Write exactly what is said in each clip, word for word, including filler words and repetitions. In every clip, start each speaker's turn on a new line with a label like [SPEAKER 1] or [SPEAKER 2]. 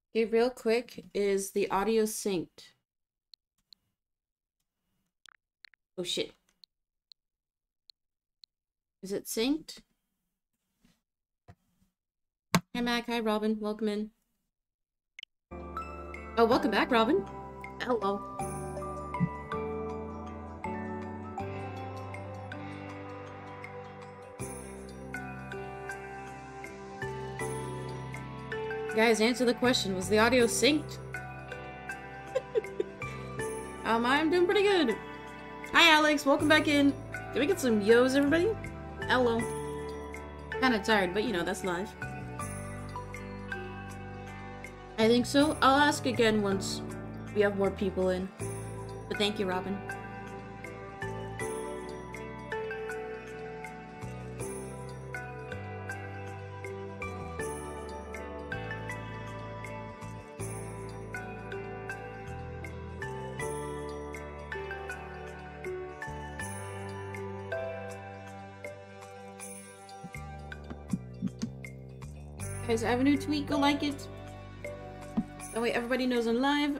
[SPEAKER 1] Okay, real quick, is the audio synced? Oh shit. Is it synced? Hi Mac, hi Robin, welcome in. Oh, welcome back, Robin. Hello. Guys, answer the question. Was the audio synced? um, I'm doing pretty good. Hi Alex, welcome back in. Can we get some yo's, everybody? Hello. Kinda tired, but you know, that's life. I think so. I'll ask again once we have more people in. But thank you, Robin. Guys, I have a new tweet, go like it. That way everybody knows I'm live.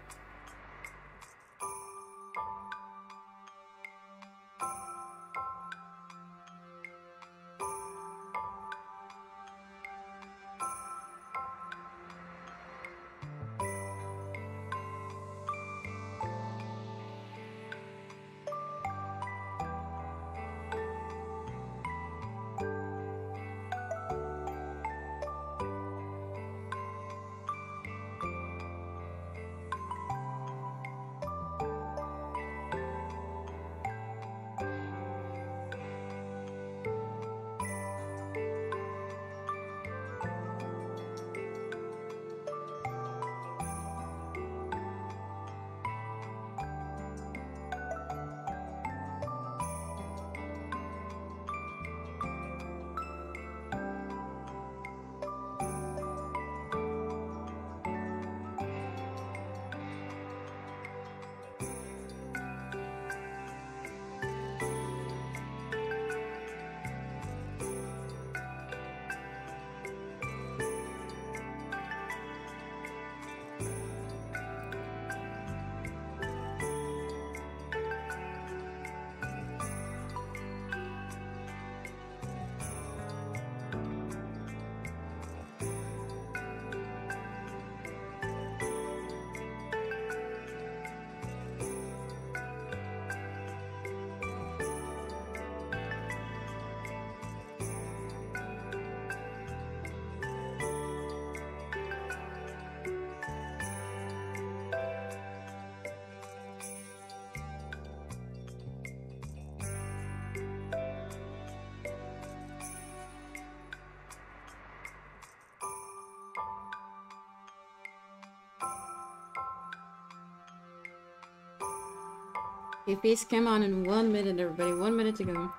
[SPEAKER 1] Okay, face cam on in one minute, everybody. One minute to go.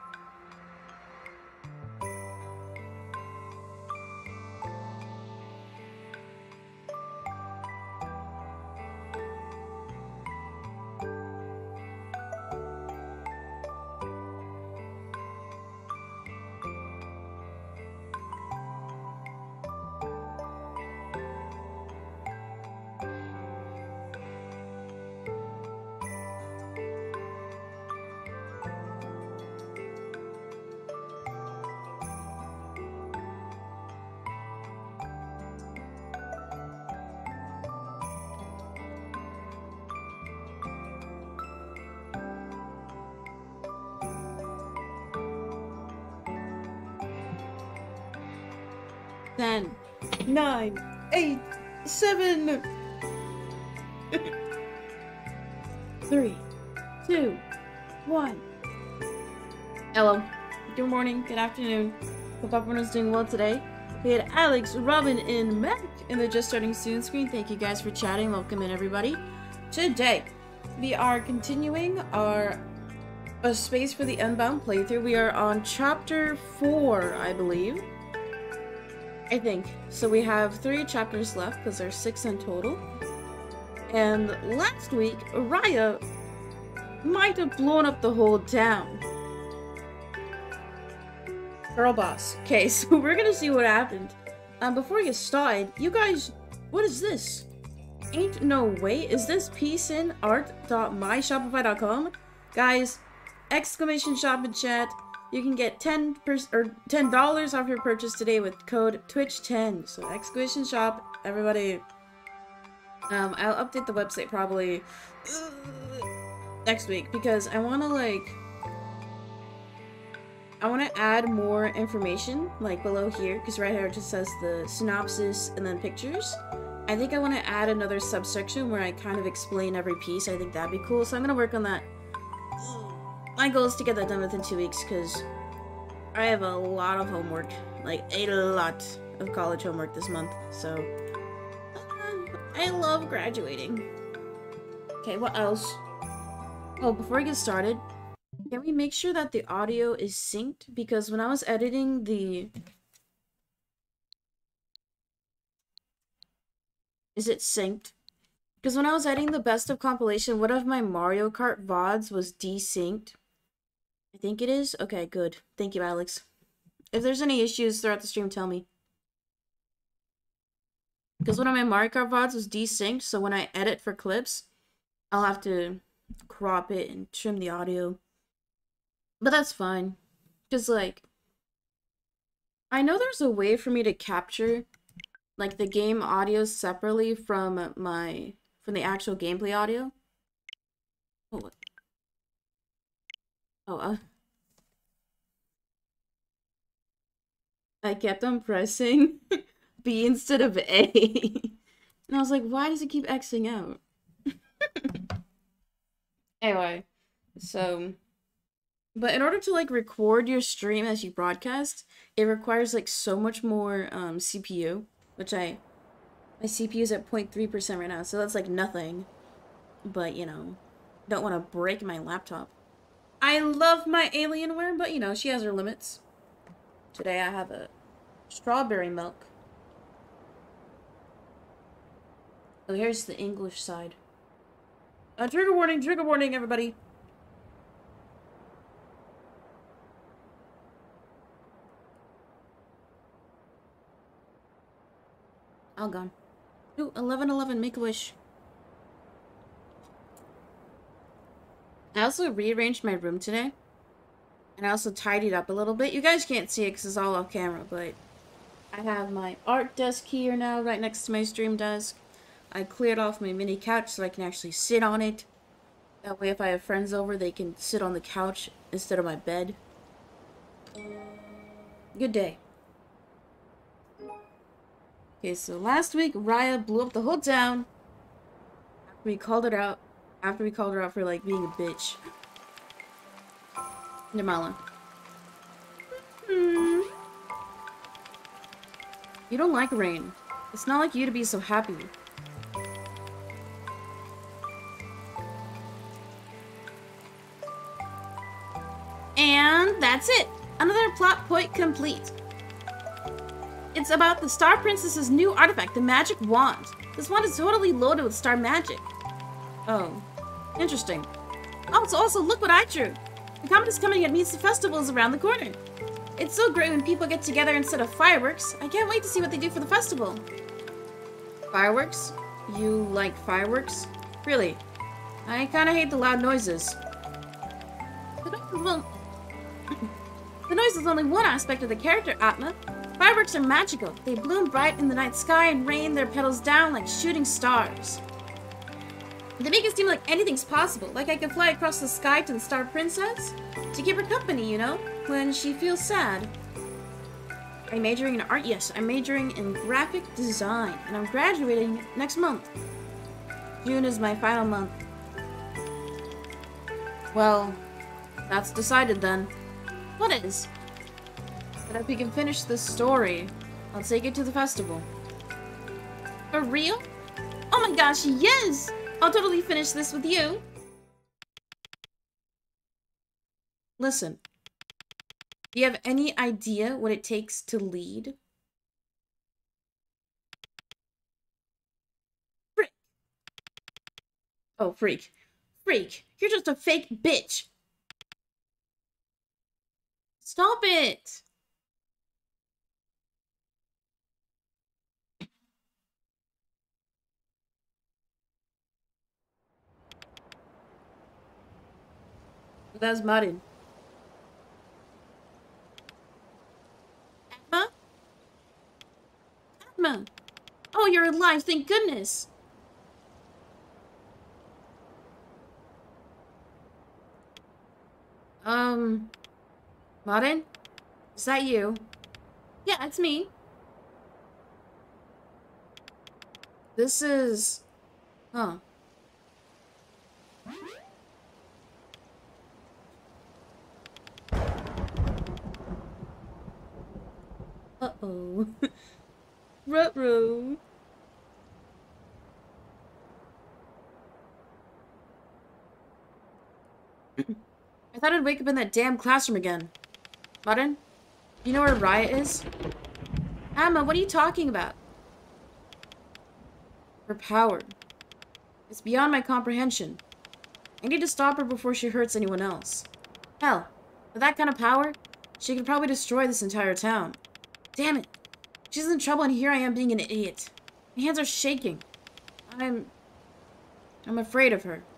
[SPEAKER 1] ten, nine, eight, seven, three, two, one. Hello. Good morning, good afternoon. Hope everyone's doing well today. We had Alex, Robin, and Mac in the Just Starting Student screen. Thank you guys for chatting. Welcome in, everybody. Today, we are continuing our A Space for the Unbound playthrough. We are on chapter four, I believe. I think. So we have three chapters left, because there's six in total. And last week, Raya might have blown up the whole town. Girl boss. Okay, so we're gonna see what happened. Um, before we get started, you guys, what is this? Ain't no way. Is this piece in art dot my shopify dot com? Guys, exclamation shop in chat. You can get ten percent or ten dollars off your purchase today with code Twitch ten. So exclamation shop, everybody. Um, I'll update the website probably uh, next week because I want to like I want to add more information like below here because right here it just says the synopsis and then pictures. I think I want to add another subsection where I kind of explain every piece. I think that'd be cool. So I'm gonna work on that. My goal is to get that done within two weeks because I have a lot of homework, like a lot of college homework this month. So uh, I love graduating. Okay, what else? Oh, before we get started, can we make sure that the audio is synced? Because when I was editing the... Is it synced? Because when I was editing the best of compilation, one of my Mario Kart V O Ds was desynced. I think it is? Okay, good. Thank you, Alex. If there's any issues throughout the stream, tell me. Because one of my Mario Kart V O Ds was desynced, so when I edit for clips, I'll have to crop it and trim the audio. But that's fine. Because, like, I know there's a way for me to capture, like, the game audio separately from my, from the actual gameplay audio. Oh, what? Oh, uh. I kept on pressing B instead of A. And I was like, why does it keep Xing out? Anyway, so... But in order to, like, record your stream as you broadcast, it requires, like, so much more um, C P U, which I... My C P U is at zero point three percent right now, so that's, like, nothing. But, you know, don't want to break my laptop. I love my Alienware, but, you know, she has her limits. Today I have a strawberry milk. Oh, here's the English side. Uh, trigger warning, trigger warning, everybody. All gone. Ooh, eleven eleven, make a wish. I also rearranged my room today. And I also tidied up a little bit. You guys can't see it because it's all off camera, but I have my art desk here now, right next to my stream desk. I cleared off my mini couch so I can actually sit on it. That way if I have friends over, they can sit on the couch instead of my bed. Good day. Okay, so last week, Raya blew up the whole town. After we called it out. After we called her out for, like, being a bitch. Namala. Hmm. You don't like rain. It's not like you to be so happy. And that's it. Another plot point complete. It's about the Star Princess's new artifact, the Magic Wand. This wand is totally loaded with star magic. Oh, interesting. Oh, so also look what I drew. The comet is coming and means the festival is around the corner. It's so great when people get together instead of fireworks. I can't wait to see what they do for the festival. Fireworks? You like fireworks? Really? I kinda hate the loud noises. The noise, well, the noise is only one aspect of the character, Atma. Fireworks are magical. They bloom bright in the night sky and rain their petals down like shooting stars. They make it seem like anything's possible, like I could fly across the sky to the Star Princess to keep her company, you know, when she feels sad. Are you majoring in art? Yes, I'm majoring in graphic design, and I'm graduating next month. June is my final month. Well, that's decided then. What is? But if we can finish this story, I'll take it to the festival. For real? Oh my gosh, yes! I'll totally finish this with you. Listen. Do you have any idea what it takes to lead? Freak. Oh, freak. Freak, you're just a fake bitch. Stop it. That's Martin. Emma? Emma! Oh, you're alive, thank goodness! Um... Martin? Is that you? Yeah, it's me. This is... Huh. Uh-oh. Ruh-roh. I thought I'd wake up in that damn classroom again. Martin? You know where Riot is? Emma, what are you talking about? Her power. It's beyond my comprehension. I need to stop her before she hurts anyone else. Hell, with that kind of power, she could probably destroy this entire town. Damn it. She's in trouble and here I am being an idiot. My hands are shaking. I'm... I'm afraid of her.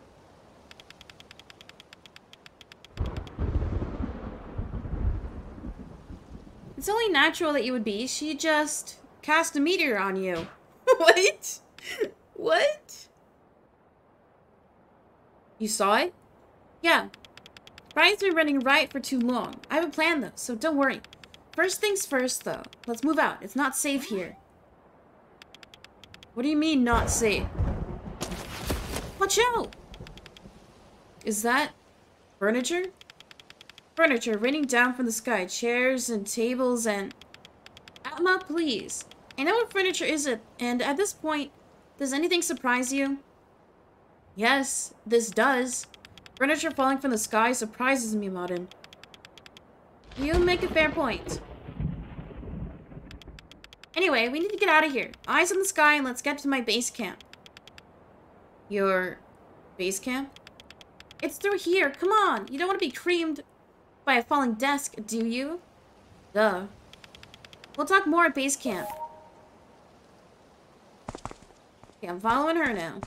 [SPEAKER 1] It's only natural that you would be. She just cast a meteor on you. What? What? You saw it? Yeah. Riot's been running Riot for too long. I have a plan though, so don't worry. First things first though. Let's move out. It's not safe here. What do you mean not safe? Watch out! Is that furniture? Furniture raining down from the sky. Chairs and tables and... Atma, please. I know what furniture is it, and at this point, does anything surprise you? Yes, this does. Furniture falling from the sky surprises me, Martin. You make a fair point. Anyway, we need to get out of here. Eyes on the sky and let's get to my base camp. Your base camp? It's through here. Come on. You don't want to be creamed by a falling desk, do you? Duh. We'll talk more at base camp. Okay, I'm following her now.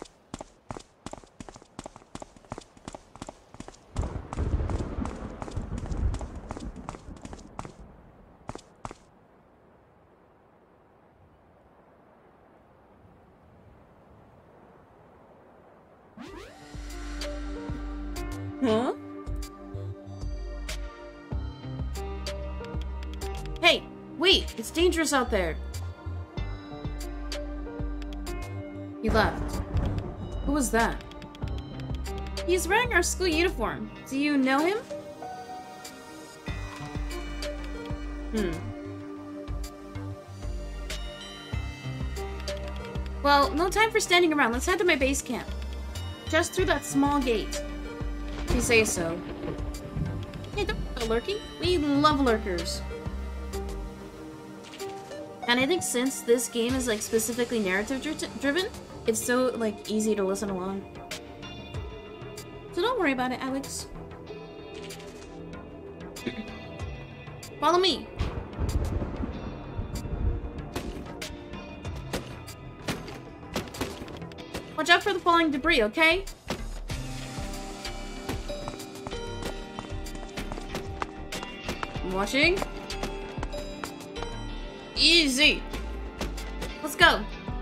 [SPEAKER 1] Huh? Hey, wait! It's dangerous out there! He left. Who was that? He's wearing our school uniform. Do you know him? Hmm. Well, no time for standing around. Let's head to my base camp. Just through that small gate. If you say so. Hey, don't go lurking. We love lurkers. And I think since this game is like specifically narrative dri driven, it's so like easy to listen along. So don't worry about it, Alex. Follow me. Watch out for the falling debris, okay? I'm watching. Easy. Let's go.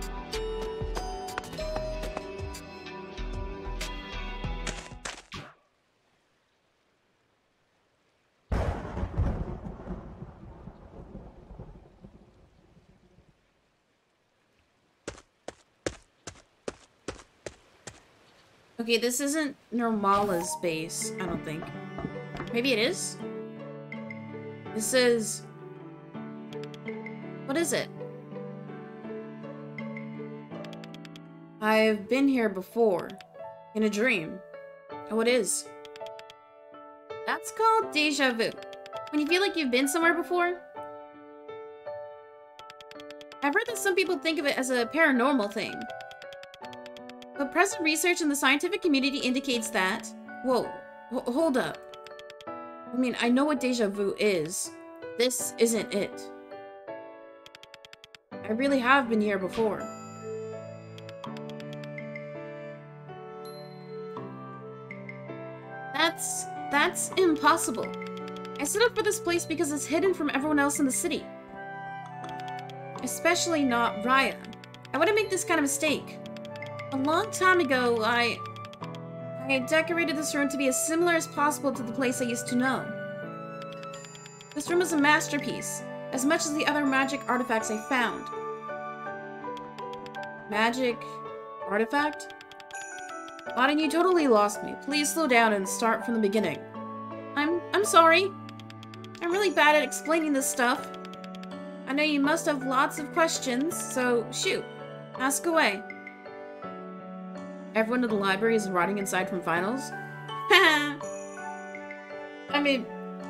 [SPEAKER 1] Okay, this isn't Normala's base, I don't think. Maybe it is? This is... What is it? I've been here before. In a dream. Oh, what is? That's called deja vu. When you feel like you've been somewhere before. I've heard that some people think of it as a paranormal thing. But present research in the scientific community indicates that... Whoa, H hold up. I mean, I know what deja vu is. This isn't it. I really have been here before. That's That's impossible. I set up for this place because it's hidden from everyone else in the city. Especially not Raya. I wouldn't make this kind of mistake. A long time ago, I... I decorated this room to be as similar as possible to the place I used to know. This room is a masterpiece, as much as the other magic artifacts I found. Magic... artifact? Auden, you totally lost me. Please slow down and start from the beginning. I'm... I'm sorry. I'm really bad at explaining this stuff. I know you must have lots of questions, so shoot. Ask away. Everyone in the library is rotting inside from finals? I mean...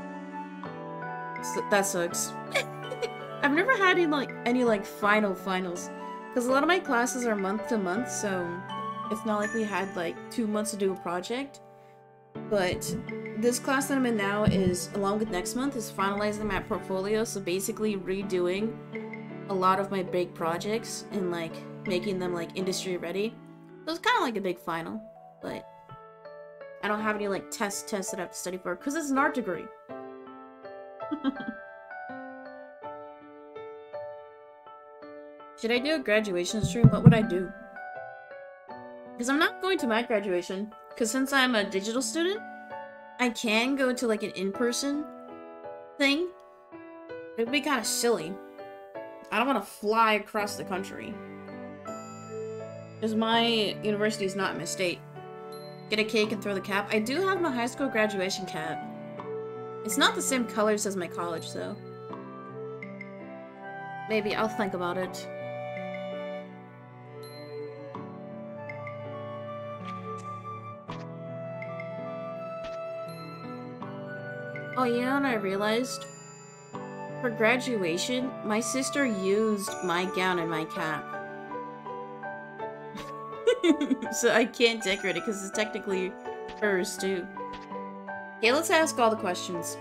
[SPEAKER 1] that sucks. I've never had any, like, any, like, final finals. Because a lot of my classes are month to month, so... it's not like we had, like, two months to do a project. But this class that I'm in now is, along with next month, is finalizing my portfolio. So basically redoing a lot of my big projects and, like, making them, like, industry ready. So it's kind of like a big final. But I don't have any, like, tests, tests that I have to study for. Because it's an art degree. Should I do a graduation stream? What would I do? Because I'm not going to my graduation. Because since I'm a digital student, I can go to like an in-person thing. It would be kind of silly. I don't want to fly across the country. Because my university is not in my state. Get a cake and throw the cap. I do have my high school graduation cap. It's not the same colors as my college though. Maybe I'll think about it. Oh, you know what I realized? For graduation, my sister used my gown and my cap. So I can't decorate it because it's technically hers too. Okay, let's ask all the questions.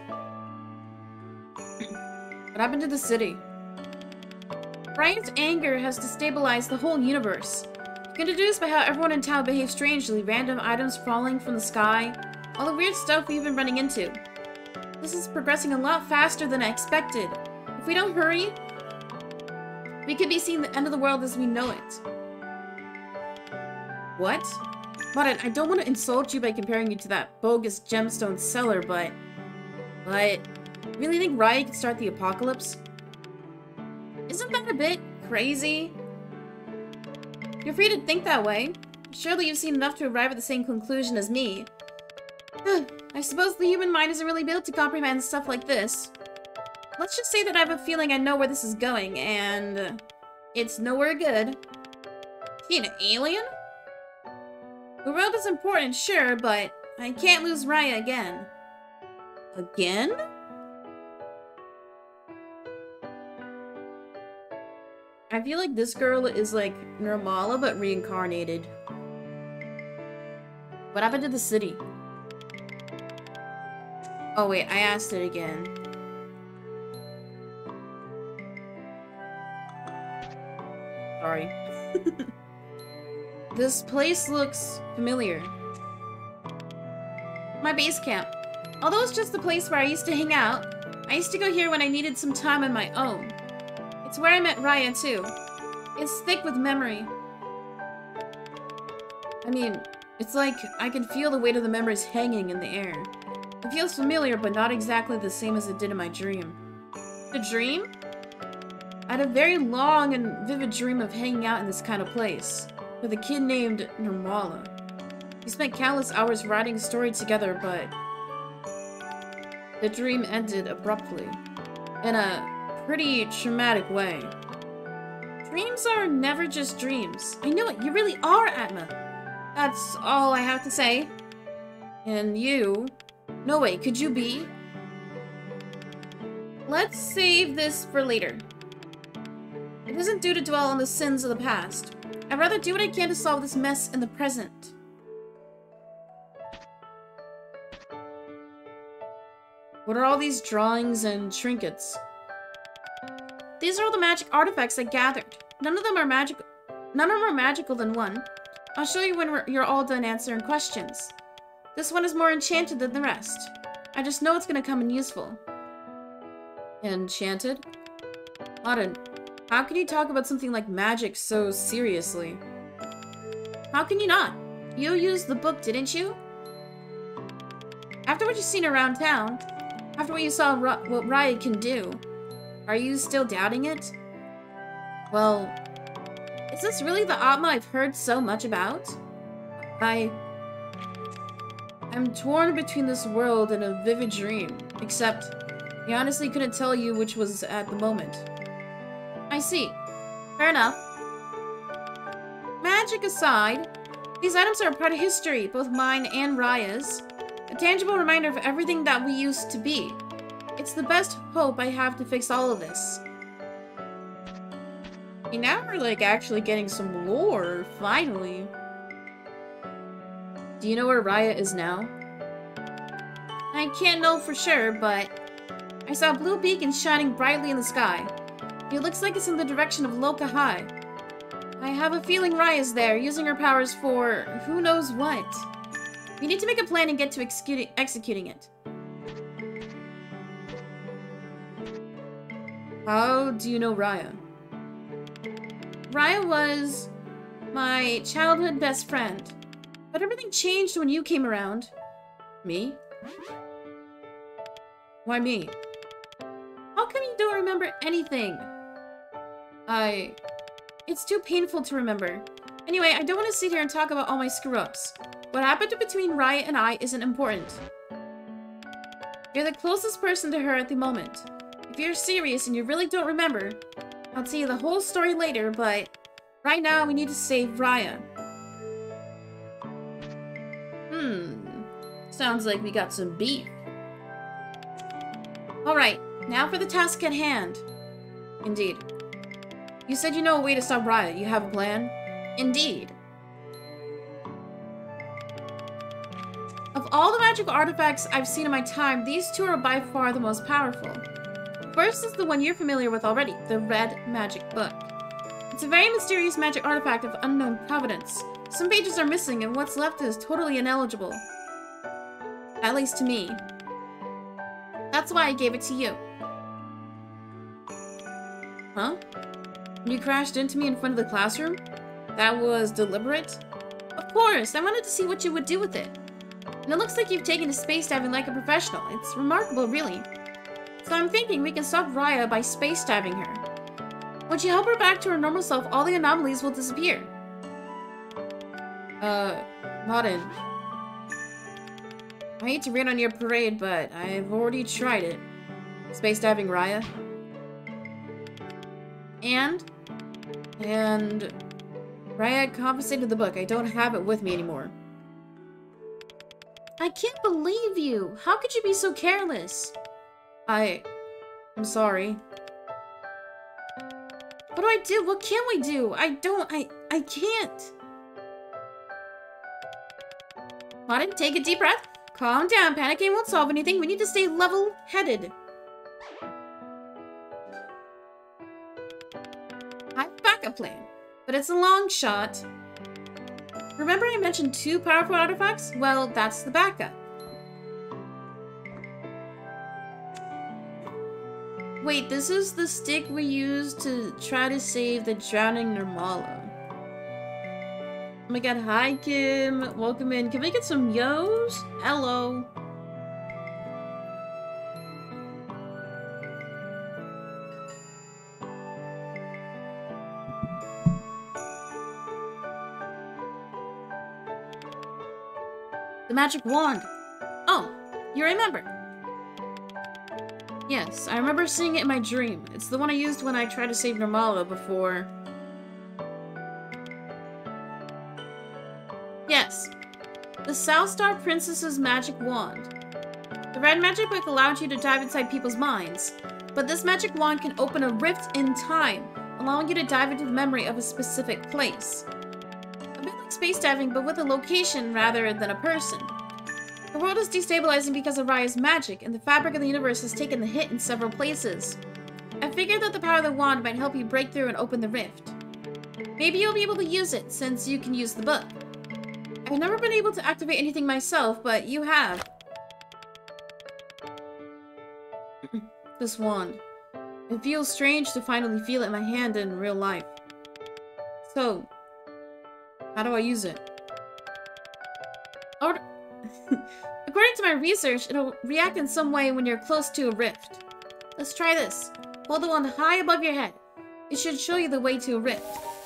[SPEAKER 1] What happened to the city? Ryan's anger has destabilized the whole universe. You can deduce by how everyone in town behaves strangely, random items falling from the sky, all the weird stuff we've been running into. This is progressing a lot faster than I expected. If we don't hurry, we could be seeing the end of the world as we know it. What? Auden, I don't want to insult you by comparing you to that bogus gemstone seller, but... But... Really think Raya could start the apocalypse? Isn't that a bit crazy? You're free to think that way. Surely you've seen enough to arrive at the same conclusion as me. I suppose the human mind isn't really built to comprehend stuff like this. Let's just say that I have a feeling I know where this is going, and... it's nowhere good. He an alien? The world is important, sure, but I can't lose Raya again. Again? I feel like this girl is like Nirmala, but reincarnated. What happened to the city? Oh wait, I asked it again. Sorry. This place looks familiar. My base camp. Although it's just the place where I used to hang out, I used to go here when I needed some time on my own. It's where I met Raya too. It's thick with memory. I mean, it's like I can feel the weight of the memories hanging in the air. It feels familiar, but not exactly the same as it did in my dream. The dream? I had a very long and vivid dream of hanging out in this kind of place, with a kid named Nirmala. We spent countless hours writing a story together, but... the dream ended abruptly. In a pretty traumatic way. Dreams are never just dreams. I know it, you really are, Atma. That's all I have to say. And you... no way, could you be? Let's save this for later. It isn't due to dwell on the sins of the past. I'd rather do what I can to solve this mess in the present. What are all these drawings and trinkets? These are all the magic artifacts I gathered. None of them are magical. None are more magical than one. I'll show you when we're, you're all done answering questions. This one is more enchanted than the rest. I just know it's gonna come in useful. Enchanted? Auden, how can you talk about something like magic so seriously? How can you not? You used the book, didn't you? After what you've seen around town, after what you saw Ra what Raya can do, are you still doubting it? Well, is this really the Atma I've heard so much about? I... I'm torn between this world and a vivid dream, except I honestly couldn't tell you which was at the moment. I see. Fair enough. Magic aside, these items are a part of history, both mine and Raya's. A tangible reminder of everything that we used to be. It's the best hope I have to fix all of this. Okay, now we're like actually getting some lore, finally. Do you know where Raya is now? I can't know for sure, but I saw a blue beacon shining brightly in the sky. It looks like it's in the direction of Loka High. I have a feeling Raya's there, using her powers for who knows what. We need to make a plan and get to executing, executing it. How do you know Raya? Raya was my childhood best friend. But everything changed when you came around. Me? Why me? How come you don't remember anything? I... It's too painful to remember. Anyway, I don't want to sit here and talk about all my screw-ups. What happened between Raya and I isn't important. You're the closest person to her at the moment. If you're serious and you really don't remember, I'll tell you the whole story later, but right now we need to save Raya. Hmm. Sounds like we got some beef. Alright, now for the task at hand. Indeed. You said you know a way to stop Raya. You have a plan? Indeed. Of all the magical artifacts I've seen in my time, these two are by far the most powerful. First is the one you're familiar with already, the Red Magic Book. It's a very mysterious magic artifact of unknown provenance. Some pages are missing and what's left is totally ineligible. At least to me. That's why I gave it to you. Huh? You crashed into me in front of the classroom? That was deliberate? Of course! I wanted to see what you would do with it. And it looks like you've taken to space diving like a professional. It's remarkable, really. So I'm thinking we can stop Raya by space diving her. Once you help her back to her normal self, all the anomalies will disappear. Uh, Auden. I hate to rain on your parade, but I've already tried it. Space diving Raya. And? And... Raya confiscated the book. I don't have it with me anymore. I can't believe you! How could you be so careless? I... I'm sorry. What do I do? What can we do? I don't... I... I can't! Auden, take a deep breath. Calm down. Panicking won't solve anything. We need to stay level-headed. I have a backup plan, but it's a long shot. Remember I mentioned two powerful artifacts? Well, that's the backup. Wait, this is the stick we used to try to save the drowning Nirmala. Oh my god, hi Kim. Welcome in. Can we get some yo's? Hello. The magic wand. Oh, you remember. Yes, I remember seeing it in my dream. It's the one I used when I tried to save Nirmala before... Yes. The South Star Princess's magic wand. The Red Magic Book allowed you to dive inside people's minds, but this magic wand can open a rift in time, allowing you to dive into the memory of a specific place. A bit like space diving, but with a location rather than a person. The world is destabilizing because of Raya's magic, and the fabric of the universe has taken the hit in several places. I figured that the power of the wand might help you break through and open the rift. Maybe you'll be able to use it, since you can use the book. I've never been able to activate anything myself, but you have. This wand. It feels strange to finally feel it in my hand in real life. So, how do I use it? Oh, according to my research, it'll react in some way when you're close to a rift. Let's try this. Hold the wand high above your head. It should show you the way to a rift.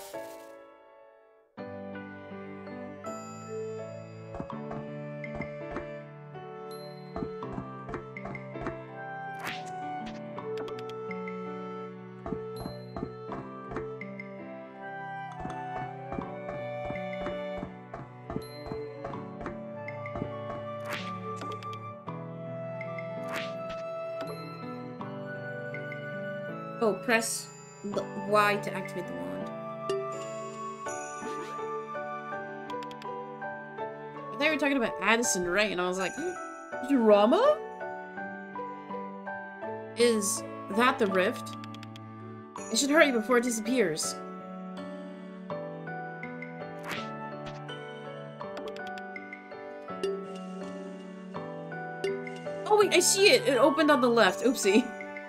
[SPEAKER 1] Oh, press Y to activate the wand. I thought you were talking about Addison Rae, and I was like, drama? Is that the rift? I should hurry before it disappears. Oh wait, I see it! It opened on the left. Oopsie.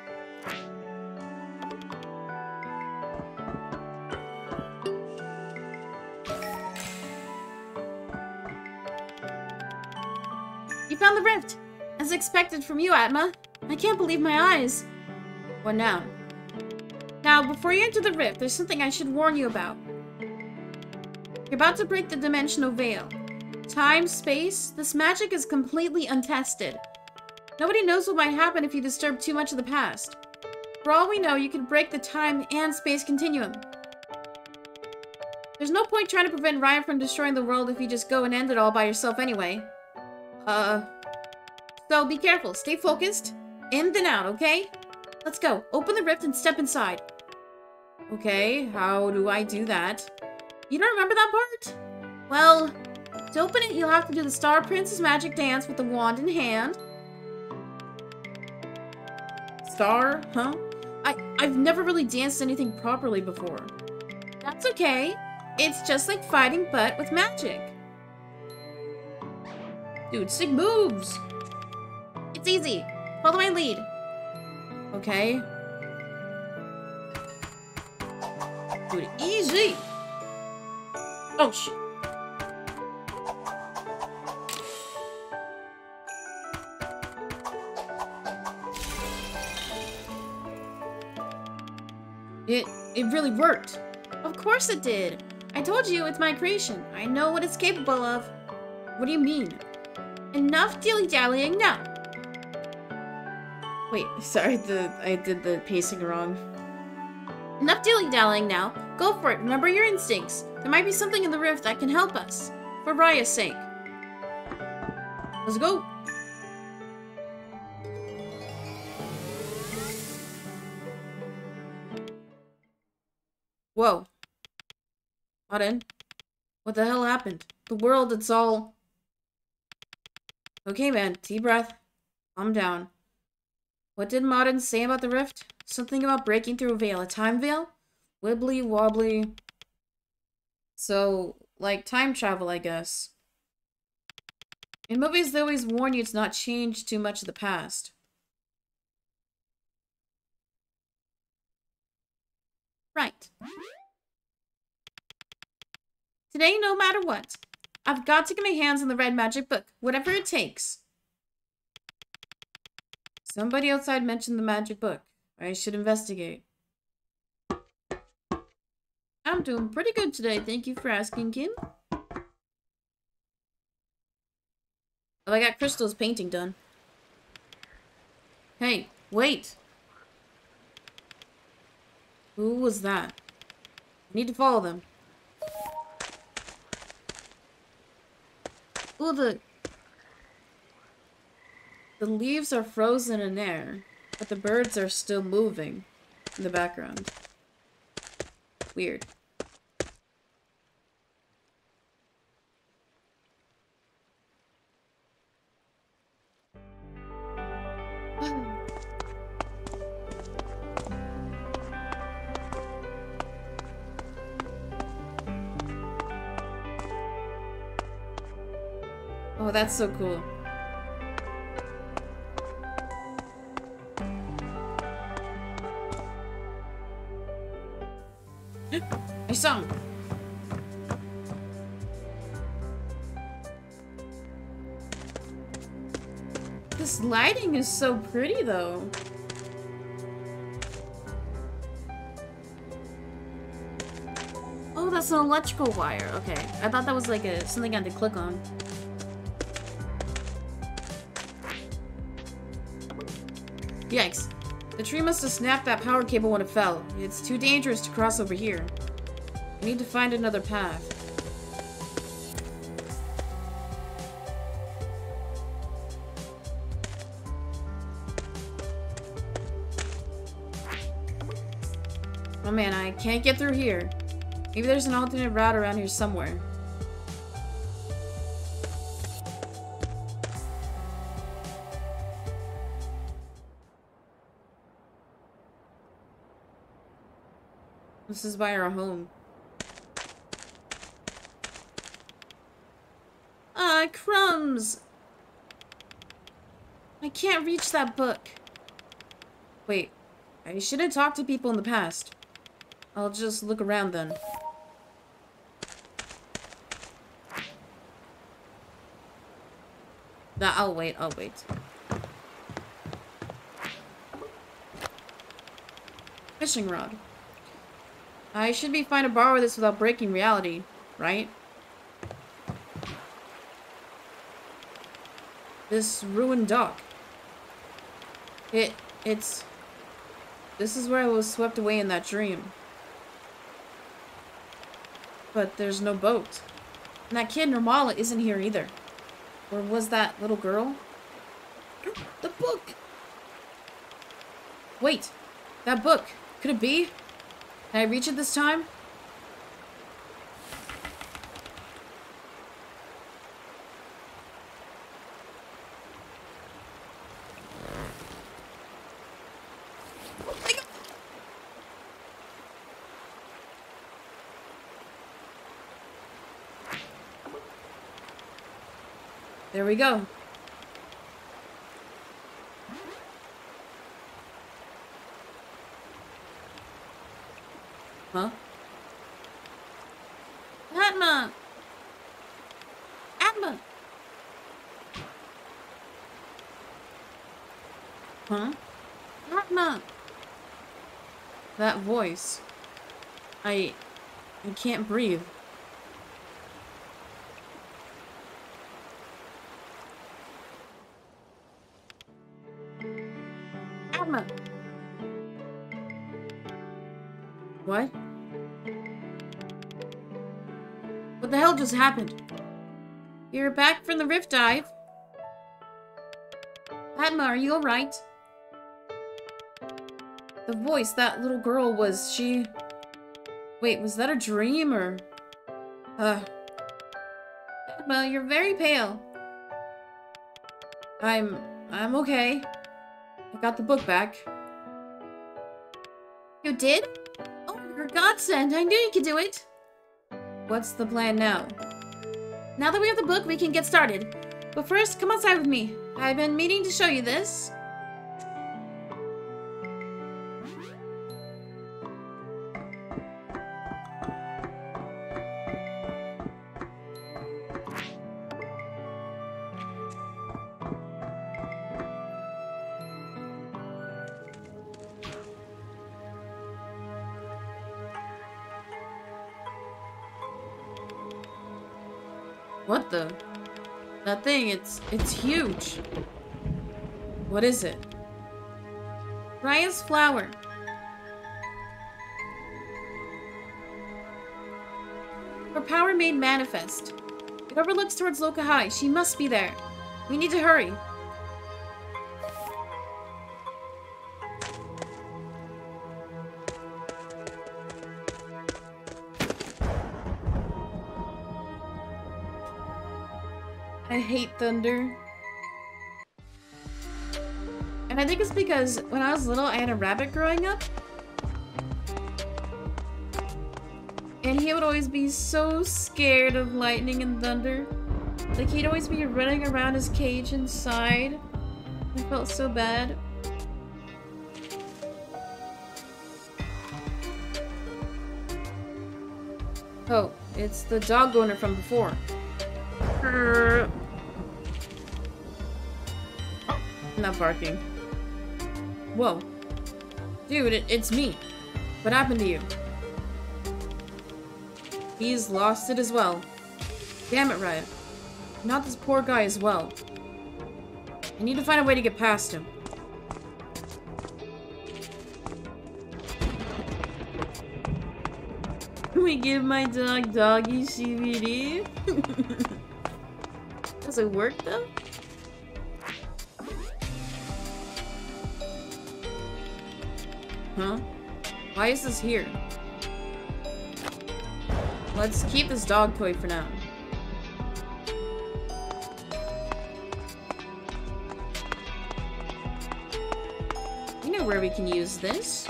[SPEAKER 1] You found the rift! As expected from you, Atma. I can't believe my eyes. What now? Now, before you enter the rift, there's something I should warn you about. You're about to break the dimensional veil. Time, space, this magic is completely untested. Nobody knows what might happen if you disturb too much of the past. For all we know, you could break the time and space continuum. There's no point trying to prevent Ryan from destroying the world if you just go and end it all by yourself anyway. Uh... So be careful, stay focused, in then out, okay? Let's go. Open the rift and step inside. Okay, how do I do that? You don't remember that part? Well, to open it, you'll have to do the Star Princess magic dance with the wand in hand. Star, huh? I, I've never really danced anything properly before. That's okay. It's just like fighting, but with magic. Dude, sick moves! It's easy. Follow my lead. Okay. Dude, easy! Oh, shit. It, it really worked. Of course it did. I told you it's my creation. I know what it's capable of. What do you mean? Enough dilly-dallying now. Wait, sorry, the I did the pacing wrong. Enough dilly-dallying now. Go for it. Remember your instincts. There might be something in the rift that can help us. For Raya's sake. Let's go. Whoa. Auden, what the hell happened? The world, it's all... Okay, man. Deep breath. Calm down. What did Auden say about the rift? Something about breaking through a veil. A time veil? Wibbly wobbly. So, like time travel, I guess. In movies, they always warn you to not change too much of the past. Right. Today, no matter what, I've got to get my hands on the red magic book, whatever it takes. Somebody outside mentioned the magic book. I should investigate. I'm doing pretty good today, thank you for asking, Kim. Oh, I got Crystal's painting done. Hey, wait! Who was that? I need to follow them. Ooh, the... The leaves are frozen in air, but the birds are still moving in the background. Weird. Oh, that's so cool. I saw him. This lighting is so pretty, though. Oh, that's an electrical wire. Okay, I thought that was like a something I had to click on. Yikes. The tree must have snapped that power cable when it fell. It's too dangerous to cross over here. I need to find another path. Oh man, I can't get through here. Maybe there's an alternate route around here somewhere. This is by our home. Ah, crumbs! I can't reach that book. Wait, I shouldn't talk to people in the past. I'll just look around then. Nah, I'll wait, I'll wait. Fishing rod. I should be fine to borrow this without breaking reality, right? This ruined dock. It, it's... This is where I was swept away in that dream. But there's no boat. And that kid, Nirmala, isn't here either. Or was that little girl? The book! Wait! That book! Could it be? Can I reach it this time? There we go. Huh? Atma! Atma! Huh? Atma! That voice. I... I can't breathe. Atma! What? What the hell just happened? You're back from the rift dive. Atma, are you alright? The voice, that little girl was, she... Wait, was that a dream, or... Uh... Atma, you're very pale. I'm... I'm okay. I got the book back. You did? Oh, you're a godsend. I knew you could do it. What's the plan now? Now that we have the book, we can get started. But first, come outside with me. I've been meaning to show you this. What the? That thing, it's it's huge. What is it? Raya's flower. Her power made manifest. It overlooks towards Loka High. She must be there. We need to hurry. I hate thunder. And I think it's because when I was little, I had a rabbit growing up. And he would always be so scared of lightning and thunder. Like, he'd always be running around his cage inside. I felt so bad. Oh, it's the dog owner from before. Grrr. Not barking. Whoa. Dude, it, it's me. What happened to you? He's lost it as well. Damn it, Riot. Not this poor guy as well. I need to find a way to get past him. Can we give my dog doggy C B D? Does it work though? Huh? Why is this here? Let's keep this dog toy for now. You know where we can use this?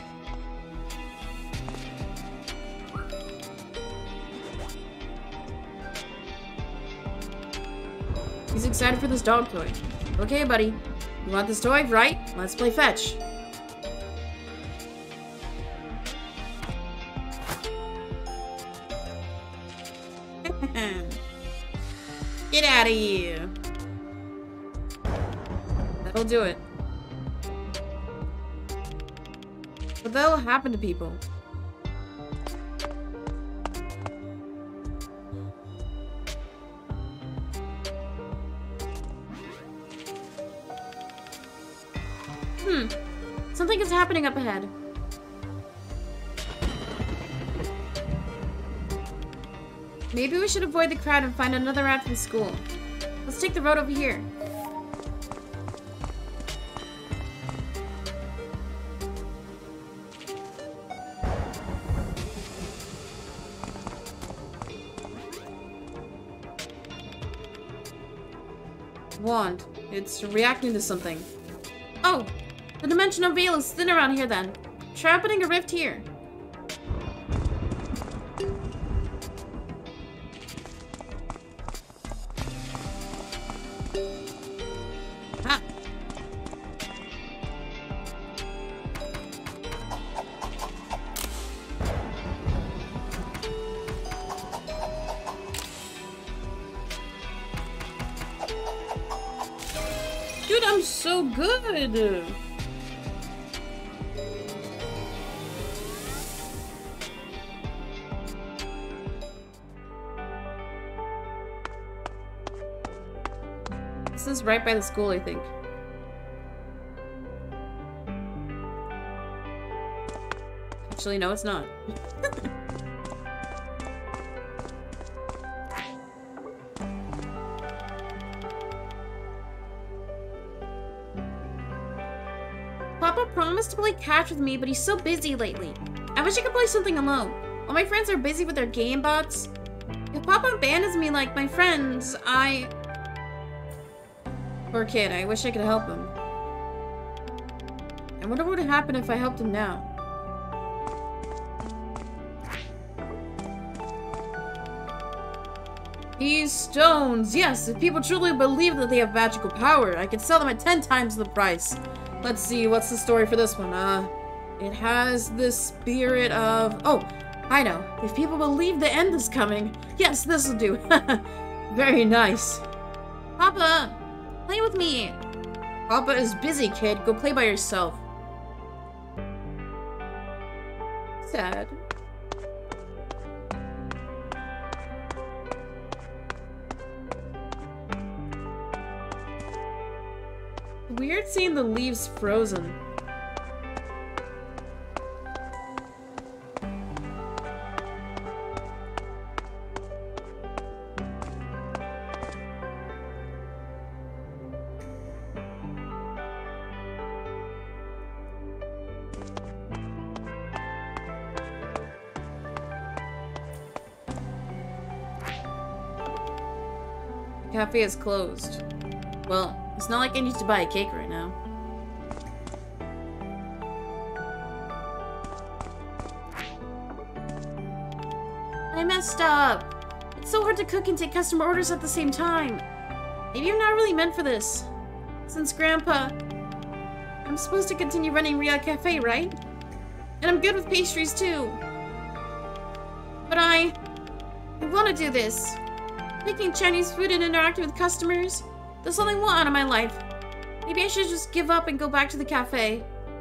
[SPEAKER 1] He's excited for this dog toy. Okay, buddy. You want this toy, right? Let's play fetch. Get out of here. That'll do it. But that'll happen to people. Hmm. Something is happening up ahead. Maybe we should avoid the crowd and find another route from school. Let's take the road over here. Wand. It's reacting to something. Oh! The dimensional veil is thin around here then. Try opening a rift here. Ah. Dude, I'm so good! This is right by the school, I think. Actually, no, it's not. Papa promised to play catch with me, but he's so busy lately. I wish I could play something alone. All my friends are busy with their game bots. If Papa abandons me like my friends, I... Poor kid, I wish I could help him. I wonder what would happen if I helped him now. These stones! Yes, if people truly believe that they have magical power, I could sell them at ten times the price. Let's see, what's the story for this one? Uh, it has the spirit of... Oh, I know. If people believe the end is coming. Yes, this'll do. Very nice. Papa! Play with me! Papa is busy, kid. Go play by yourself. Sad. Weird seeing the leaves frozen. The cafe is closed. Well, it's not like I need to buy a cake right now. I messed up. It's so hard to cook and take customer orders at the same time. Maybe I'm not really meant for this. Since Grandpa... I'm supposed to continue running Ria Cafe, right? And I'm good with pastries too. But I... I want to do this. Making Chinese food and interacting with customers. There's something I want out of my life. Maybe I should just give up and go back to the cafe.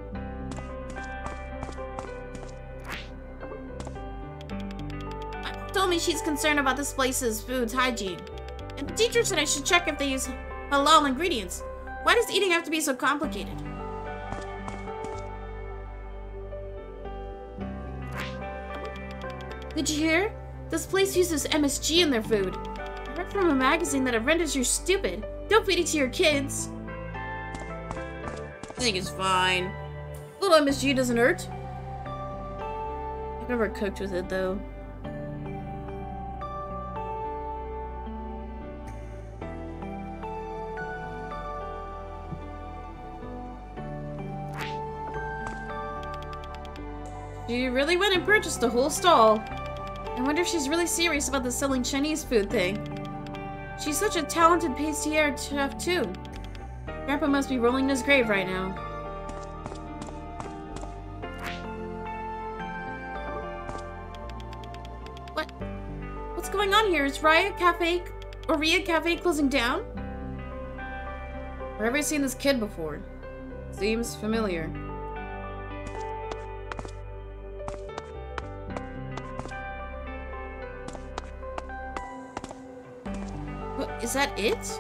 [SPEAKER 1] Mom told me she's concerned about this place's food's hygiene. And the teacher said I should check if they use halal ingredients. Why does eating have to be so complicated? Did you hear? This place uses M S G in their food. I read from a magazine that it renders you stupid. Don't feed it to your kids. I think it's fine. A little M S G doesn't hurt. I've never cooked with it though. She really went and purchased a whole stall. I wonder if she's really serious about the selling Chinese food thing. She's such a talented pâtissier chef too. Grandpa must be rolling in his grave right now. What? What's going on here? Is Raya Cafe or Ria Cafe closing down? Where have I seen this kid before? Seems familiar. Is that it?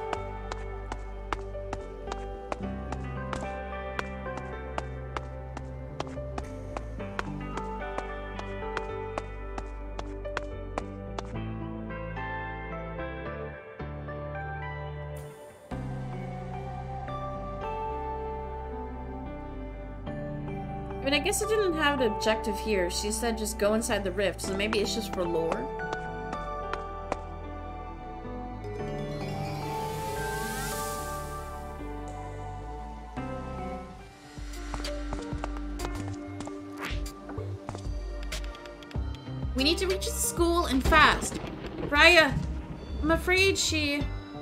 [SPEAKER 1] I mean, I guess it didn't have an objective here. She said just go inside the rift, so maybe it's just for lore. We need to reach the school and fast. Raya, I'm afraid she...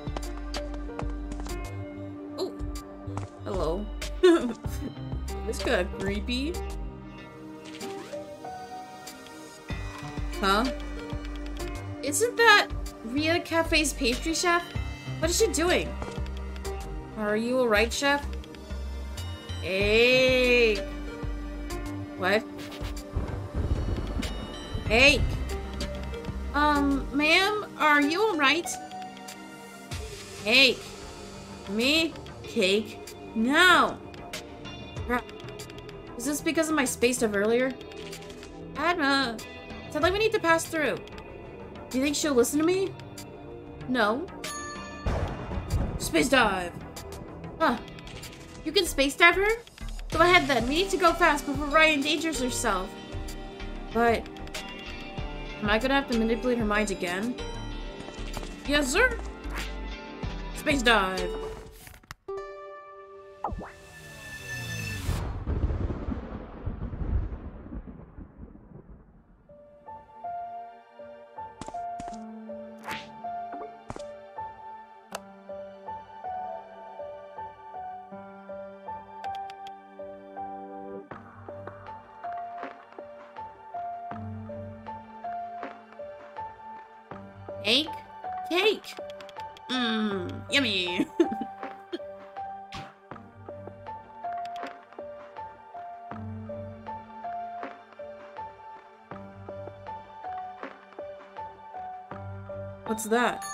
[SPEAKER 1] Oh. Hello. This got creepy. Huh? Isn't that Ria Cafe's pastry chef? What is she doing? Are you alright, chef? Hey. What? Hey! Um, ma'am, are you alright? Cake. Me? Cake? No! Is this because of my space stuff earlier? Adma, said like we need to pass through. Do you think she'll listen to me? No. Space dive! Huh. You can space dive her? Go ahead then, we need to go fast before Raya endangers herself. But... am I gonna have to manipulate her mind again? Yes, sir! Space dive! Cake? Cake! Mmm, yummy! What's that?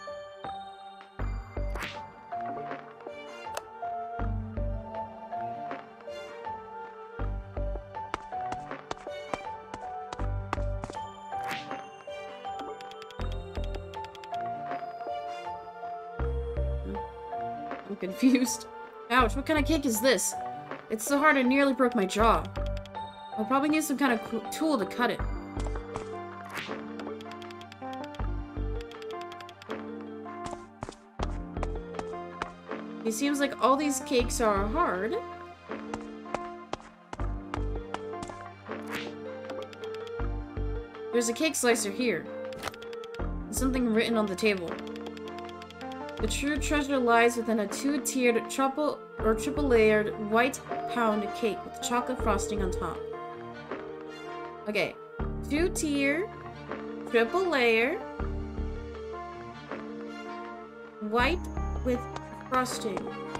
[SPEAKER 1] Confused. Ouch, what kind of cake is this? It's so hard it nearly broke my jaw. I'll probably need some kind of tool to cut it. It seems like all these cakes are hard. There's a cake slicer here. There's something written on the table. The true treasure lies within a two-tiered triple or triple-layered white pound cake with chocolate frosting on top. Okay, two-tier, triple layer. White with frosting.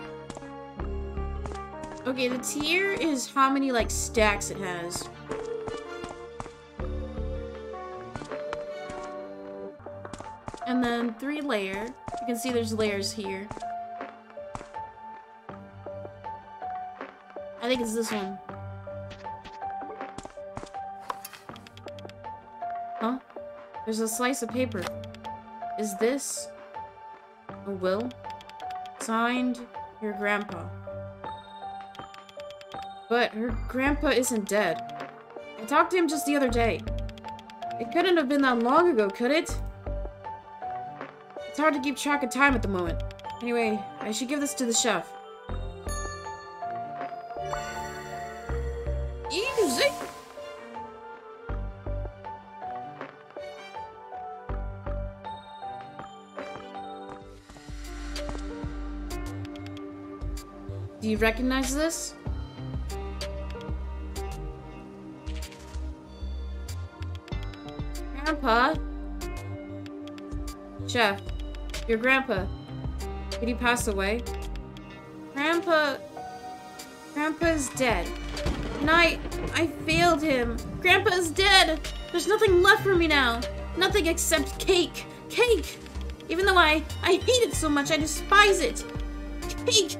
[SPEAKER 1] Okay, the tier is how many, like, stacks it has. And then three layer. You can see there's layers here. I think it's this one. Huh? There's a slice of paper. Is this a will? Signed, your grandpa. But her grandpa isn't dead. I talked to him just the other day. It couldn't have been that long ago, could it? It's hard to keep track of time at the moment. Anyway, I should give this to the chef. Easy! Do you recognize this? Grandpa? Chef, your grandpa. Did he pass away? Grandpa... Grandpa's dead. And I... I failed him. Grandpa's dead! There's nothing left for me now. Nothing except cake. Cake! Even though I... I hate it so much, I despise it. Cake!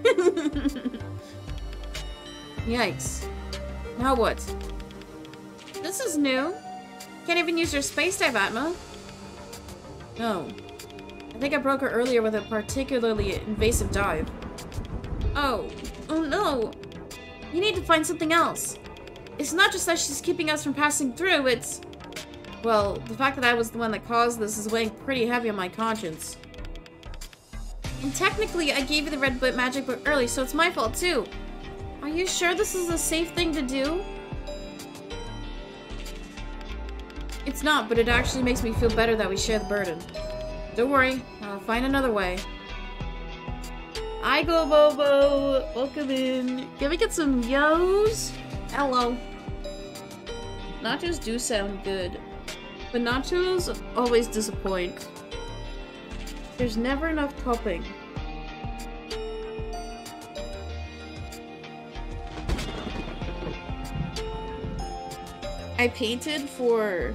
[SPEAKER 1] Yikes. Now what? This is new. Can't even use your space dive, Atma. No. I think I broke her earlier with a particularly invasive dive. Oh. Oh no. You need to find something else. It's not just that she's keeping us from passing through, it's... Well, the fact that I was the one that caused this is weighing pretty heavy on my conscience. And technically, I gave you the red book magic book early, so it's my fault too. Are you sure this is a safe thing to do? It's not, but it actually makes me feel better that we share the burden. Don't worry, I'll find another way. I go Bobo! Welcome in. Can we get some yos? Hello. Nachos do sound good, but nachos always disappoint. There's never enough topping. I painted for...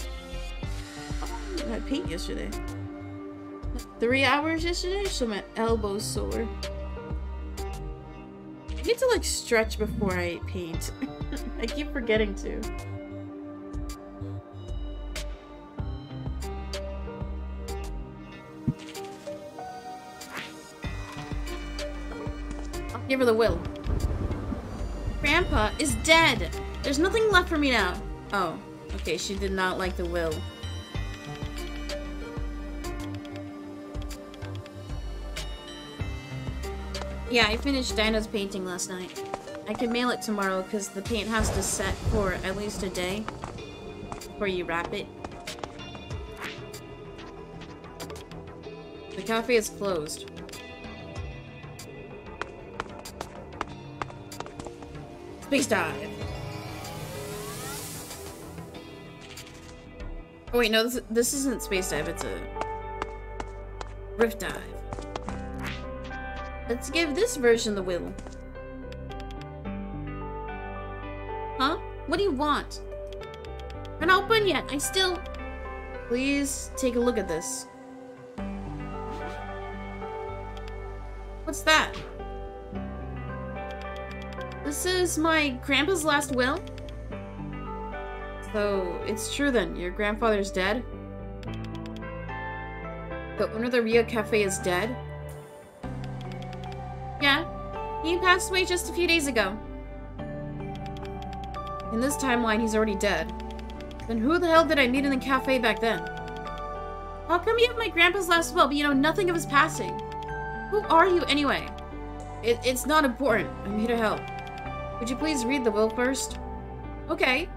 [SPEAKER 1] Oh, I paint yesterday. Three hours yesterday, so my elbow's sore. I need to like stretch before I paint. I keep forgetting to. I'll give her the will. Grandpa is dead! There's nothing left for me now. Oh, okay, she did not like the will. Yeah, I finished Dinah's painting last night. I can mail it tomorrow because the paint has to set for at least a day before you wrap it. The cafe is closed. Space dive! Oh wait, no, this, this isn't space dive, it's a rift dive. Let's give this version the will. Huh? What do you want? We're not open yet, I still... Please take a look at this. What's that? This is my grandpa's last will? So, it's true then, your grandfather's dead? The owner of the Rio Cafe is dead? Yeah, he passed away just a few days ago. In this timeline, he's already dead. Then who the hell did I meet in the cafe back then? How come you have my grandpa's last will, but you know nothing of his passing? Who are you anyway? It, it's not important. I'm here to help. Would you please read the will first? Okay.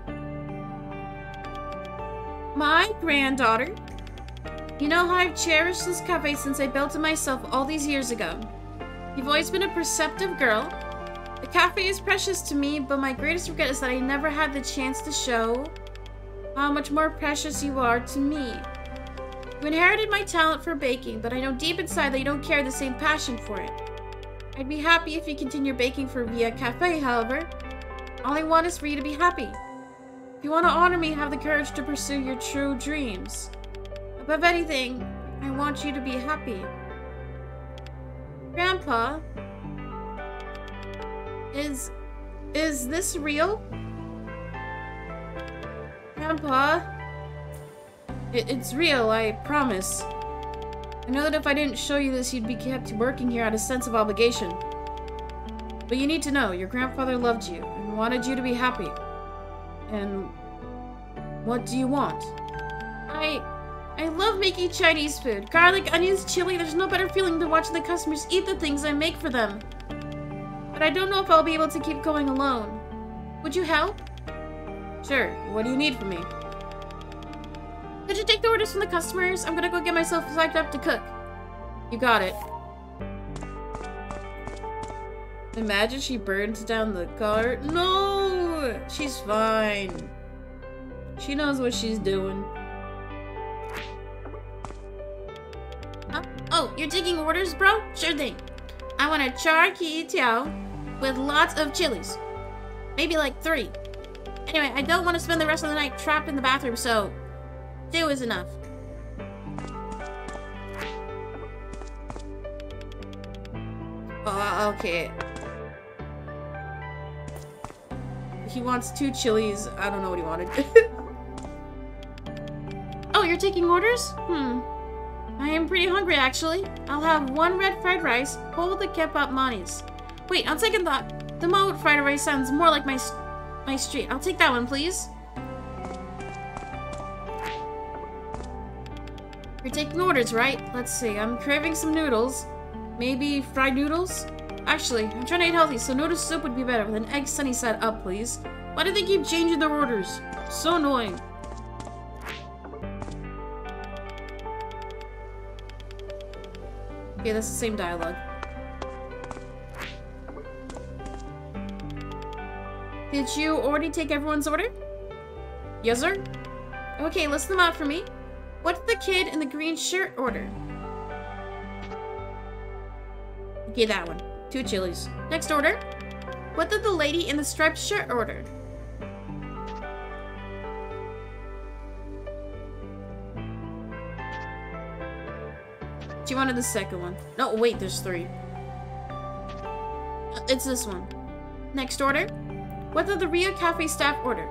[SPEAKER 1] My granddaughter. You know how I've cherished this cafe since I built it myself all these years ago. You've always been a perceptive girl. The cafe is precious to me, but my greatest regret is that I never had the chance to show how much more precious you are to me. You inherited my talent for baking, but I know deep inside that you don't carry the same passion for it. I'd be happy if you continue baking for Via Cafe, however. All I want is for you to be happy. If you want to honor me, have the courage to pursue your true dreams. Above anything, I want you to be happy. Grandpa, is... is this real? Grandpa, it, it's real, I promise. I know that if I didn't show you this, you'd be kept working here out of a sense of obligation. But you need to know, your grandfather loved you and wanted you to be happy. And what do you want? I... I love making Chinese food. Garlic, onions, chili, there's no better feeling than watching the customers eat the things I make for them. But I don't know if I'll be able to keep going alone. Would you help? Sure. What do you need from me? Could you take the orders from the customers? I'm gonna go get myself psyched up to cook. You got it. Imagine she burns down the cart. No! She's fine. She knows what she's doing. Huh? Oh, you're taking orders, bro? Sure thing. I want a char ki tiao with lots of chilies. Maybe like three. Anyway, I don't want to spend the rest of the night trapped in the bathroom, so two is enough. Oh, okay. He wants two chilies. I don't know what he wanted. Oh, you're taking orders? Hmm. I am pretty hungry, actually. I'll have one red fried rice, hold the kebab manis. Wait, on second thought, the mo fried rice sounds more like my my street. I'll take that one, please. You're taking orders, right? Let's see. I'm craving some noodles. Maybe fried noodles? Actually, I'm trying to eat healthy, so noodle soup would be better with an egg sunny side up, please. Why do they keep changing their orders? So annoying. Okay, that's the same dialogue. Did you already take everyone's order? Yes, sir. Okay, list them out for me. What did the kid in the green shirt order? Okay, that one. Two chilies. Next order. What did the lady in the striped shirt order? She wanted the second one. No, wait, there's three. It's this one. Next order. What did the Rio Cafe staff order?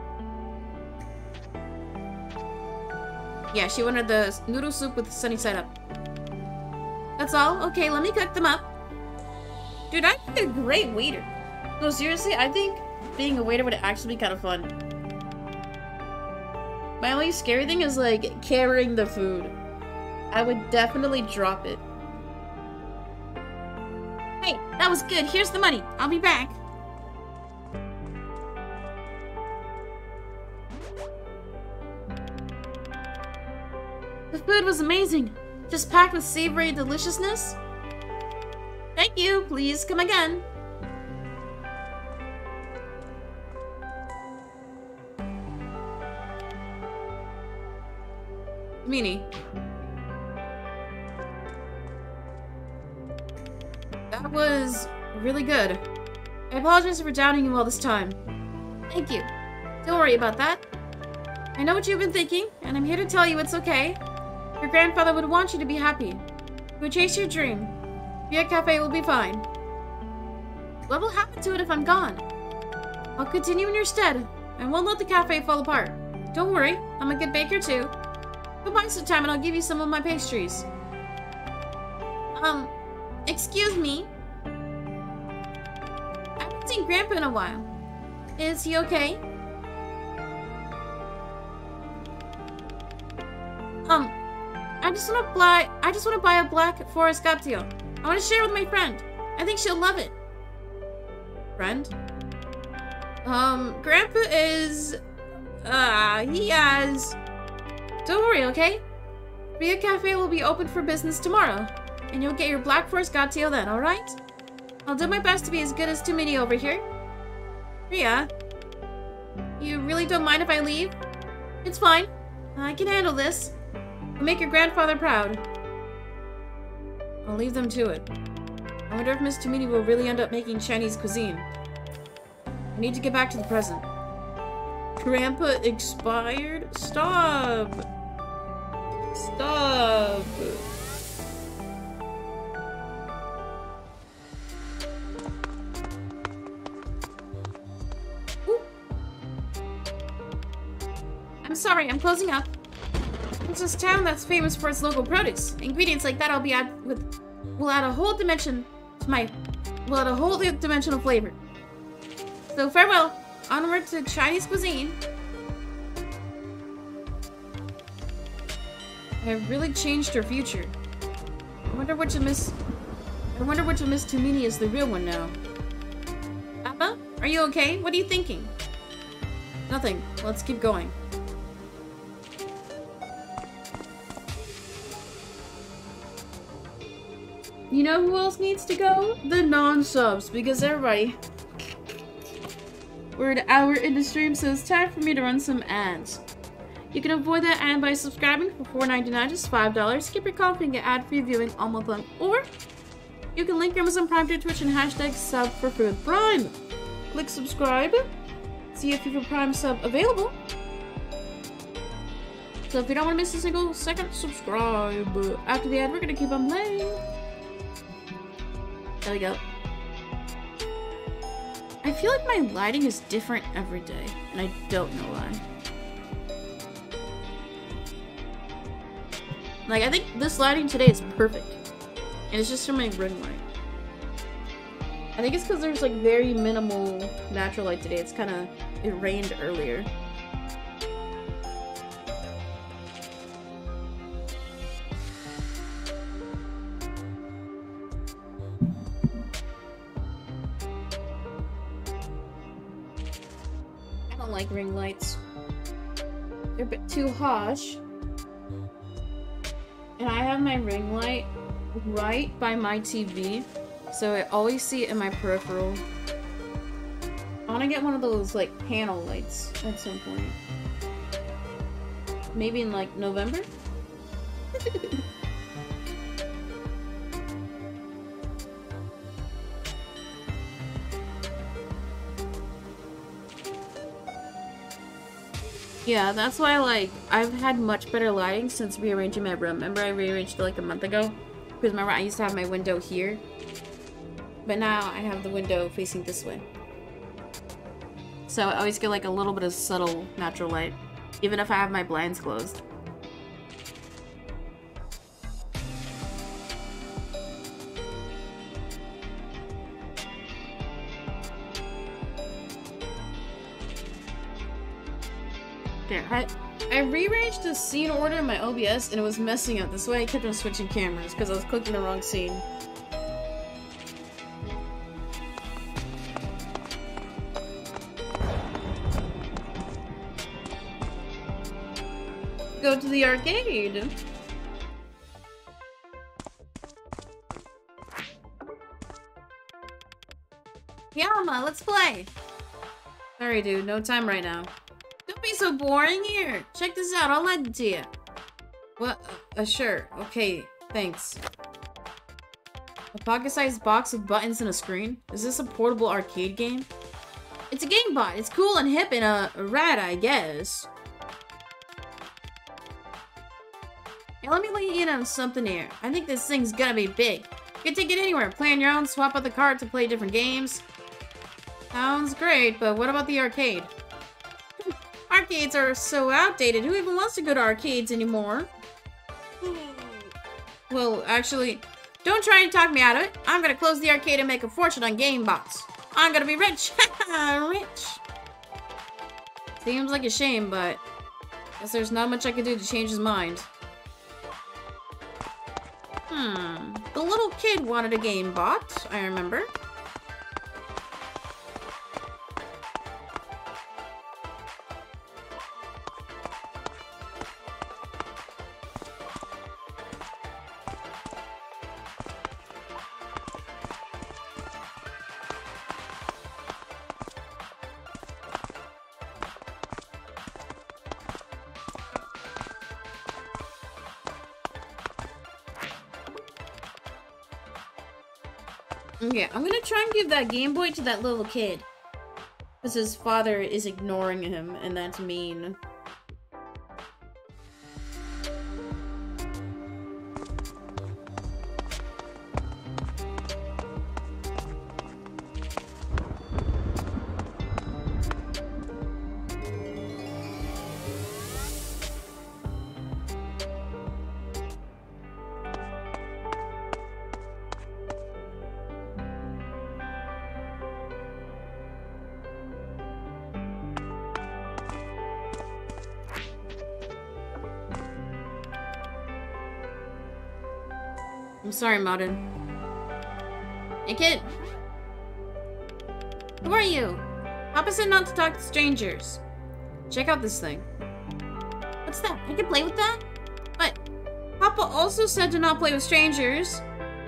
[SPEAKER 1] Yeah, she wanted the noodle soup with the sunny side up. That's all? Okay, let me cook them up. Dude, I'm a great waiter. No, seriously, I think being a waiter would actually be kind of fun. My only scary thing is, like, carrying the food. I would definitely drop it. Hey, that was good. Here's the money. I'll be back. The food was amazing. Just packed with savory deliciousness. Thank you. Please come again. Meanie. That was really good. I apologize for doubting you all this time. Thank you. Don't worry about that. I know what you've been thinking, and I'm here to tell you it's okay. Your grandfather would want you to be happy. You would chase your dream. Via Cafe will be fine. What will happen to it if I'm gone? I'll continue in your stead. I won't let the cafe fall apart. Don't worry, I'm a good baker too. Come by sometime and I'll give you some of my pastries. Um, excuse me. I haven't seen Grandpa in a while. Is he okay? Um, I just want to buy. I just want to buy a Black Forest Gaptio. I want to share with my friend. I think she'll love it. Friend? Um, Grandpa is. Uh, he has. Don't worry, okay? Via Cafe will be open for business tomorrow, and you'll get your Black Forest Gaptio then. All right? I'll do my best to be as good as Tumini over here. Ria, you really don't mind if I leave? It's fine. I can handle this. I'll make your grandfather proud. I'll leave them to it. I wonder if Miss Tomini will really end up making Chinese cuisine. I need to get back to the present. Grandpa expired? Stop! Stop! Ooh. I'm sorry, I'm closing up. It's this town that's famous for its local produce. Ingredients like that I'll be add with will add a whole dimension to my will add a whole dimension of flavor. So farewell. Onward to Chinese cuisine. I have really changed her future. I wonder which of Miss I wonder which of Miss Tomini is the real one now. Papa? Are you okay? What are you thinking? Nothing. Let's keep going. You know who else needs to go? The non-subs, because everybody... We're an hour into stream, so it's time for me to run some ads. You can avoid that ad by subscribing for four ninety-nine, just five dollars. Skip your coffee and get ad-free viewing all month long. Or, you can link your Amazon Prime to Twitch and hashtag sub for food Prime. Click subscribe. See if you have a Prime sub available. So if you don't want to miss a single second, subscribe. After the ad, we're going to keep on playing. There we go. I feel like my lighting is different every day, and I don't know why. Like, I think this lighting today is perfect. And it's just from my ring light. I think it's because there's, like, very minimal natural light today. It's kind of... It rained earlier. Like ring lights. They're a bit too harsh. And I have my ring light right by my T V, so I always see it in my peripheral. I want to get one of those like panel lights at some point. Maybe in like November? Yeah, that's why, like, I've had much better lighting since rearranging my room. Remember I rearranged it like a month ago? Because remember I used to have my window here. But now I have the window facing this way. So I always get like a little bit of subtle natural light. Even if I have my blinds closed. Okay, I, I rearranged the scene order in my O B S and it was messing up. This way I kept on switching cameras because I was clicking the wrong scene. Go to the arcade! Yama, let's play! Sorry dude, no time right now. Don't be so boring. Here, check this out. I'll lend it to you. What? Uh, sure. Okay, thanks. A pocket-sized box with buttons and a screen? Is this a portable arcade game? It's a game bot. It's cool and hip and uh, rad, I guess. Hey, let me let you in on something here. I think this thing's gonna be big. You can take it anywhere. Play on your own, swap out the card to play different games. Sounds great, but what about the arcade? Arcades are so outdated. Who even wants to go to arcades anymore? Well, actually, don't try and talk me out of it. I'm gonna close the arcade and make a fortune on game bots. I'm gonna be rich. Rich. Seems like a shame, but guess there's not much I can do to change his mind. Hmm. The little kid wanted a game bot, I remember. Okay, I'm gonna try and give that Game Boy to that little kid. Because his father is ignoring him, and that's mean. I'm sorry, Modern. Hey, kid. Who are you? Papa said not to talk to strangers. Check out this thing. What's that? I can play with that? But Papa also said to not play with strangers.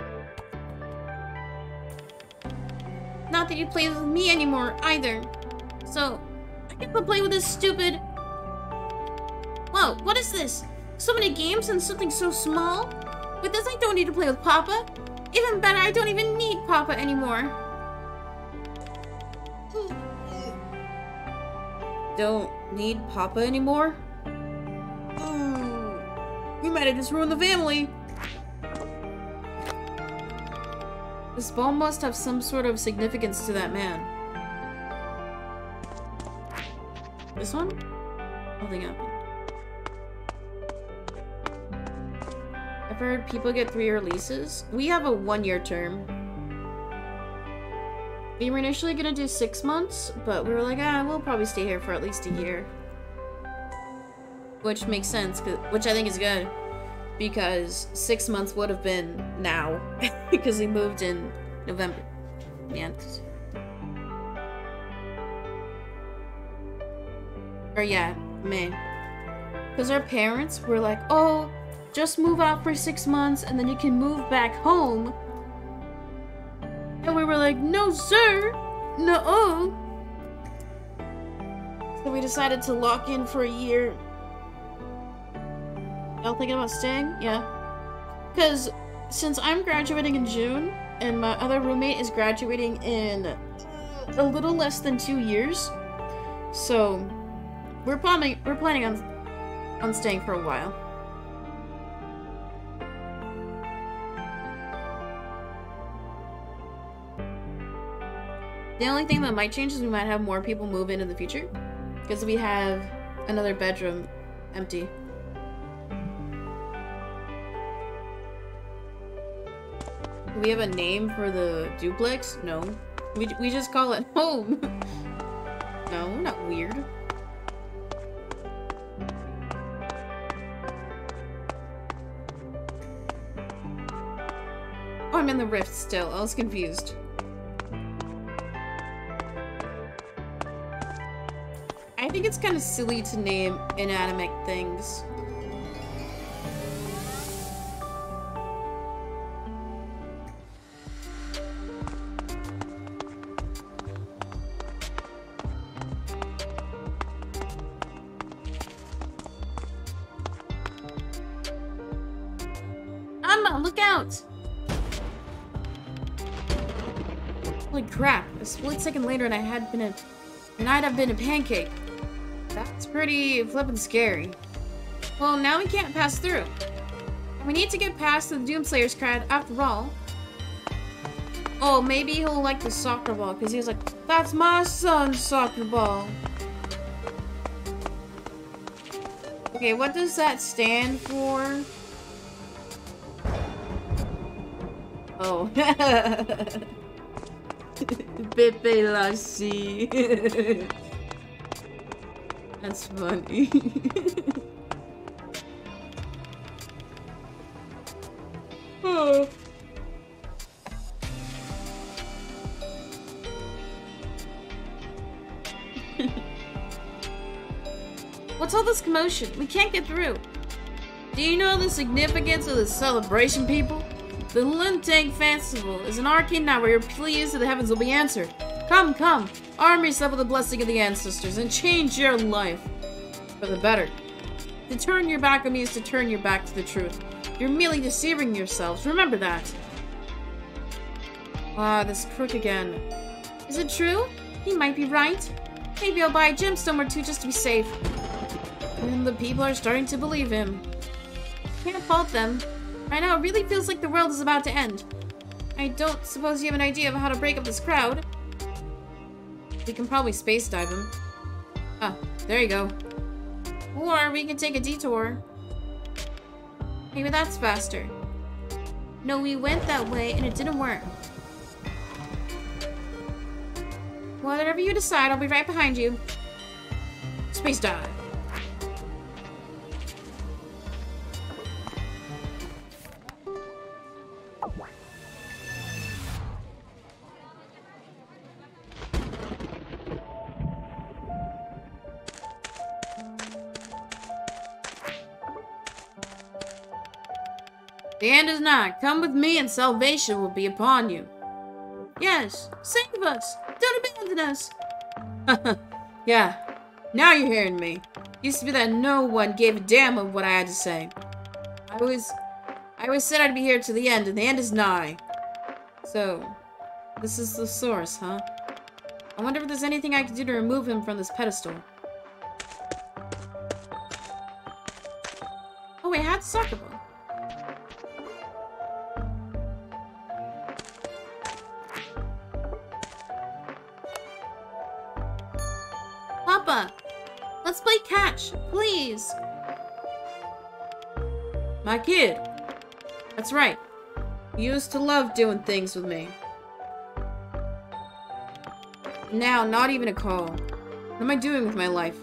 [SPEAKER 1] Not that you play with me anymore, either. So, I can go play with this stupid... Whoa, what is this? So many games and something so small? With this, I don't need to play with Papa. Even better, I don't even need Papa anymore. Don't need Papa anymore? We might have just ruined the family. This ball must have some sort of significance to that man. This one? Nothing happened. I've heard people get three-year leases. We have a one-year term. We were initially gonna do six months, but we were like, ah, we'll probably stay here for at least a year. Which makes sense, which I think is good. Because six months would have been now. Because we moved in November. Yeah. Or yeah, May. Because our parents were like, oh, just move out for six months and then you can move back home. And we were like, no, sir. No-oh. So we decided to lock in for a year. Y'all thinking about staying? Yeah. Because since I'm graduating in June and my other roommate is graduating in a little less than two years. So we're planning we're planning on on staying for a while. The only thing that might change is we might have more people move in in the future. Because we have another bedroom empty. Do we have a name for the duplex? No. We, we just call it home. No, not weird. Oh, I'm in the rift still. I was confused. I think it's kind of silly to name inanimate things. Amma, look out! Holy crap, a split second later and I had been a... and I'd have been a pancake. That's pretty flippin' scary. Well, now we can't pass through. And we need to get past the Doomslayer's crowd after all. Oh, maybe he'll like the soccer ball, because he was like, that's my son's soccer ball. Okay, what does that stand for? Oh. Pepe Lassie. That's funny. Oh. What's all this commotion? We can't get through. Do you know the significance of the celebration, people? The Lintang Festival is an arcane night where your pleas to the heavens will be answered. Come, come, arm yourself with the blessing of the ancestors and change your life for the better. To turn your back on me is to turn your back to the truth. You're merely deceiving yourselves. Remember that. Ah, this crook again. Is it true? He might be right. Maybe I'll buy a gemstone or two just to be safe. And the people are starting to believe him. Can't fault them. Right now, it really feels like the world is about to end. I don't suppose you have an idea of how to break up this crowd. We can probably space dive him. Ah, there you go. Or we can take a detour. Maybe that's faster. No, we went that way and it didn't work. Whatever you decide, I'll be right behind you. Space dive. The end is nigh. Come with me and salvation will be upon you. Yes, save us. Don't abandon us. Yeah, now you're hearing me. Used to be that no one gave a damn of what I had to say. I always, I always said I'd be here to the end, and the end is nigh. So, this is the source, huh? I wonder if there's anything I can do to remove him from this pedestal. Oh wait, I had the soccer ball. Papa, let's play catch, please. My kid. That's right. You used to love doing things with me. Now, not even a call. What am I doing with my life?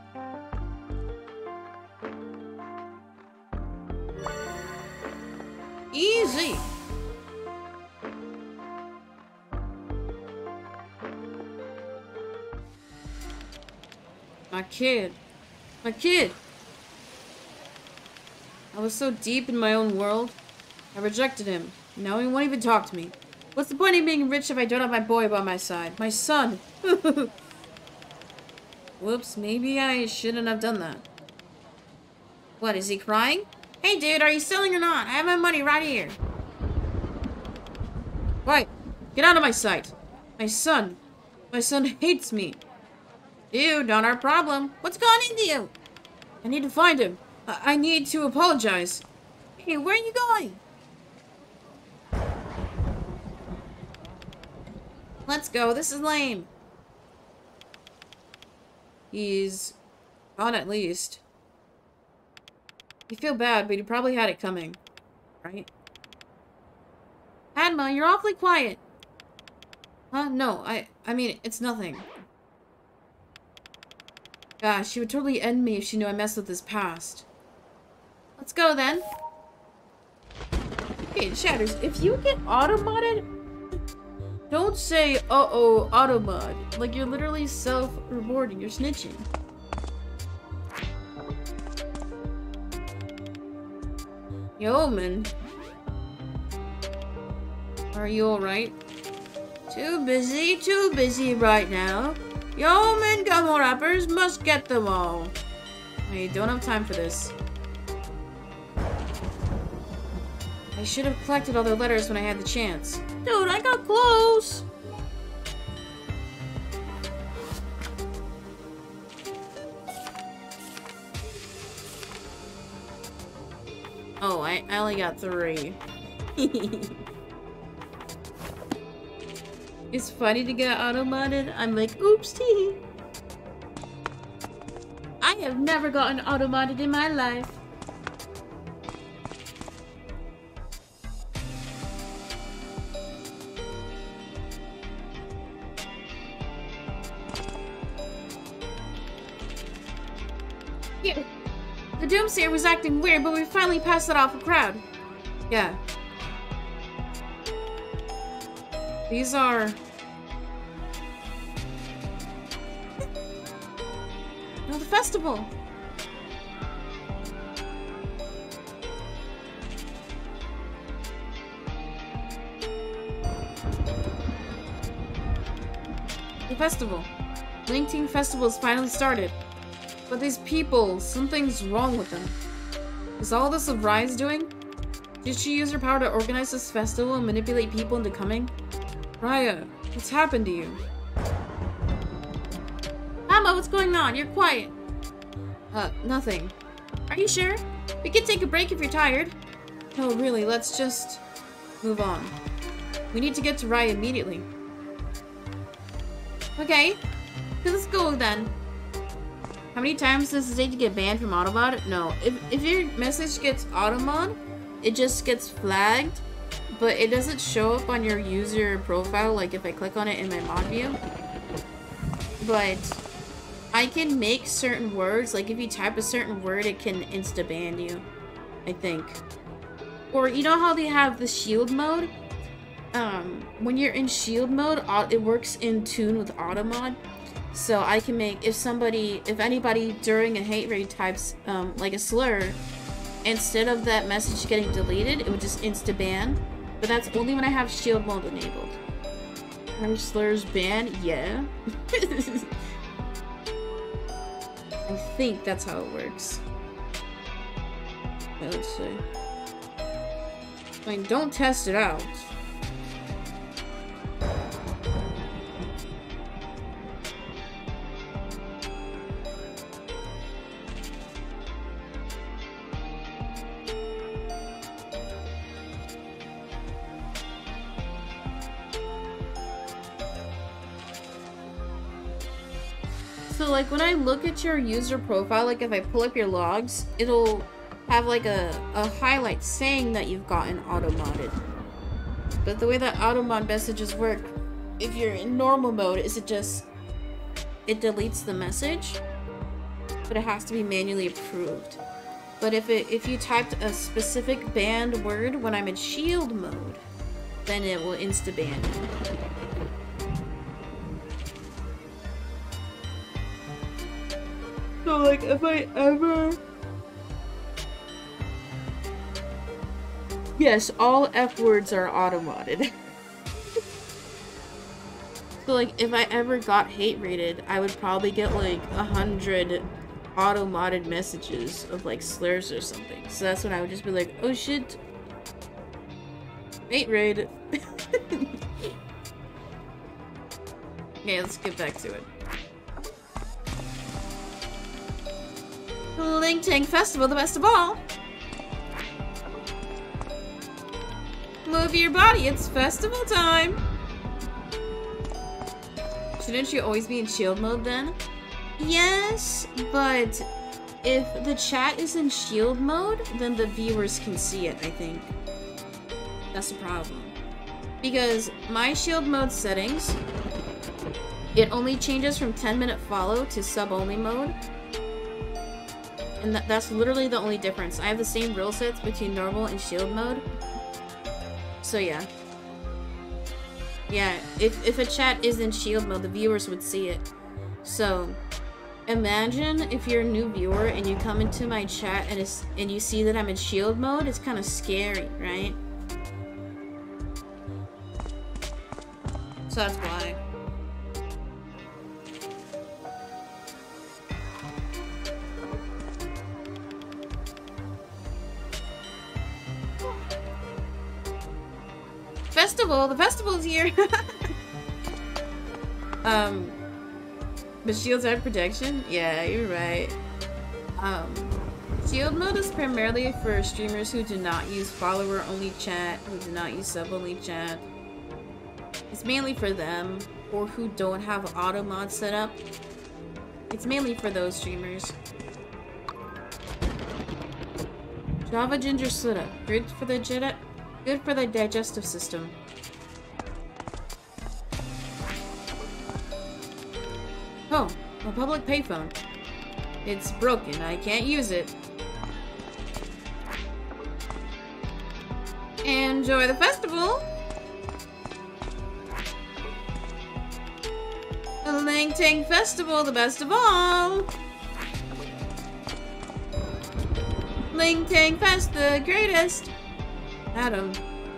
[SPEAKER 1] Easy. My kid. My kid. I was so deep in my own world. I rejected him. Now he won't even talk to me. What's the point of being rich if I don't have my boy by my side? My son. Whoops, maybe I shouldn't have done that. What, is he crying? Hey dude, are you selling or not? I have my money right here. Right, get out of my sight. My son. My son hates me. Dude, not our problem. What's going into you? I need to find him. I, I need to apologize. Hey, where are you going? Let's go. This is lame. He's gone at least. You feel bad, but you probably had it coming. Right? Padma, you're awfully quiet. Huh? No, I, I mean, it's nothing. Gosh, she would totally end me if she knew I messed with his past. Let's go, then. Okay, Shatters, if you get auto-modded, don't say, uh-oh, auto-mod. Like, you're literally self-rewarding. You're snitching. Yeoman. Are you alright? Too busy, too busy right now. Yeoman gummo wrappers must get them all. I don't have time for this. I should have collected all their letters when I had the chance. Dude, I got close! Oh, I, I only got three. It's funny to get auto-modded. I'm like, oops, tee. I have never gotten auto-modded in my life. Here. The Doomsayer was acting weird, but we finally passed it off a crowd. Yeah. These are... No, the festival! The festival. Link-Team Festival has finally started. But these people, something's wrong with them. Is all this of Rise doing? Did she use her power to organize this festival and manipulate people into coming? Raya, what's happened to you? Mama, what's going on? You're quiet. Uh, nothing. Are you sure? We can take a break if you're tired. No, really, let's just move on. We need to get to Raya immediately. Okay, let's go then. How many times does it take to get banned from Automod? No, if, if your message gets Automod, it just gets flagged, but it doesn't show up on your user profile, like if I click on it in my mod view. But I can make certain words, like if you type a certain word, it can insta-ban you, I think. Or, you know how they have the shield mode? Um, when you're in shield mode, it works in tune with Automod. So I can make, if somebody, if anybody during a hate raid types, um, like a slur, instead of that message getting deleted, it would just insta-ban. But that's only when I have shield mode enabled. Are slurs banned? Yeah. I think that's how it works. Okay, let's see. I mean, don't test it out. So, like, when I look at your user profile, like, if I pull up your logs, it'll have, like, a, a highlight saying that you've gotten auto-modded. But the way that auto-mod messages work, if you're in normal mode, is it just... it deletes the message, but it has to be manually approved. But if it if you typed a specific banned word when I'm in shield mode, then it will insta-ban you. So, like, if I ever... Yes, all F words are auto-modded. So, like, if I ever got hate rated, I would probably get, like, a hundred auto-modded messages of, like, slurs or something. So that's when I would just be like, oh shit. Hate raid. Okay, let's get back to it. Ling Tang Festival, the best of all. Move your body, it's festival time. Shouldn't you always be in shield mode then? Yes, but if the chat is in shield mode, then the viewers can see it, I think. That's the problem. Because my shield mode settings, it only changes from ten minute follow to sub only mode. And th that's literally the only difference. I have the same rule sets between normal and shield mode. So yeah. Yeah, if, if a chat is in shield mode, the viewers would see it. So, imagine if you're a new viewer and you come into my chat and, it's, and you see that I'm in shield mode, it's kind of scary, right? So that's why. Festival! The festival's here! um, but shields have protection? Yeah, you're right. Um, shield mode is primarily for streamers who do not use follower-only chat, who do not use sub-only chat. It's mainly for them, or who don't have auto mod set up. It's mainly for those streamers. Java Ginger Soda. Good for the Jedi. Good for the digestive system. Oh, a public payphone. It's broken. I can't use it. Enjoy the festival! The Ling Tang Festival, the best of all! Ling Tang Fest, the greatest! Adam.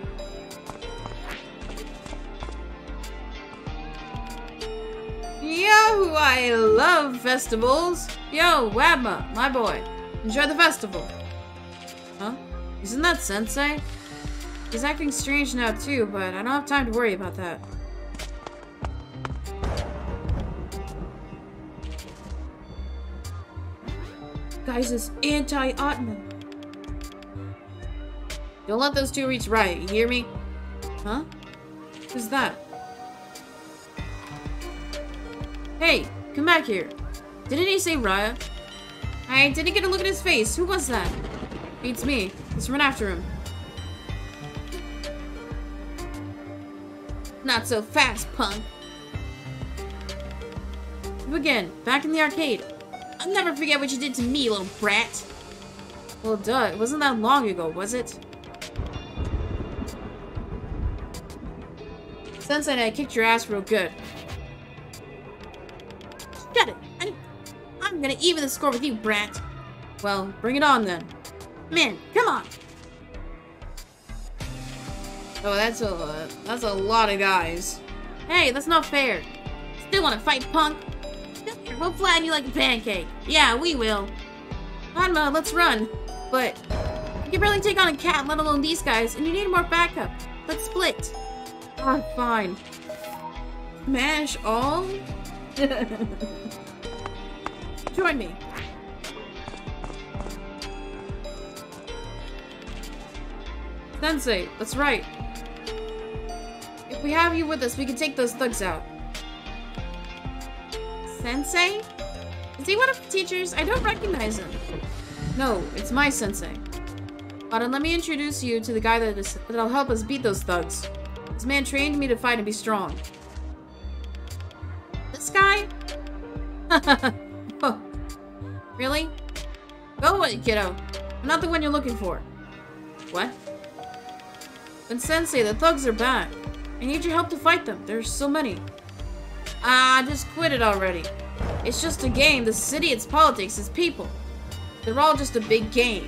[SPEAKER 1] Yo, I love festivals. Yo, Wabma, my boy. Enjoy the festival. Huh? Isn't that Sensei? He's acting strange now too, but I don't have time to worry about that. Guy's is anti-Atma. Don't let those two reach Raya, you hear me? Huh? Who's that? Hey, come back here. Didn't he say Raya? I didn't get a look at his face. Who was that? Beats me. Let's run after him. Not so fast, punk. Again, back in the arcade. I'll never forget what you did to me, little brat. Well, duh. It wasn't that long ago, was it? Sensei and I kicked your ass real good. Shut it! I'm, I'm gonna even the score with you, brat. Well, bring it on then. Man, come on! Oh, that's a uh, that's a lot of guys. Hey, that's not fair. Still want to fight, punk? We'll flatten you like a pancake. Yeah, we will. Atma, let's run. But you can barely take on a cat, let alone these guys, and you need more backup. Let's split. Ah, fine. Smash all? Join me. Sensei, that's right. If we have you with us, we can take those thugs out. Sensei? Is he one of the teachers? I don't recognize him. No, it's my sensei. But let me introduce you to the guy that is, that'll help us beat those thugs. This man trained me to fight and be strong. This guy? Oh. Really? Go away, kiddo. I'm not the one you're looking for. What? But Sensei, the thugs are back. I need your help to fight them. There's so many. Ah, just quit it already. It's just a game. The city, it's politics, it's people. They're all just a big game.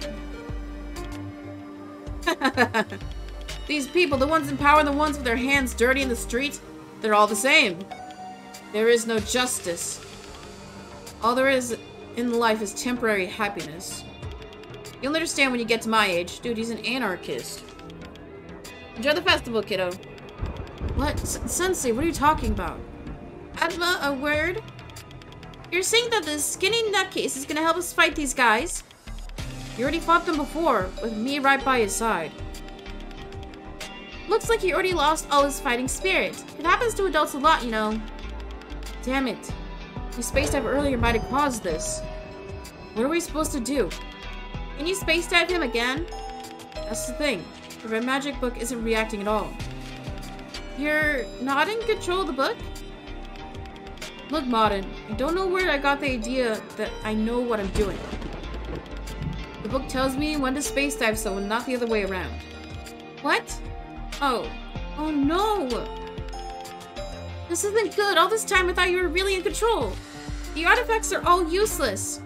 [SPEAKER 1] These people, the ones in power, the ones with their hands dirty in the street, they're all the same. There is no justice. All there is in life is temporary happiness. You'll understand when you get to my age. Dude, he's an anarchist. Enjoy the festival, kiddo. What? S Sensei, what are you talking about? Atma, a word? You're saying that this skinny nutcase is gonna help us fight these guys? You already fought them before, with me right by his side. Looks like he already lost all his fighting spirit. It happens to adults a lot, you know. Damn it. The space dive earlier might have caused this. What are we supposed to do? Can you space dive him again? That's the thing. The red magic book isn't reacting at all. You're not in control of the book? Look, Modern, I don't know where I got the idea that I know what I'm doing. The book tells me when to space dive someone, not the other way around. What? Oh. Oh no! This isn't good. All this time I thought you were really in control. The artifacts are all useless.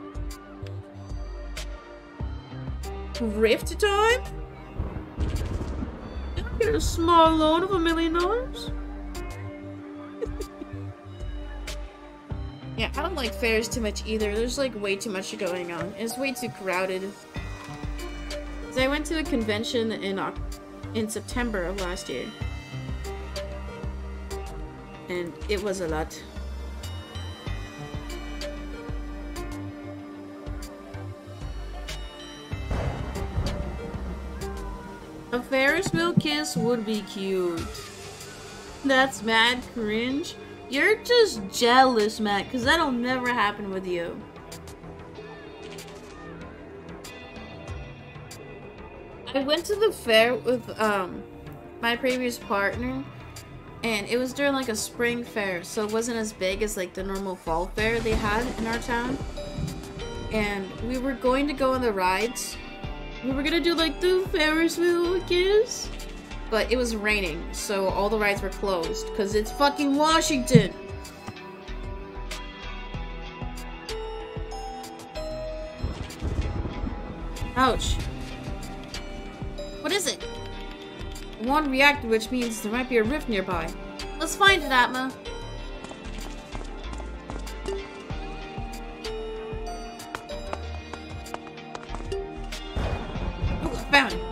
[SPEAKER 1] Rift time? Can I get a small loan of a million dollars? Yeah, I don't like fairs too much either. There's like way too much going on. It's way too crowded. So I went to a convention in uh, in September of last year. And it was a lot. A Ferris wheel kiss would be cute. That's mad cringe. You're just jealous, Matt, because that'll never happen with you. I went to the fair with um my previous partner, and it was during like a spring fair, so it wasn't as big as like the normal fall fair they had in our town. And we were going to go on the rides. We were gonna do like the Ferris wheel kiss. But it was raining, so all the rides were closed, because it's fucking Washington! Ouch. What is it? One reacted, which means there might be a rift nearby. Let's find it, Atma. Oh, I found it.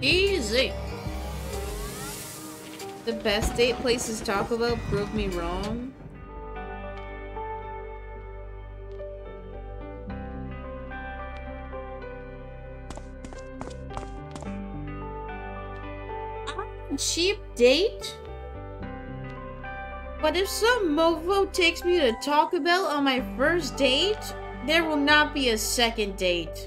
[SPEAKER 1] Easy. The best date places Taco Bell proved me wrong. I'm a cheap date? But if some mofo takes me to Taco Bell on my first date, there will not be a second date.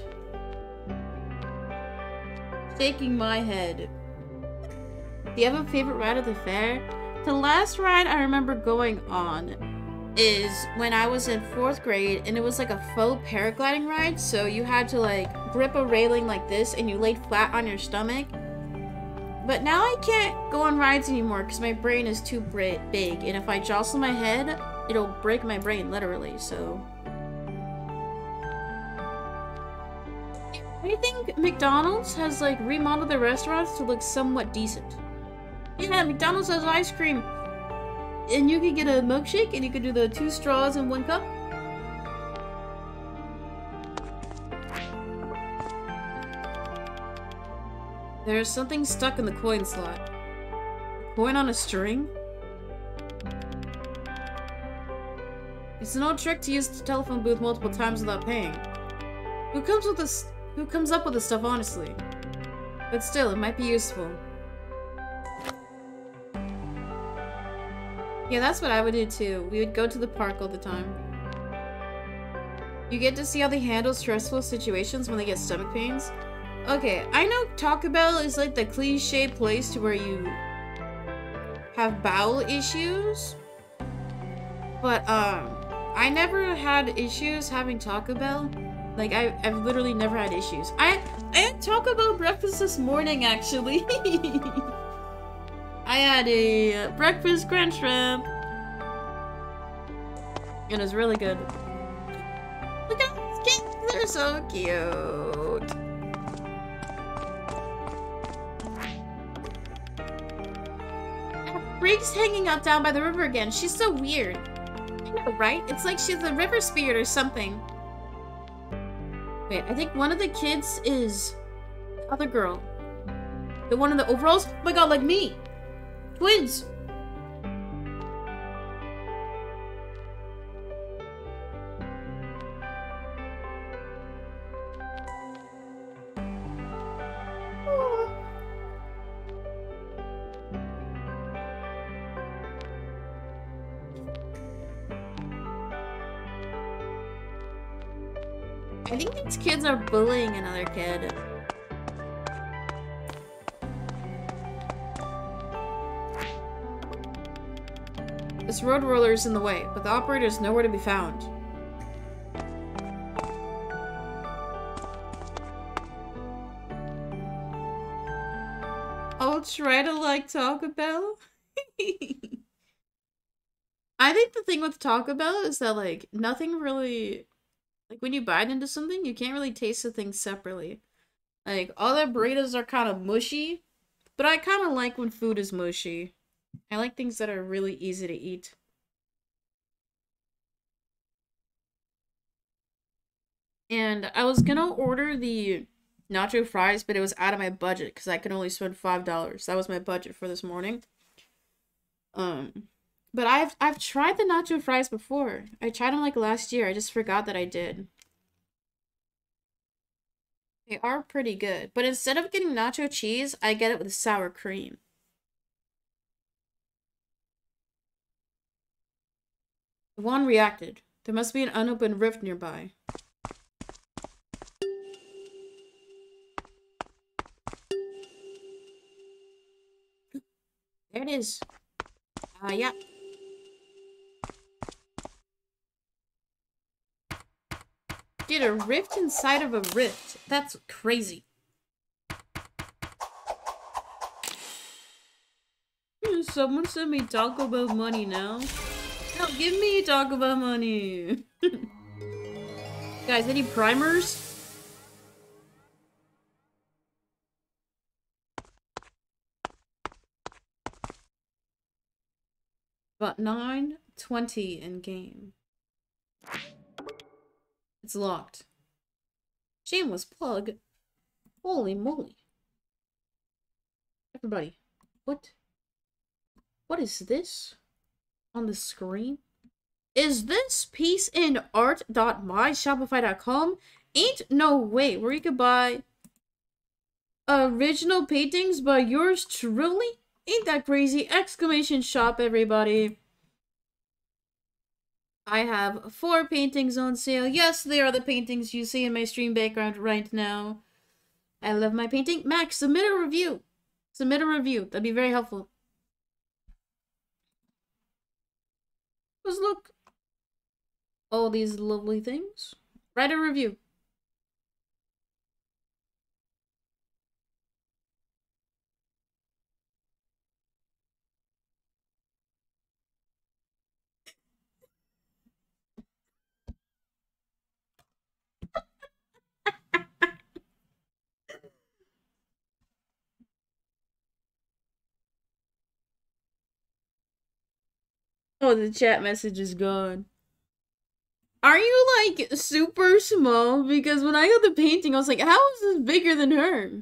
[SPEAKER 1] Shaking my head. Do you have a favorite ride at the fair? The last ride I remember going on is when I was in fourth grade, and it was like a faux paragliding ride. So you had to like grip a railing like this and you laid flat on your stomach. But now I can't go on rides anymore because my brain is too big, and if I jostle my head, it'll break my brain literally, so... I think McDonald's has like remodeled their restaurants to look somewhat decent. Yeah, McDonald's has ice cream. And you can get a milkshake and you can do the two straws in one cup. There's something stuck in the coin slot. Coin on a string? It's an old trick to use the telephone booth multiple times without paying. Who comes with this? Who comes up with this stuff, honestly? But still, it might be useful. Yeah, that's what I would do too. We would go to the park all the time. You get to see how they handle stressful situations when they get stomach pains. Okay, I know Taco Bell is like the cliche place to where you have bowel issues, but um, I never had issues having Taco Bell. Like, I, I've literally never had issues. I, I had Taco Bell breakfast this morning, actually. I had a breakfast crunch shrimp. It was really good. Look at these kids, they're so cute. Freak's hanging out down by the river again. She's so weird. I know, right? It's like she's a river spirit or something. Wait, I think one of the kids is the other girl. The one in the overalls? Oh my god, like me! Twins! I think these kids are bullying another kid. This road roller is in the way, but the operator is nowhere to be found. I'll try to like Taco Bell. I think the thing with Taco Bell is that like nothing really... Like, when you bite into something, you can't really taste the thing separately. Like, all their burritos are kind of mushy, but I kind of like when food is mushy. I like things that are really easy to eat. And I was gonna order the nacho fries, but it was out of my budget because I could only spend five dollars. That was my budget for this morning. Um... But I've I've tried the nacho fries before. I tried them like last year. I just forgot that I did. They are pretty good. But instead of getting nacho cheese, I get it with sour cream. One reacted. There must be an unopened rift nearby. There it is. Ah, uh, yeah. Dude, a rift inside of a rift. That's crazy. Someone send me Taco Bell money now. No, give me Taco Bell money. Guys, any primers? About nine twenty in game. It's locked. Shameless plug. Holy moly. Everybody, what? What is this on the screen? Is this piece in art dot my shopify dot com? Ain't no way where you could buy original paintings by yours truly? Ain't that crazy? Exclamation shop, everybody. I have four paintings on sale. Yes, they are the paintings you see in my stream background right now. I love my painting. Max, submit a review. Submit a review. That'd be very helpful. Just look. All these lovely things. Write a review. Oh, the chat message is gone. Are you, like, super small? Because when I got the painting, I was like, how is this bigger than her?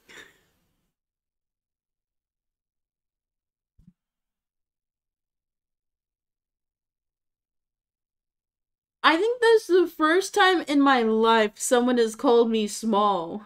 [SPEAKER 1] I think that's the first time in my life someone has called me small.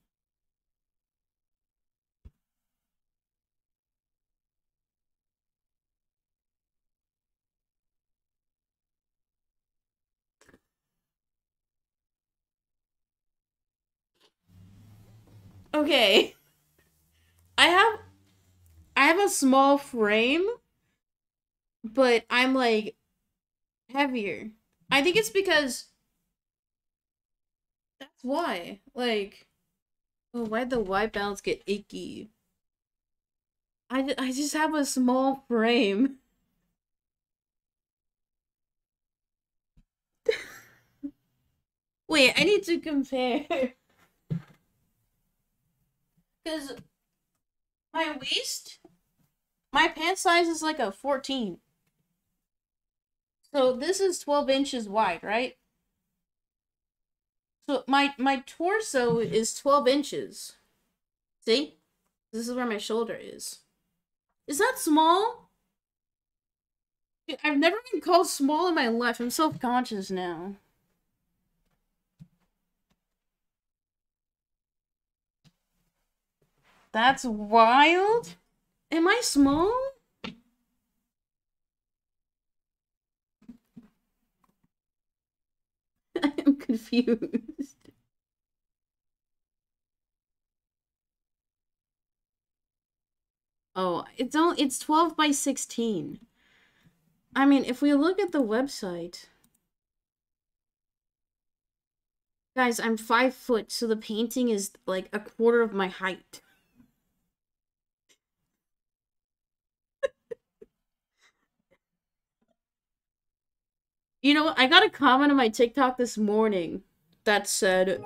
[SPEAKER 1] Okay. I have I have a small frame, but I'm like heavier. I think it's because that's why. Like, oh, why'd the white balance get icky? I, I just have a small frame. Wait, I need to compare. Because my waist, my pant size is like a fourteen. So this is twelve inches wide, right? So my, my torso is twelve inches. See? This is where my shoulder is. Is that small? I've never been called small in my life. I'm self-conscious now. That's wild. Am I small? I am confused. Oh, it's all it's twelve by sixteen. I mean, if we look at the website, guys, I'm five foot, so the painting is like a quarter of my height. You know, I got a comment on my TikTok this morning that said,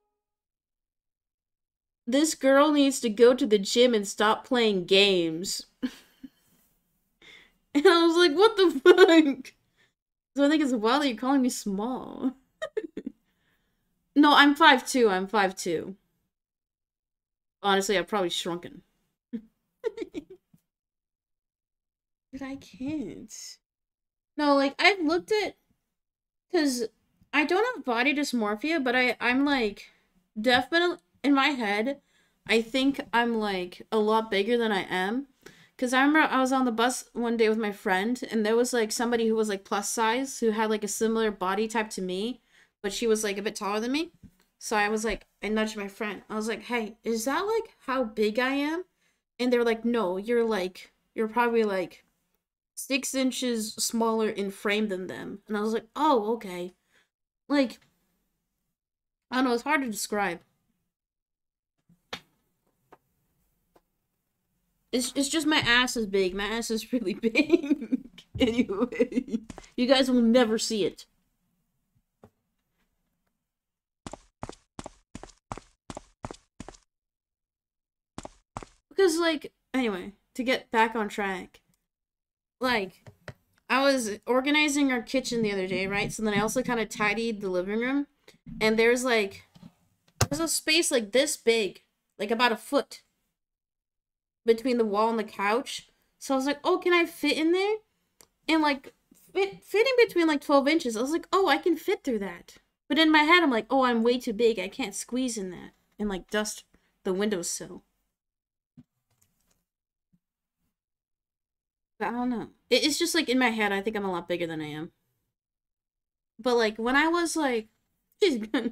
[SPEAKER 1] this girl needs to go to the gym and stop playing games. And I was like, what the fuck? So I think it's wild that you're calling me small. No, I'm five two. I'm five two. Honestly, I've probably shrunken. But I can't. No, like, I've looked at... Because I don't have body dysmorphia, but I, I'm, like, definitely... In my head, I think I'm, like, a lot bigger than I am. Because I remember I was on the bus one day with my friend, and there was, like, somebody who was, like, plus size, who had, like, a similar body type to me, but she was, like, a bit taller than me. So I was, like, I nudged my friend. I was like, hey, is that, like, how big I am? And they were like, no, you're, like, you're probably, like, six inches smaller in frame than them. And I was like, oh, okay. Like, I don't know, it's hard to describe. It's, it's just my ass is big. My ass is really big. Anyway, you guys will never see it. Because, like, anyway, to get back on track. Like, I was organizing our kitchen the other day, right? So then I also kind of tidied the living room. And there's, like, there's a space, like, this big. Like, about a foot between the wall and the couch. So I was like, oh, can I fit in there? And like, fit, fitting between like twelve inches, I was like, oh, I can fit through that. But in my head, I'm like, oh, I'm way too big. I can't squeeze in that and like dust the windowsill. But I don't know. It, it's just like in my head, I think I'm a lot bigger than I am. But like when I was like, because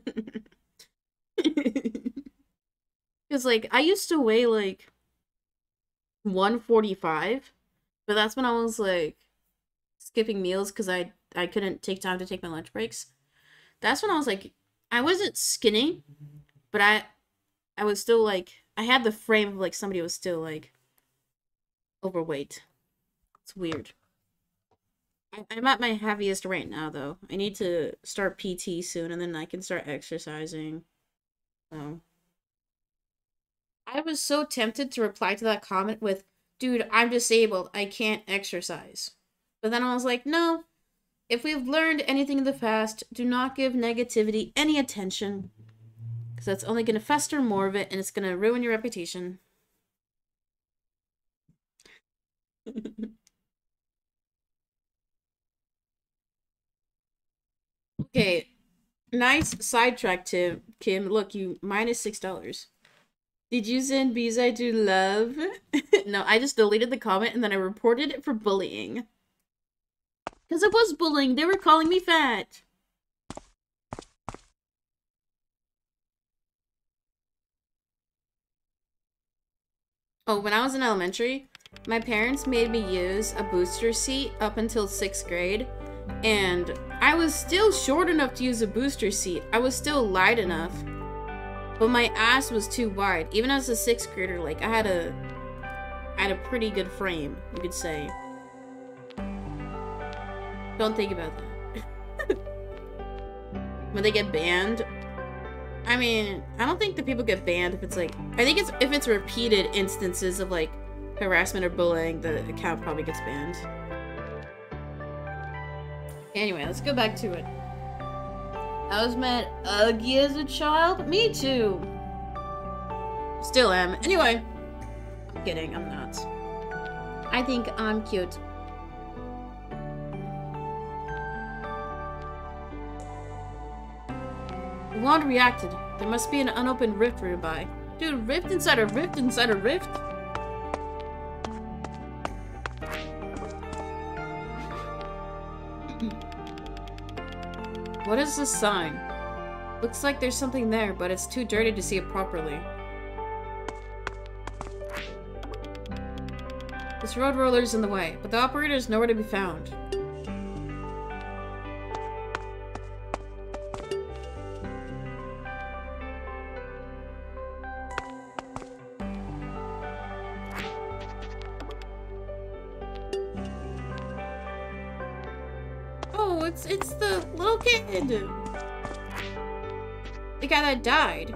[SPEAKER 1] like I used to weigh like one forty-five, but that's when I was like skipping meals because I I couldn't take time to take my lunch breaks. That's when I was like, I wasn't skinny, but I I was still like, I had the frame of like somebody who was still like overweight. It's weird. I, I'm at my heaviest right now though. I need to start P T soon and then I can start exercising. So I was so tempted to reply to that comment with, dude, I'm disabled. I can't exercise. But then I was like, no. If we've learned anything in the past, do not give negativity any attention. Because that's only going to fester more of it, and it's going to ruin your reputation. Okay. Nice sidetrack, Tim. Kim, look, you minus six dollars. Did you send bees I do love? No, I just deleted the comment, and then I reported it for bullying. Because it was bullying. They were calling me fat. Oh, when I was in elementary, my parents made me use a booster seat up until sixth grade. And I was still short enough to use a booster seat. I was still light enough. But my ass was too wide. Even as a sixth grader, like, I had a... I had a pretty good frame, you could say. Don't think about that. When they get banned, I mean, I don't think that people get banned if it's like, I think it's if it's repeated instances of like harassment or bullying, the account probably gets banned. Anyway, let's go back to it. I was mad ugly as a child. Me too. Still am. Anyway, I'm kidding. I'm not. I think I'm cute. The wand reacted. There must be an unopened rift nearby. Dude, rift inside a rift inside a rift? What is this sign? Looks like there's something there, but it's too dirty to see it properly. This road roller is in the way, but the operator is nowhere to be found. Oh, it's it's the little kid. The guy that died.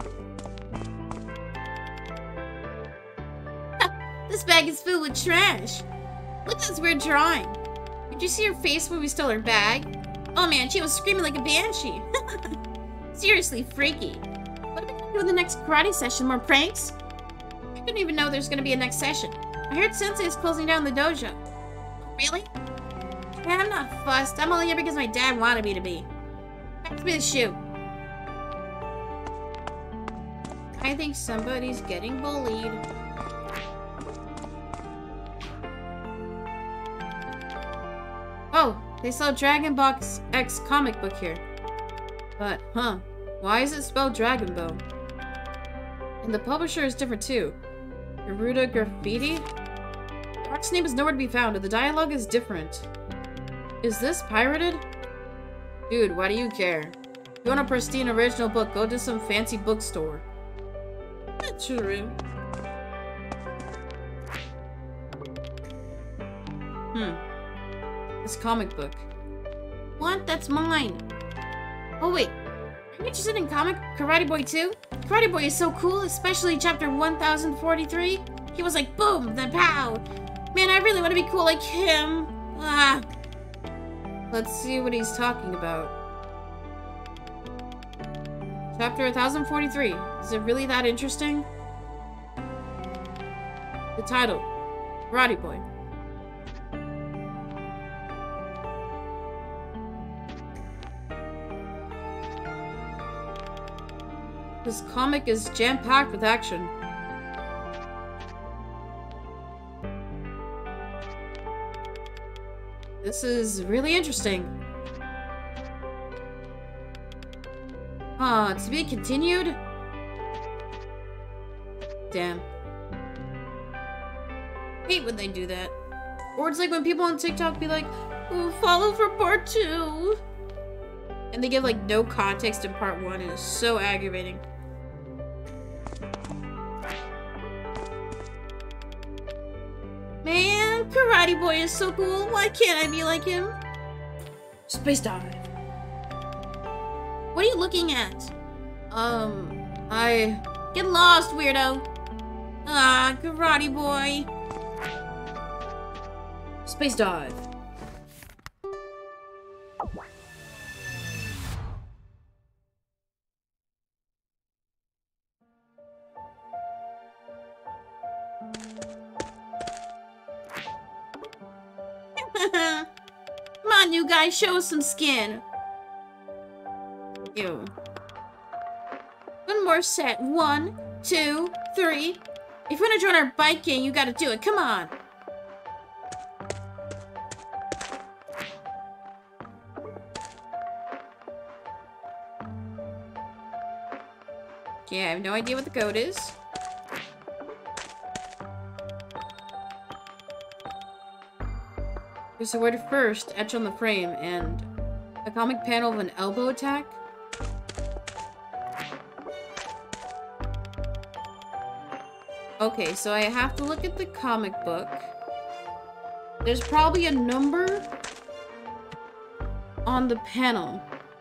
[SPEAKER 1] This bag is filled with trash. Look at this weird drawing. Did you see her face when we stole her bag? Oh man, she was screaming like a banshee. Seriously freaky. What are we gonna do in the next karate session? More pranks? I didn't even know there's gonna be a next session. I heard Sensei is closing down the dojo. Really? Yeah, I'm not fussed. I'm only here because my dad wanted me to be. Pass me the shoe. I think somebody's getting bullied. Oh, they sell Dragon Box X comic book here. But, huh, why is it spelled Dragon Ball? And the publisher is different too. Garuda Graffiti? The artist's name is nowhere to be found, and the dialogue is different. Is this pirated? Dude, why do you care? If you want a pristine original book, go to some fancy bookstore. That's true. Hmm. This comic book. What? That's mine. Oh wait, are you interested in comic Karate Boy two? Karate Boy is so cool, especially chapter one thousand forty-three. He was like boom, then pow. Man, I really want to be cool like him. Ah. Let's see what he's talking about. Chapter one thousand forty-three. Is it really that interesting? The title, Karate Boy. This comic is jam-packed with action. This is really interesting. Huh, to be continued? Damn. Hate when they do that. Or it's like when people on TikTok be like, ooh, follow for part two. And they give like no context in part one, and it's so aggravating. Man, Karate Boy is so cool. Why can't I be like him? Space dive. What are you looking at? Um, I... Get lost, weirdo. Ah, Karate Boy. Space dive. Come on, you guys, show us some skin. Ew. One more set. One, two, three. If you want to join our bike gang, you gotta do it. Come on. Okay, I have no idea what the code is. There's a word first etched on the frame, and a comic panel of an elbow attack. Okay, so I have to look at the comic book. There's probably a number on the panel.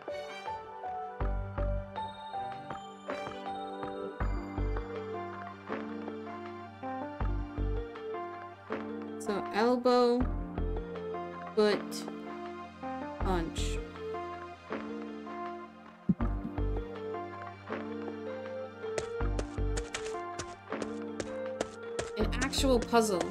[SPEAKER 1] So, elbow, foot, punch. An actual puzzle.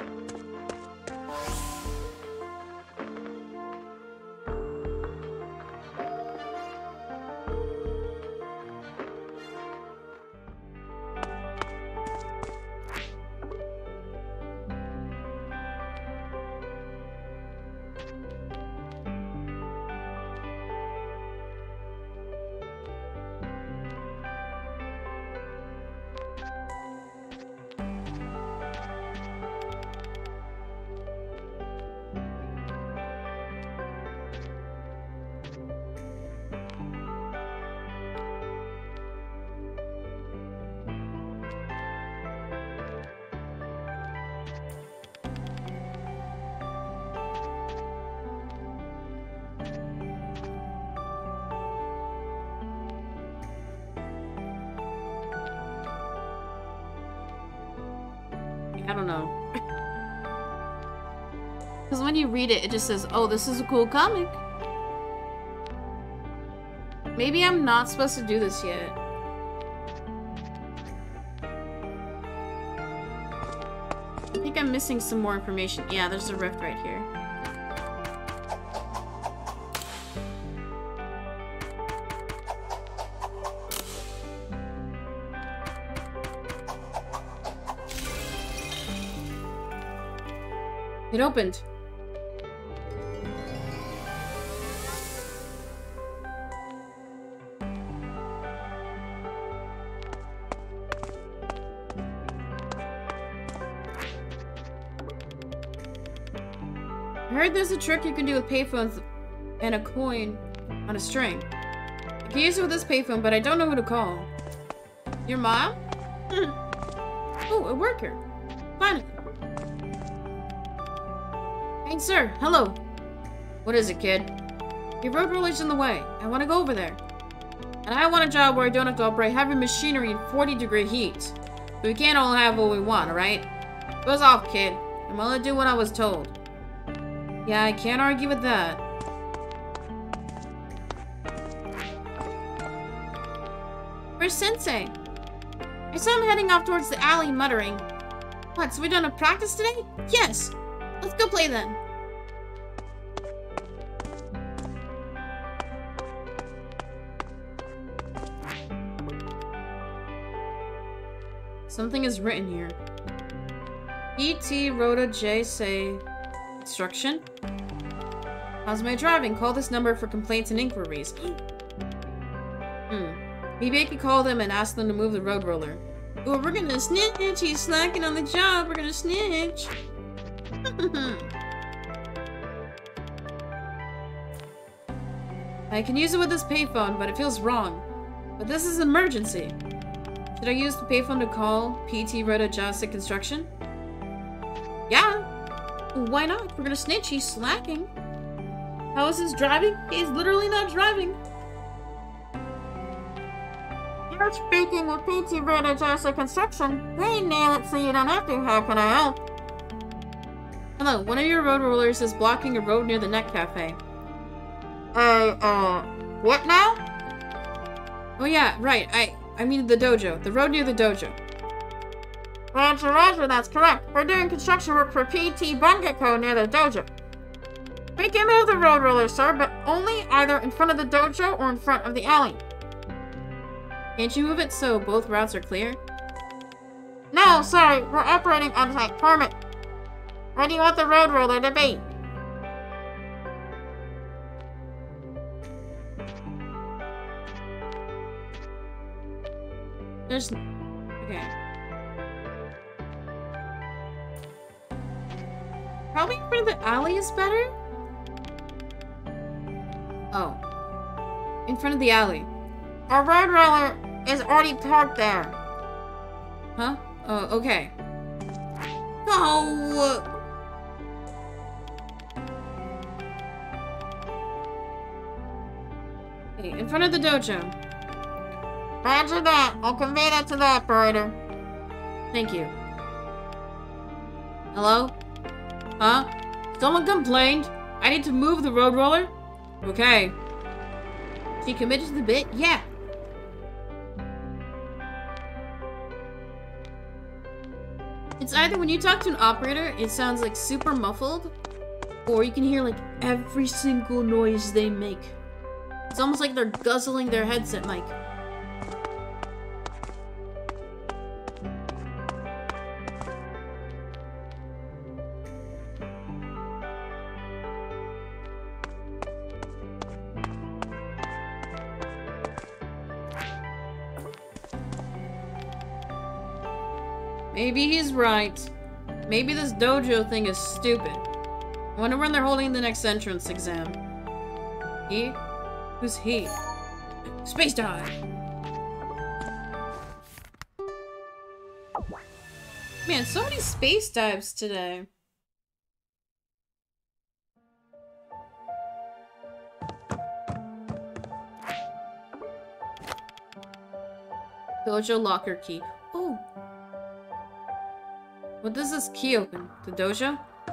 [SPEAKER 1] I don't know. Because when you read it, it just says, oh, this is a cool comic. Maybe I'm not supposed to do this yet. I think I'm missing some more information. Yeah, there's a rift right here. It opened. I heard there's a trick you can do with payphones and a coin on a string. I can use it with this payphone, but I don't know who to call. Your mom? Oh, a worker. Finally. Hey, sir. Hello. What is it, kid? Your road roller's in the way. I want to go over there. And I want a job where I don't have to operate heavy machinery in forty degree heat. But we can't all have what we want, alright? Goes off, kid. I'm only doing what I was told. Yeah, I can't argue with that. Where's Sensei? I saw him heading off towards the alley, muttering. What, so we don't have practice today? Yes! Let's go play then. Something is written here. E T Rhoda J say instruction. How's my driving? Call this number for complaints and inquiries. hmm. Maybe I could call them and ask them to move the road roller. Oh, we're gonna snitch. He's slacking on the job. We're gonna snitch. I can use it with this payphone, but it feels wrong. But this is an emergency. Should I use the payphone to call P T Rhoda Jessic Construction? Yeah. Why not? We're gonna snitch. He's slacking. How is his driving? He's literally not driving. You're speaking with P T Rhoda Jessic Construction. They nail it so you don't have to. How can I help? Hello. One of your road rollers is blocking a road near the Net Cafe. Uh, uh, what now? Oh yeah, right. I... I mean the dojo. The road near the dojo. Roger, roger, that's correct. We're doing construction work for P T Bungako near the dojo. We can move the road roller, sir, but only either in front of the dojo or in front of the alley. Can't you move it so both routes are clear? No, sorry. We're operating on site permit. Where do you want the road roller to be? There's... okay. Probably in front of the alley is better? Oh. In front of the alley. Our road roller is already parked there. Huh? Oh, okay. Oh! Okay, in front of the dojo. Roger that. I'll convey that to the operator. Thank you. Hello? Huh? Someone complained. I need to move the road roller? Okay. She committed to the bit? Yeah. It's either when you talk to an operator, it sounds like super muffled, or you can hear like every single noise they make. It's almost like they're guzzling their headset mic. Maybe he's right. Maybe this dojo thing is stupid. I wonder when they're holding the next entrance exam. He? Who's he? Space dive! Man, so many space dives today. Dojo locker key. Oh. What does this key open? The dojo?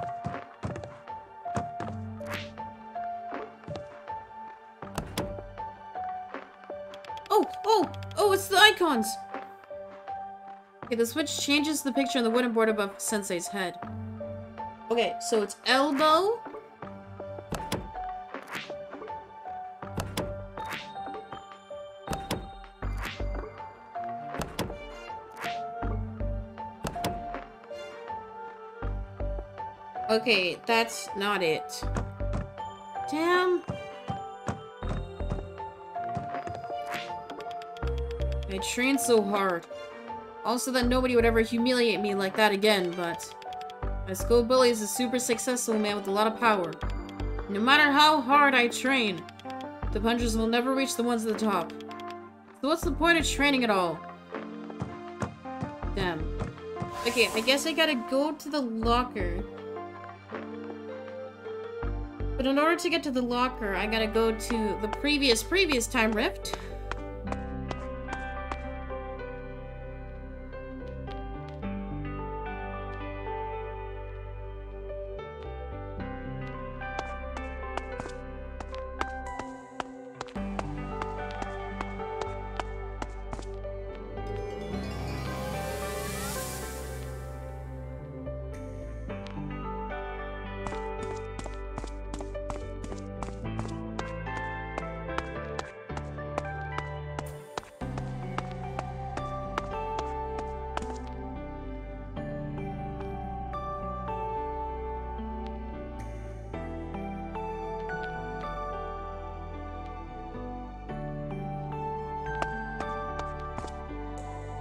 [SPEAKER 1] Oh! Oh! Oh, it's the icons! Okay, the switch changes the picture on the wooden board above Sensei's head. Okay, so it's elbow. Okay, that's not it. Damn. I trained so hard. Also that nobody would ever humiliate me like that again, but... my school bully is a super successful man with a lot of power. No matter how hard I train, the punchers will never reach the ones at the top. So what's the point of training at all? Damn. Okay, I guess I gotta go to the locker. But in order to get to the locker, I gotta go to the previous, previous time rift.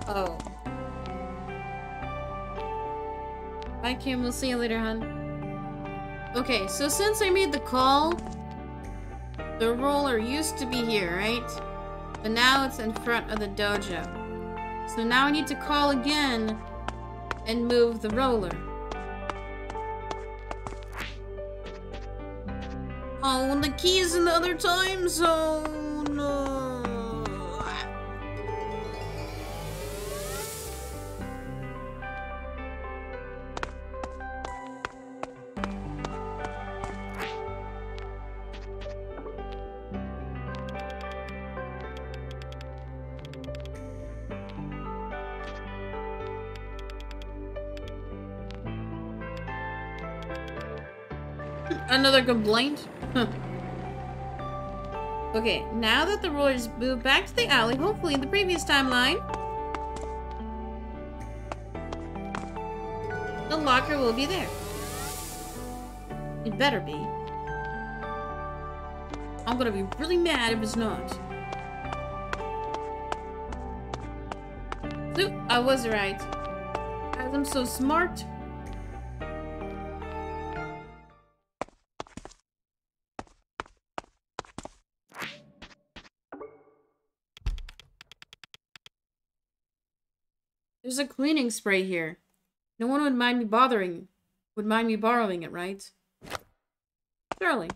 [SPEAKER 1] Oh. Bye, Kim. We'll see you later, hon. Okay, so since I made the call, the roller used to be here, right? But now it's in front of the dojo. So now I need to call again and move the roller. Oh, and the key is in the other time zone. No. Another complaint? Huh. Okay, now that the rollers moved back to the alley, hopefully in the previous timeline, the locker will be there. It better be. I'm gonna be really mad if it's not. So, I was right. As I'm so smart. There's a cleaning spray here. No one would mind me bothering. Would mind me borrowing it, right? Surely.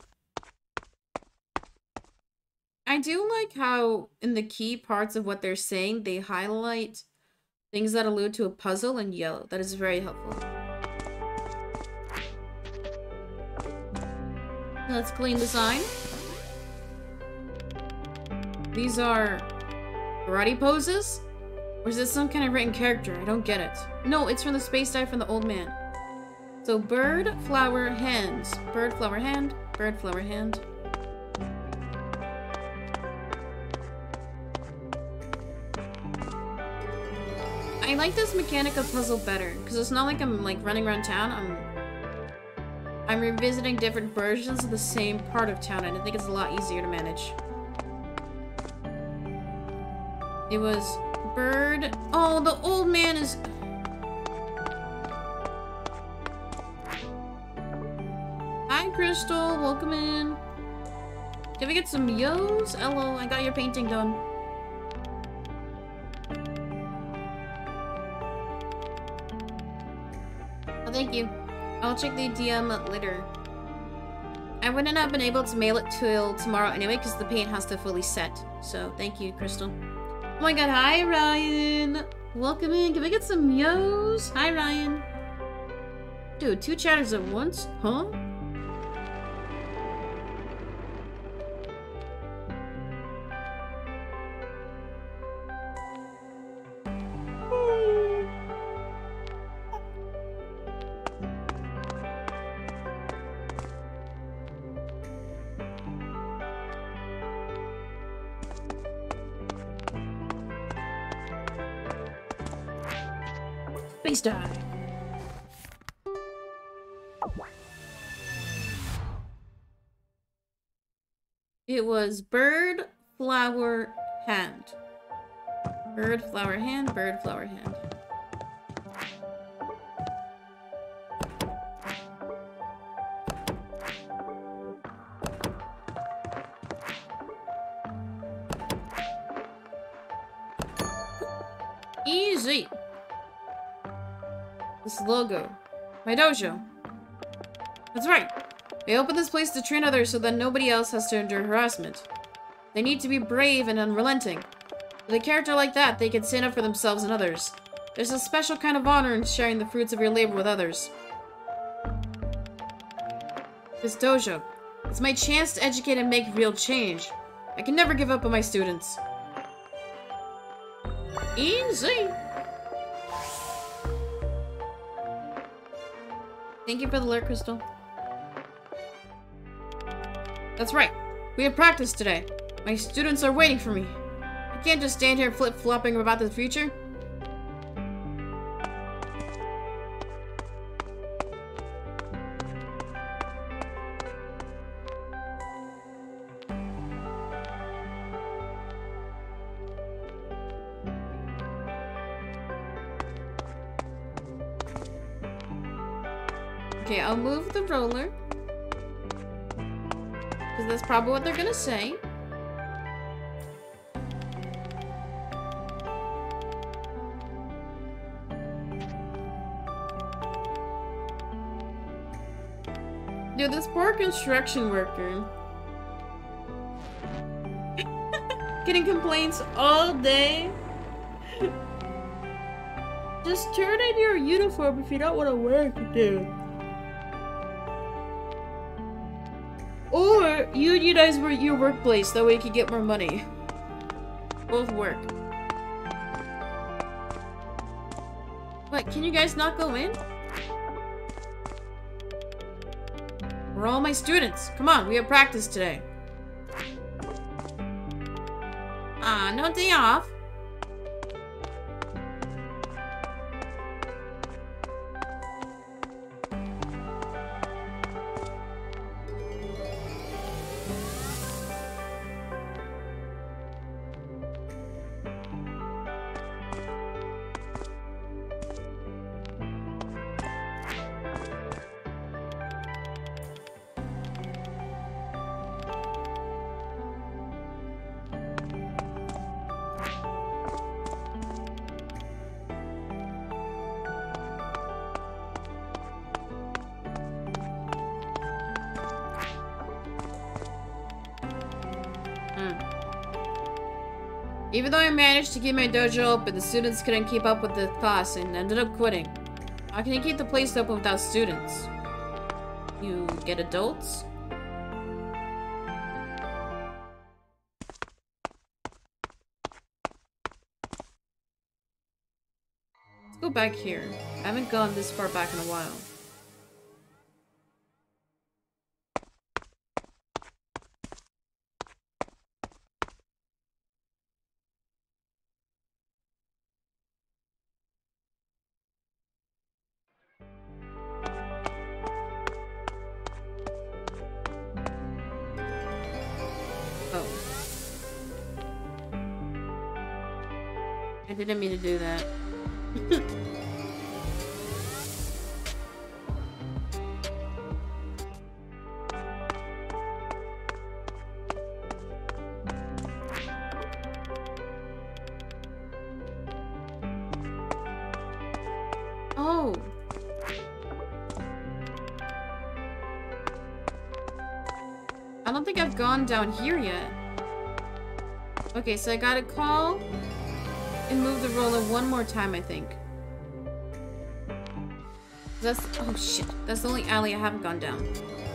[SPEAKER 1] I do like how in the key parts of what they're saying, they highlight things that allude to a puzzle in yellow. That is very helpful. Let's clean the sign. These are karate poses? Or is this some kind of written character? I don't get it. No, it's from the space dive from the old man. So, bird, flower, hands. Bird, flower, hand. Bird, flower, hand. I like this mechanic of puzzle better, because it's not like I'm like running around town. I'm I'm revisiting different versions of the same part of town, and I think it's a lot easier to manage. It was bird. Oh, the old man is. Hi, Crystal. Welcome in. Can we get some yos? Hello, I got your painting done. Oh, thank you. I'll check the D M later. I wouldn't have been able to mail it till tomorrow anyway, because the paint has to fully set. So, thank you, Crystal. Oh my god, hi, Ryan! Welcome in. Can we get some yos? Hi, Ryan. Dude, two chatters at once? Huh? Space dive. It was bird, flower, hand. Bird, flower, hand, bird, flower, hand. Easy. This logo. My dojo. That's right. They opened this place to train others so that nobody else has to endure harassment. They need to be brave and unrelenting. With a character like that, they can stand up for themselves and others. There's a special kind of honor in sharing the fruits of your labor with others. This dojo. It's my chance to educate and make real change. I can never give up on my students. Easy. Thank you for the alert, Crystal. That's right. We have practice today. My students are waiting for me. I can't just stand here flip-flopping about the future. Okay, I'll move the roller. Because that's probably what they're gonna say. Dude, this poor construction worker. Getting complaints all day. Just turn in your uniform if you don't want to work, dude. Or unionize your workplace, that way you can get more money. Both work. What, can you guys not go in? We're all my students. Come on, we have practice today. Ah, no day off. Even though I managed to keep my dojo open, the students couldn't keep up with the class and ended up quitting. How can you keep the place open without students? You get adults? Let's go back here. I haven't gone this far back in a while. I didn't mean to do that. Oh. I don't think I've gone down here yet. Okay, so I gotta call and move the roller one more time, I think. That's- oh shit. That's the only alley I haven't gone down.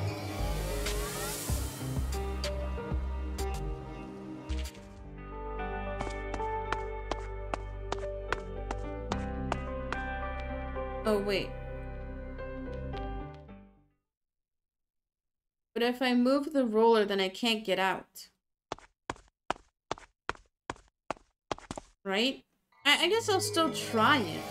[SPEAKER 1] Oh, wait. But if I move the roller, then I can't get out. Right? I, I guess I'll still try it.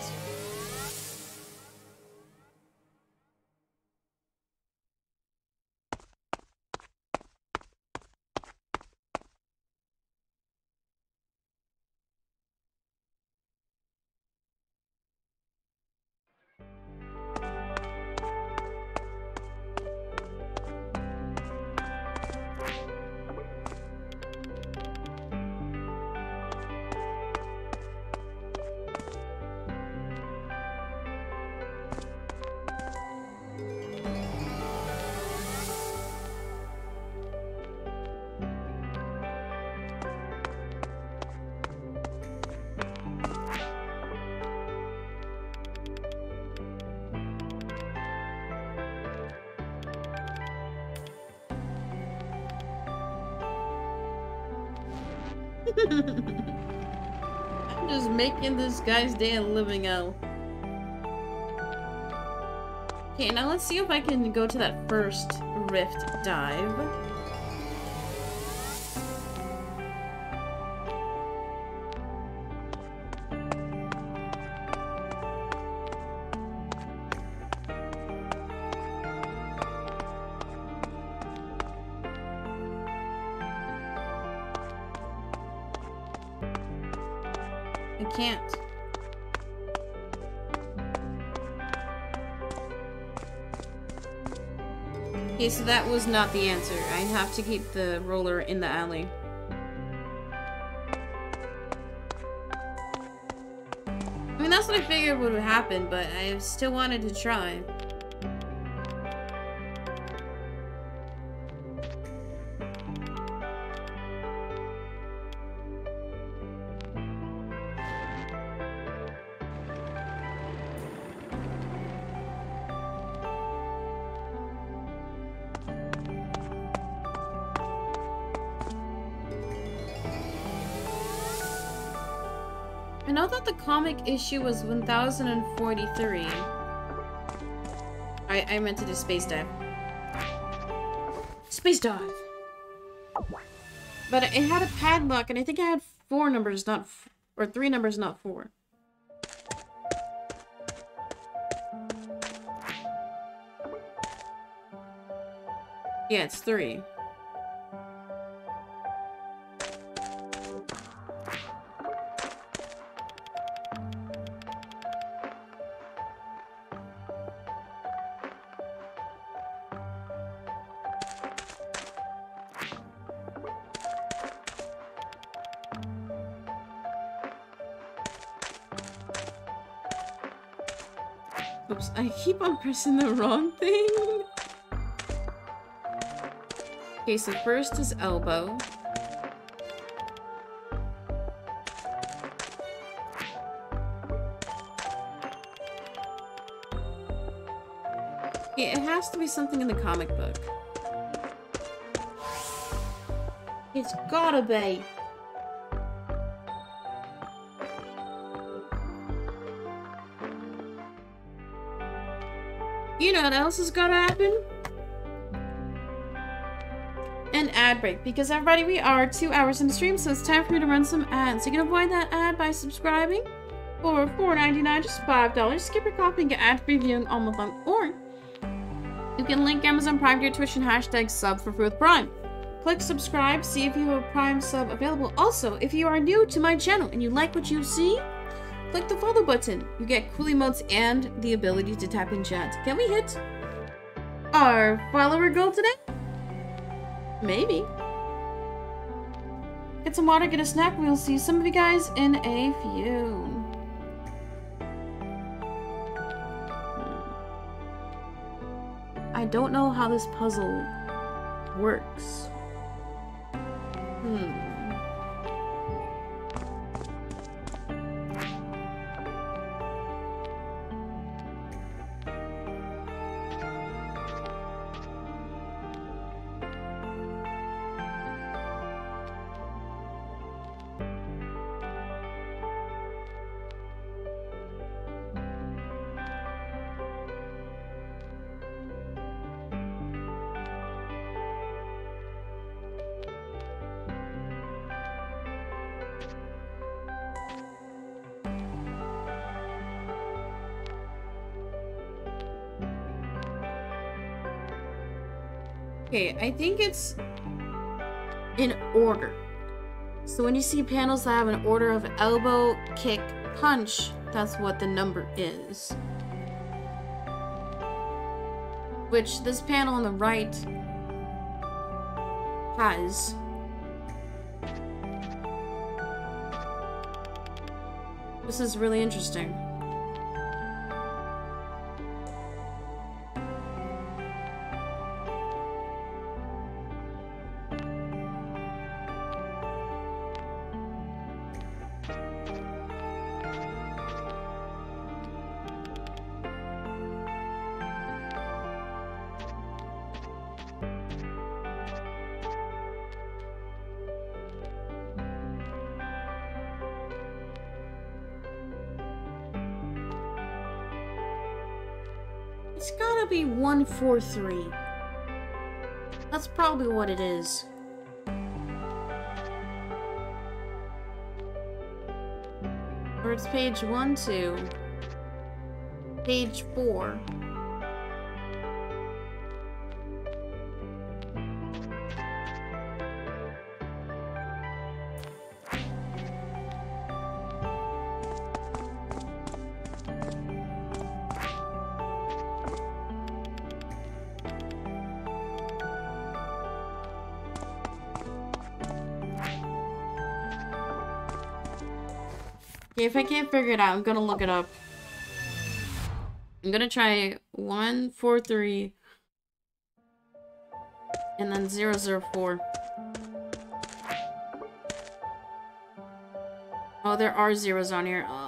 [SPEAKER 1] I'm just making this guy's day a living hell. Okay, now let's see if I can go to that first rift dive. I can't. Okay, so that was not the answer. I have to keep the roller in the alley. I mean, that's what I figured would happen, but I still wanted to try. I know that the comic issue was one thousand forty-three. I, I meant to do Space Dive. Space Dive! But it had a padlock, and I think I had four numbers, not f or three numbers, not four. Yeah, it's three. Oops, I keep on pressing the wrong thing. Okay, so first is elbow. Okay, it has to be something in the comic book. It's gotta be. You know what else has gotta happen? An ad break, because everybody, we are two hours in the stream, so it's time for me to run some ads. You can avoid that ad by subscribing for four ninety-nine, just five dollars. Skip your copy and get ad-free viewing all month long. Or you can link Amazon Prime to your Twitch and hashtag sub for free with Prime. Click subscribe, see if you have a Prime sub available. Also, if you are new to my channel and you like what you see, click the follow button. You get cool emotes and the ability to tap in chat. Can we hit our follower goal today? Maybe. Get some water, get a snack. We'll see some of you guys in a few. I don't know how this puzzle works. Hmm. Okay, I think it's in order. So when you see panels that have an order of elbow, kick, punch, that's what the number is. Which this panel on the right has. This is really interesting. It's gotta be one four three. That's probably what it is. Or it's page one, two, page four. Okay, if I can't figure it out, I'm gonna look it up. I'm gonna try one, four, three, and then zero, zero, four. Oh, there are zeros on here. Oh.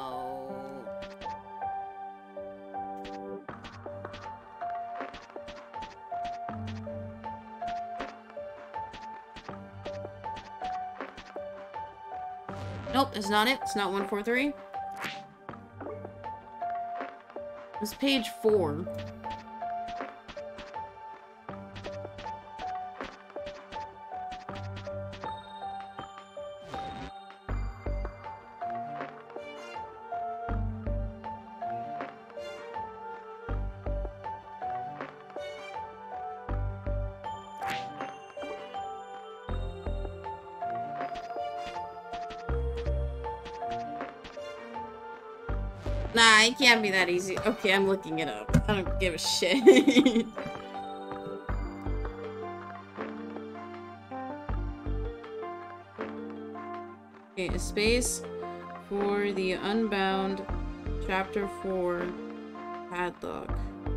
[SPEAKER 1] Nope, it's not it. It's not one four three. It's page four. Nah, it can't be that easy. Okay, I'm looking it up. I don't give a shit. Okay, a space for the Unbound Chapter four padlock.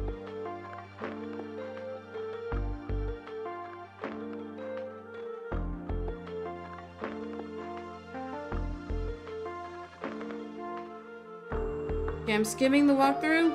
[SPEAKER 1] Okay, I'm skimming the walkthrough.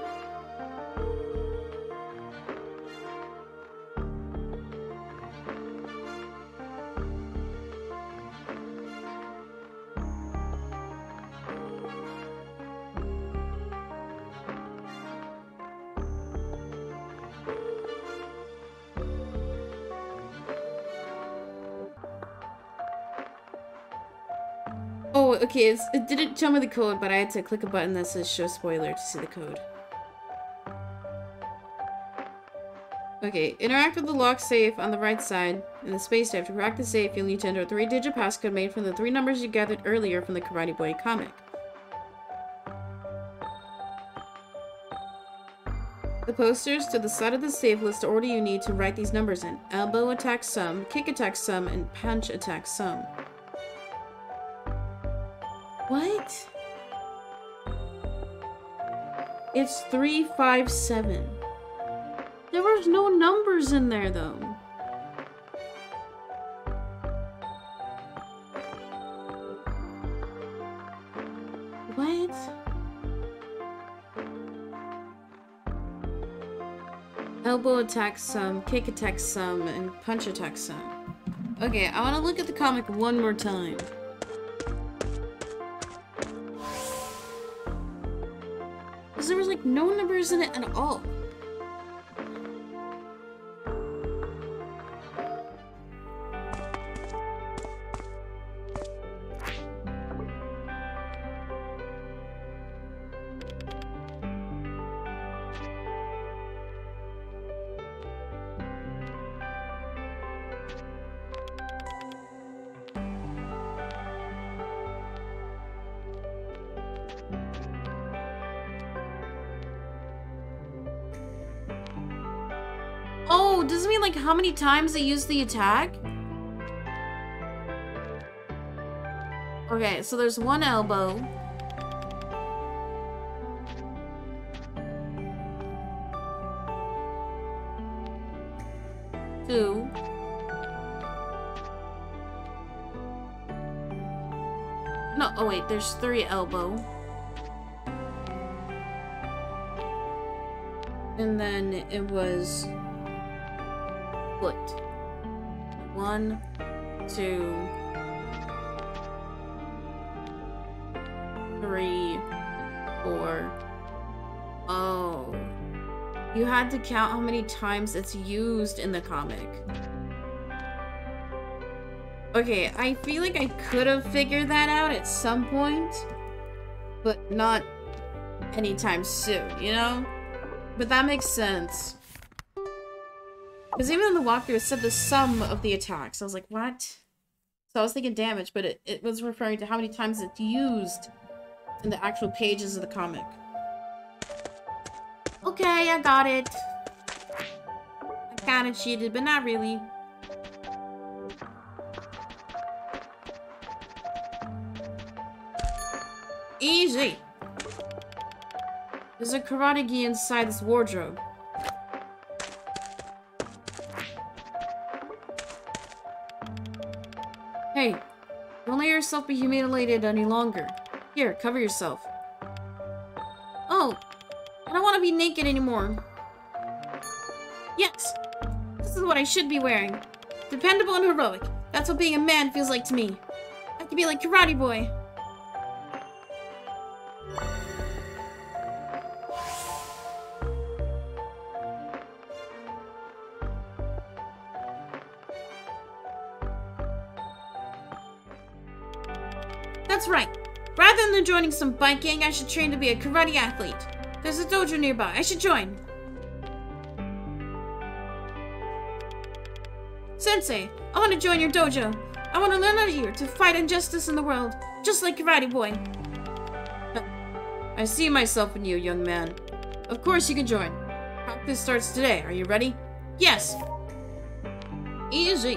[SPEAKER 1] Oh, okay, it's, it didn't tell me the code, but I had to click a button that says show spoiler to see the code. Okay, interact with the lock safe on the right side in the space dive. To crack the safe, you'll need to enter a three-digit passcode made from the three numbers you gathered earlier from the Karate Boy comic. The posters to the side of the safe list the order you need to write these numbers in. Elbow attack sum, kick attack sum, and punch attack sum. What? It's three five seven. There was no numbers in there though. What? Elbow attack sum, kick attack sum, and punch attack sum. Okay, I want to look at the comic one more time. Because there was like no numbers in it at all. Oh, does it mean like how many times they use the attack? Okay, so there's one elbow. Two. No, oh wait, there's three elbow. And then it was foot. One, two, three, four. Oh. You had to count how many times it's used in the comic. Okay, I feel like I could have figured that out at some point, but not anytime soon, you know? But that makes sense. Because even in the walkthrough, it said the sum of the attacks. I was like, what? So I was thinking damage, but it, it was referring to how many times it's used in the actual pages of the comic. Okay, I got it. I kind of cheated, but not really. Easy. There's a karate gi inside this wardrobe. Hey, don't let yourself be humiliated any longer. Here, cover yourself. Oh, I don't want to be naked anymore. Yes, this is what I should be wearing. Dependable and heroic. That's what being a man feels like to me. I can be like Karate Boy. That's right. Rather than joining some bike gang, I should train to be a karate athlete. There's a dojo nearby. I should join. Sensei, I want to join your dojo. I want to learn under you to fight injustice in the world, just like Karate Boy. I see myself in you, young man. Of course you can join. Practice starts today. Are you ready? Yes. Easy.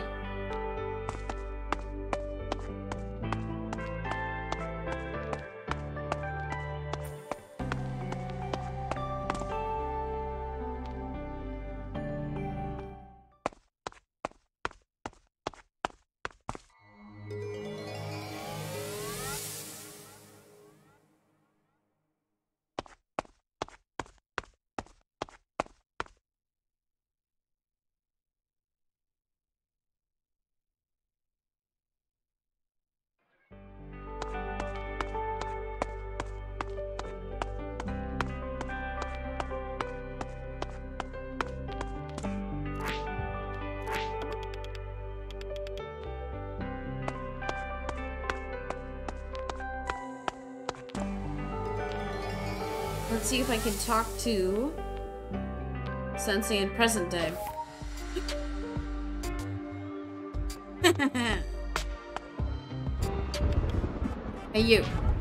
[SPEAKER 1] Let's see if I can talk to Sensei in present day. Hey, you.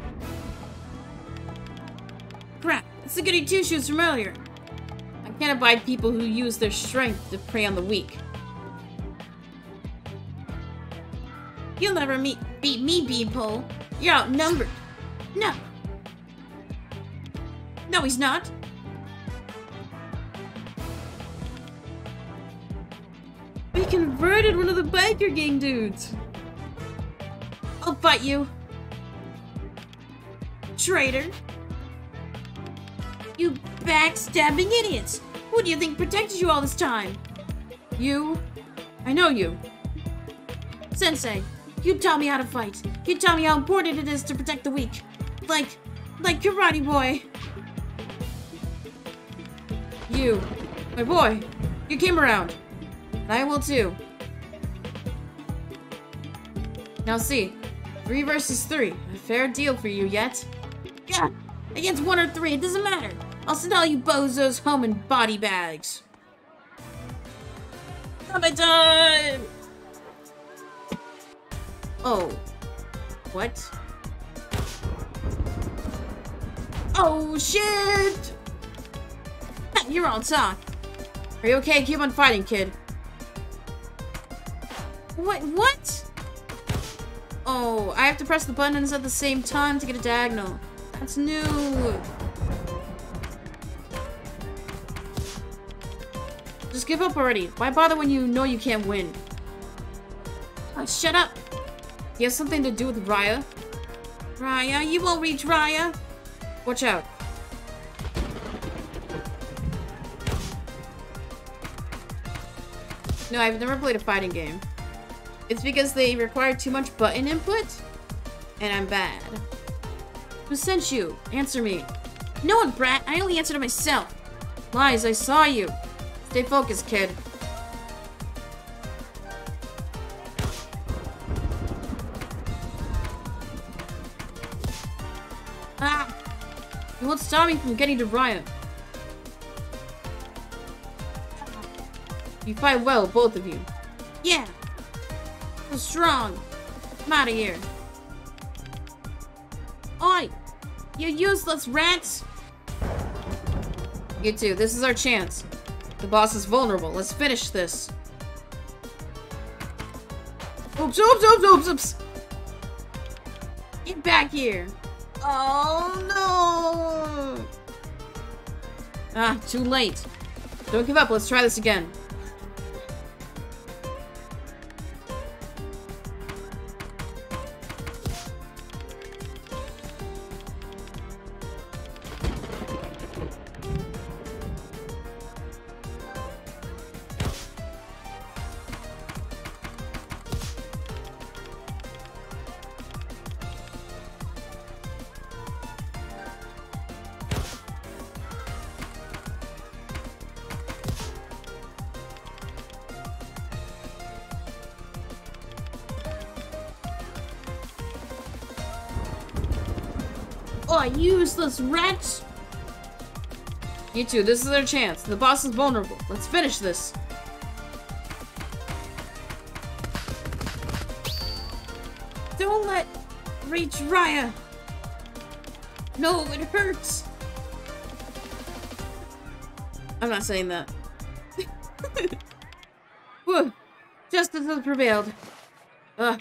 [SPEAKER 1] Crap, it's the goody two-shoes from earlier. I can't abide people who use their strength to prey on the weak. You'll never meet beat me, Beanpole. You're outnumbered. No. No, he's not. We converted one of the biker gang dudes. I'll fight you. Traitor. You backstabbing idiots. Who do you think protected you all this time? You? I know you. Sensei, you taught me how to fight. You taught me how important it is to protect the weak. Like, like Karate Boy. You, my boy, you came around. And I will too. Now see, three versus three. A fair deal for you yet? Yeah, against one or three, it doesn't matter. I'll send all you bozos home in body bags. Coming time! Oh. What? Oh, shit! You're on top. Are you okay? Keep on fighting, kid. What? What? Oh, I have to press the buttons at the same time to get a diagonal. That's new. Just give up already. Why bother when you know you can't win? Oh, shut up. You have something to do with Raya? Raya, you won't reach Raya. Watch out. No, I've never played a fighting game. It's because they require too much button input, and I'm bad. Who sent you? Answer me. No one, brat. I only answered to myself. Lies, I saw you. Stay focused, kid. Ah! You won't stop me from getting to Raya. You fight well, both of you. Yeah. So strong. I'm out of here. Oi! You useless rats! You two, this is our chance. The boss is vulnerable. Let's finish this. Oops, oops, oops, oops, oops! Get back here! Oh no! Ah, too late. Don't give up, let's try this again. Oh, useless wretch! You two, this is our chance. The boss is vulnerable. Let's finish this. Don't let reach Raya. No, it hurts. I'm not saying that. Whew. Justice has prevailed. Ugh.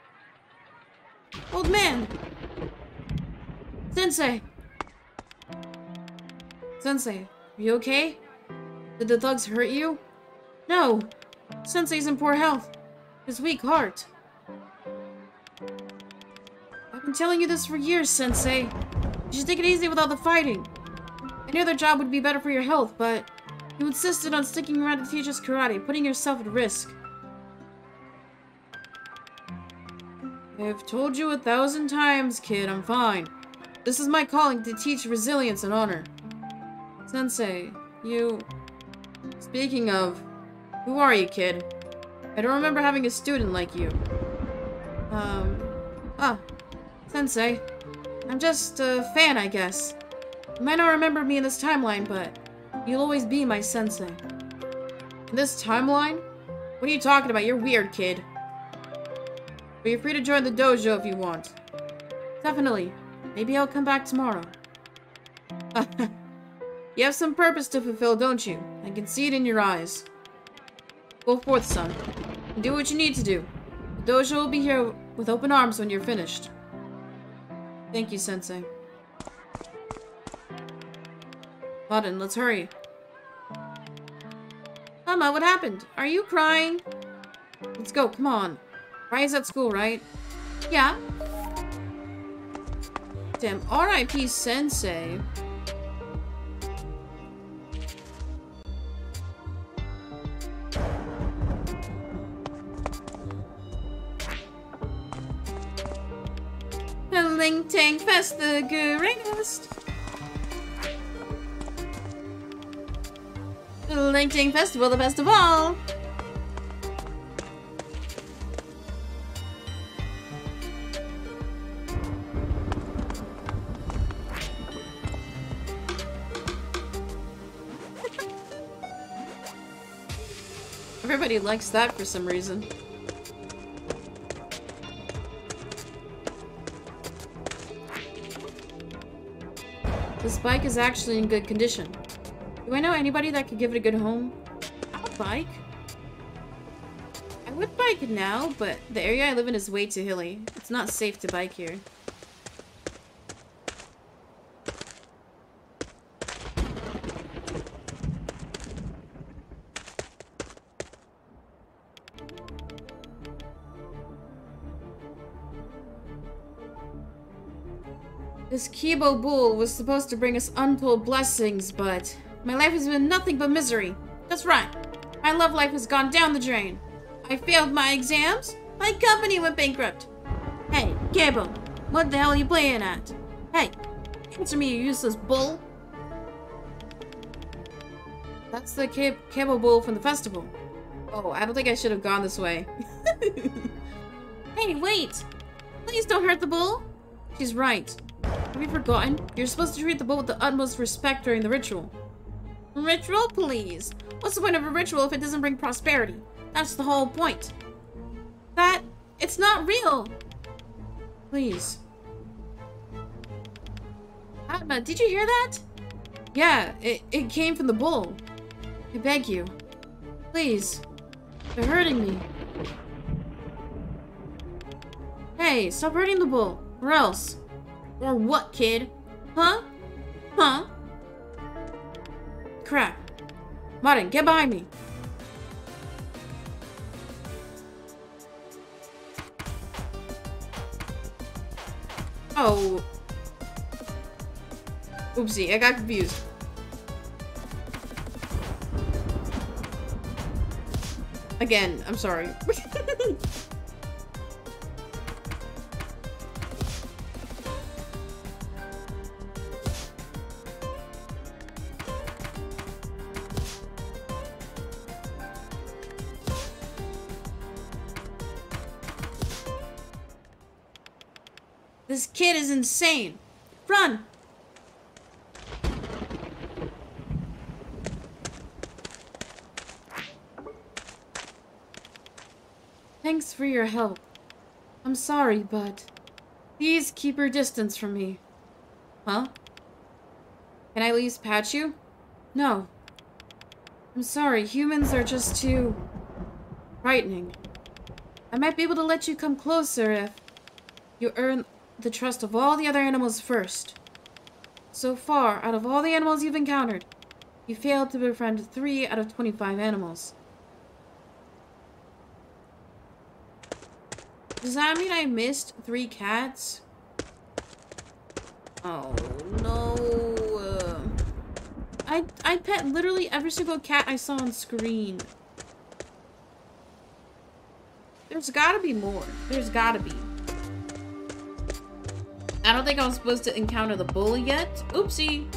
[SPEAKER 1] Old man. Sensei! Sensei, are you okay? Did the thugs hurt you? No! Sensei's in poor health. His weak heart. I've been telling you this for years, Sensei. You should take it easy with all the fighting. I knew their job would be better for your health, but you insisted on sticking around to teach us karate, putting yourself at risk. I've told you a thousand times, kid, I'm fine. This is my calling to teach resilience and honor. Sensei, you... Speaking of... Who are you, kid? I don't remember having a student like you. Um... Ah. Sensei. I'm just a fan, I guess. You might not remember me in this timeline, but... You'll always be my sensei. In this timeline? What are you talking about? You're weird, kid. But you're free to join the dojo if you want. Definitely. Maybe I'll come back tomorrow. You have some purpose to fulfill, don't you? I can see it in your eyes. Go forth, son. And do what you need to do. The dojo will be here with open arms when you're finished. Thank you, Sensei. Button, let's hurry. Mama, what happened? Are you crying? Let's go, come on. Raya's at school, right? Yeah. Damn, R I P Sensei. Ling Tang Fest, the greatest. Ling Tang Festival, the best of all. Everybody likes that for some reason. This bike is actually in good condition. Do I know anybody that could give it a good home? I'll bike. I would bike it now, but the area I live in is way too hilly. It's not safe to bike here. This Kibo Bull was supposed to bring us untold blessings, but my life has been nothing but misery. That's right. My love life has gone down the drain. I failed my exams. My company went bankrupt. Hey, Kibo, what the hell are you playing at? Hey, answer me, you useless bull. That's the Kibo Bull from the festival. Oh, I don't think I should have gone this way. Hey, wait! Please don't hurt the bull. She's right. Have you forgotten? You're supposed to treat the bull with the utmost respect during the ritual. Ritual, please? What's the point of a ritual if it doesn't bring prosperity? That's the whole point. That... it's not real! Please. Atma, did you hear that? Yeah, it, it came from the bull. I beg you. Please. They're hurting me. Hey, stop hurting the bull, or else. Or what, kid? Huh? Huh? Crap. Martin, get behind me. Oh. Oopsie, I got confused. Again, I'm sorry. This kid is insane. Run! Thanks for your help. I'm sorry, but please keep your distance from me. Huh? Can I at least pat you? No. I'm sorry, humans are just too frightening. I might be able to let you come closer if you earn the trust of all the other animals first. So far, out of all the animals you've encountered, you failed to befriend three out of twenty-five animals. Does that mean I missed three cats? Oh, no. Uh, I, I pet literally every single cat I saw on screen. There's gotta be more. There's gotta be. I don't think I was supposed to encounter the bully yet. Oopsie.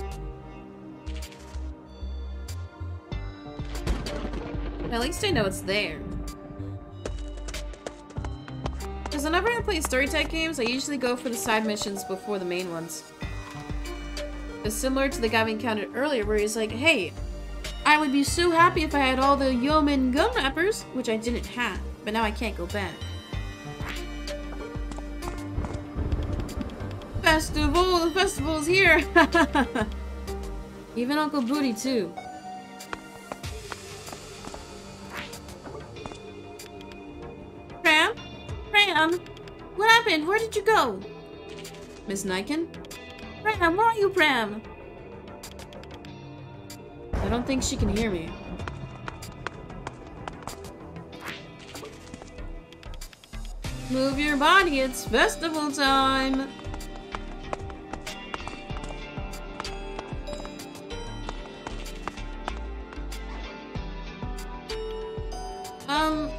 [SPEAKER 1] At least I know it's there. Because whenever I play story-type games, I usually go for the side missions before the main ones. It's similar to the guy we encountered earlier where he's like, hey, I would be so happy if I had all the yeoman gum wrappers, which I didn't have, but now I can't go back. Festival! The festival's here! Even Uncle Booty, too. Pram? Pram? What happened? Where did you go? Miss Niken? Pram, where are you, Pram? I don't think she can hear me. Move your body, it's festival time! Um...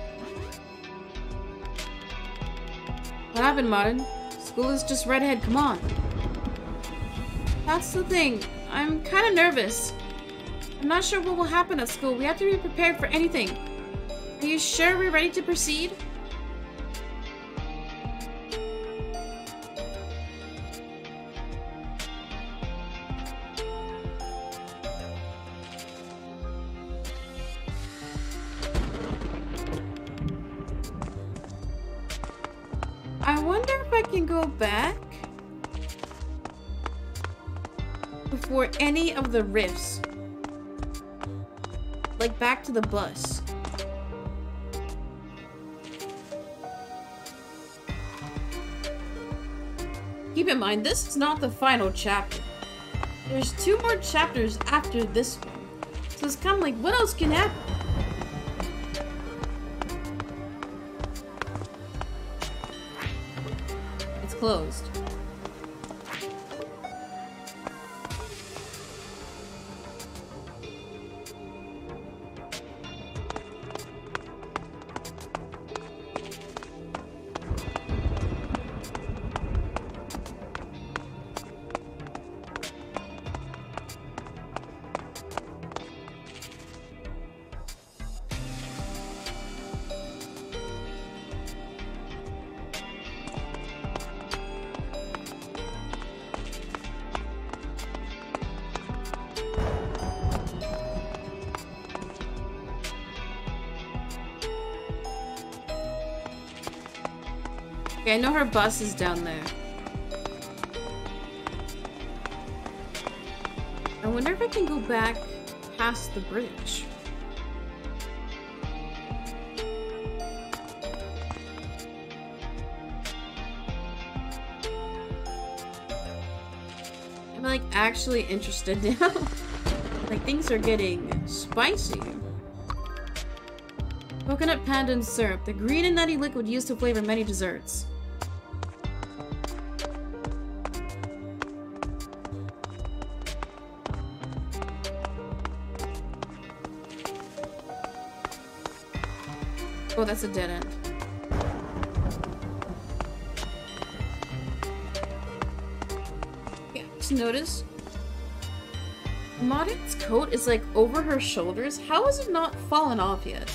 [SPEAKER 1] What happened, Martin? School is just right ahead, come on. That's the thing. I'm kind of nervous. I'm not sure what will happen at school. We have to be prepared for anything. Are you sure we're ready to proceed? I wonder if I can go back before any of the rifts. Like back to the bus. Keep in mind, this is not the final chapter. There's two more chapters after this one. So it's kind of like, what else can happen? It's closed. Okay, I know her bus is down there. I wonder if I can go back past the bridge. I'm like actually interested now. Like things are getting spicy. Coconut pandan syrup, the green and nutty liquid used to flavor many desserts. Oh, that's a dead end. Yeah, just notice. Maudie's coat is like over her shoulders. How has it not fallen off yet?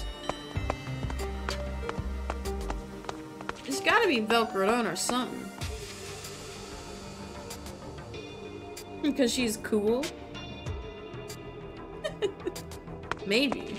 [SPEAKER 1] It's gotta be velcroed on or something. Because she's cool? Maybe.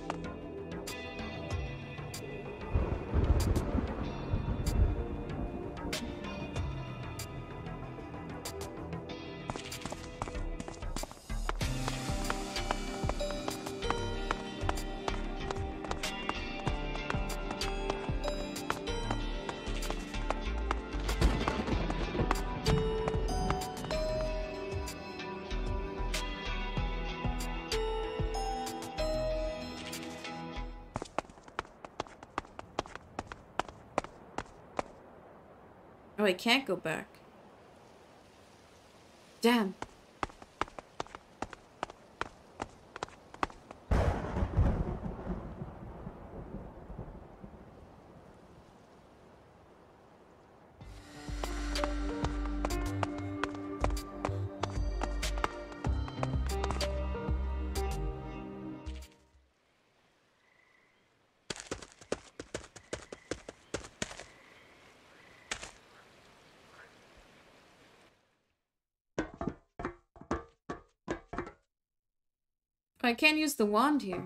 [SPEAKER 1] Oh, I can't go back. Damn. I can't use the wand here.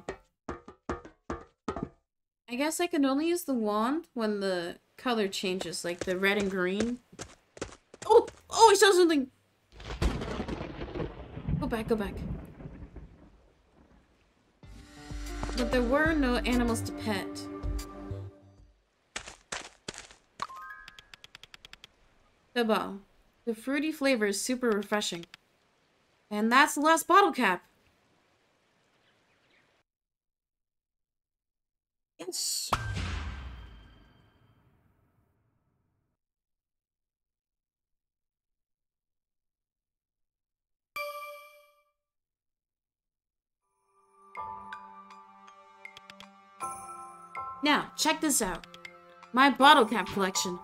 [SPEAKER 1] I guess I can only use the wand when the color changes, like the red and green. Oh! Oh, I saw something! Go back, go back. But there were no animals to pet. Double. The fruity flavor is super refreshing. And that's the last bottle cap. Yes. Now, check this out. My bottle cap collection.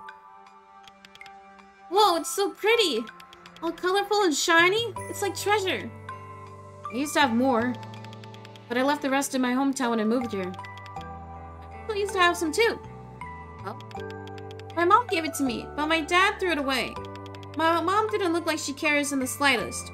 [SPEAKER 1] Whoa, it's so pretty! All colorful and shiny? It's like treasure. I used to have more, but I left the rest in my hometown when I moved here. I used to have some too. Well, my mom gave it to me, but my dad threw it away. My mom didn't look like she cares in the slightest.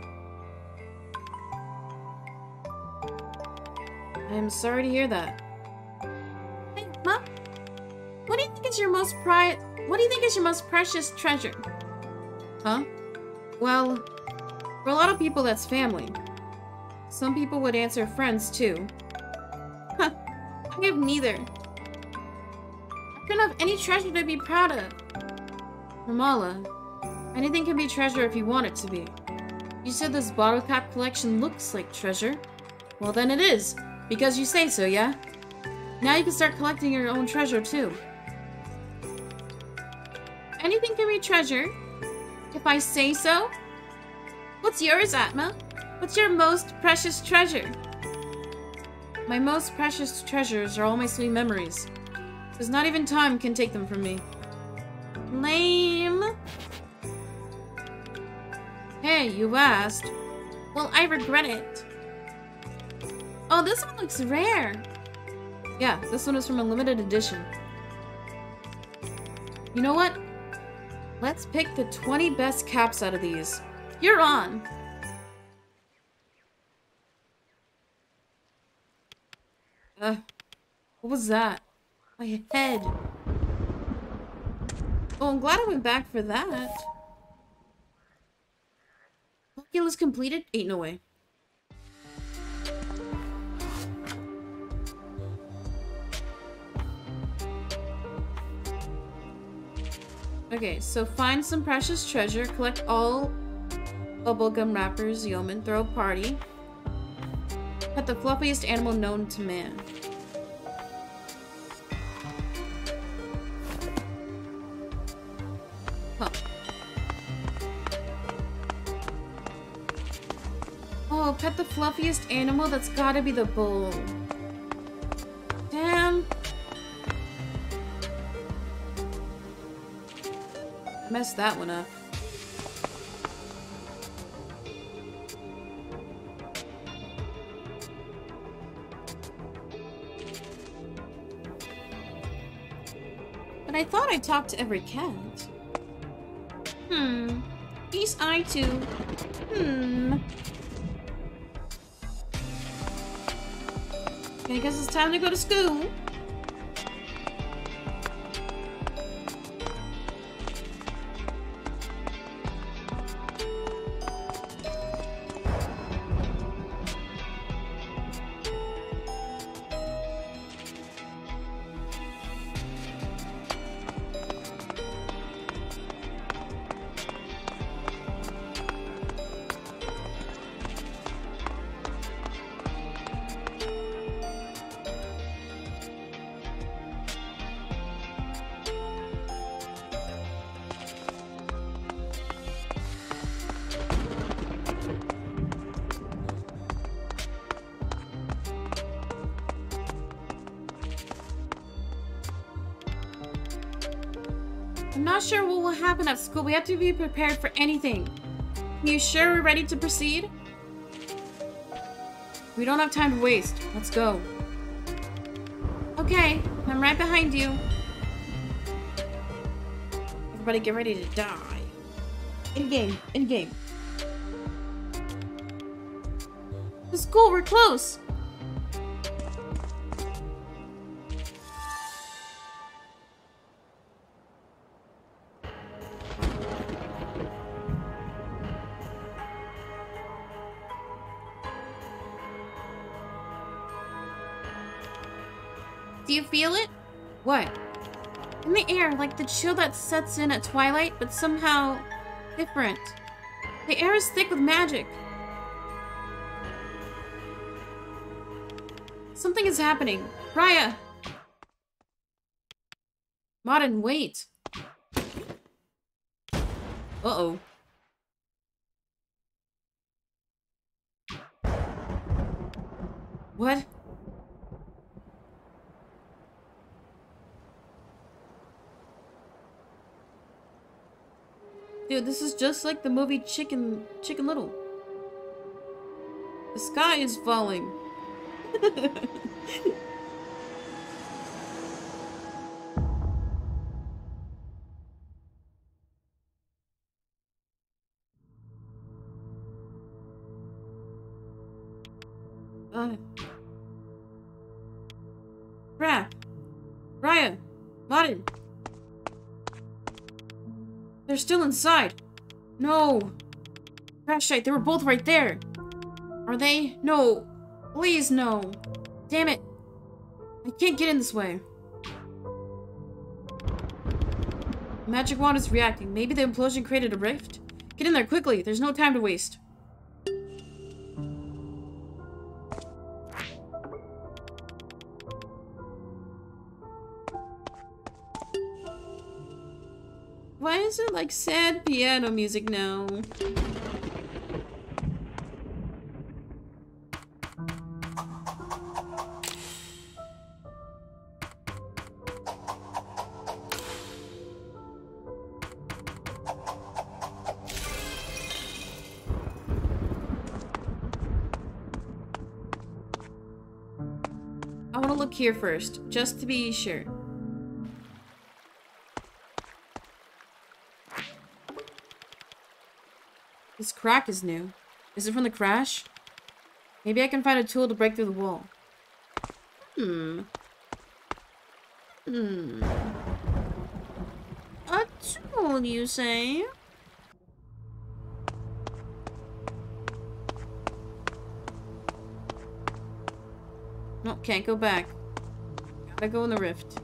[SPEAKER 1] I'm sorry to hear that. Hey, Mom, what do you think is your most pri- What do you think is your most precious treasure? Huh? Well, for a lot of people that's family. Some people would answer friends too. Huh, I have neither. I don't have any treasure to be proud of. Ramala, anything can be treasure if you want it to be. You said this bottle cap collection looks like treasure. Well then it is, because you say so, yeah? Now you can start collecting your own treasure too. Anything can be treasure, if I say so. What's yours, Atma? What's your most precious treasure? My most precious treasures are all my sweet memories. Because not even time can take them from me. Lame. Hey, you asked. Well, I regret it. Oh, this one looks rare. Yeah, this one is from a limited edition. You know what? Let's pick the twenty best caps out of these. You're on. Uh, what was that? My head. Oh, I'm glad I went back for that. Calculus completed? Ain't no way. Okay, so find some precious treasure, collect all Bubblegum wrappers, yeoman, throw party. Pet the fluffiest animal known to man. Huh. Oh, pet the fluffiest animal? That's gotta be the bull. Damn. Messed that one up. But I thought I talked to every cat. Hmm. These I too. Hmm. Okay, I guess it's time to go to school. I'm not sure what will happen at school. We have to be prepared for anything. Are you sure we're ready to proceed? We don't have time to waste. Let's go. Okay, I'm right behind you. Everybody get ready to die. In game, in game. The school, we're close. Do you feel it? What? In the air, like the chill that sets in at twilight, but somehow different. The air is thick with magic. Something is happening. Raya! Martin, wait. Uh-oh. What? Dude, this is just like the movie Chicken Chicken Little. The sky is falling. uh. Crap. Raya. Martin. They're still inside. No. Crashite, they were both right there. Are they? No. Please, no. Damn it. I can't get in this way. The magic wand is reacting. Maybe the implosion created a rift? Get in there quickly. There's no time to waste. Why is it like sad piano music now? I want to look here first, just to be sure. This crack is new. Is it from the crash? Maybe I can find a tool to break through the wall. Hmm. Hmm. A tool, you say? No, can't go back. Gotta go in the rift.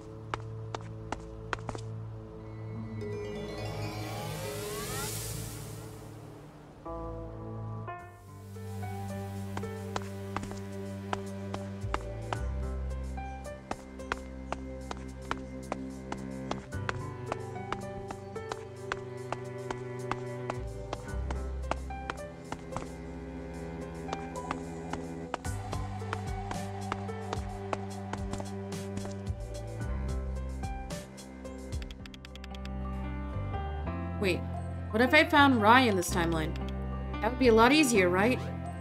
[SPEAKER 1] Wait, what if I found Raya in this timeline? That would be a lot easier, right?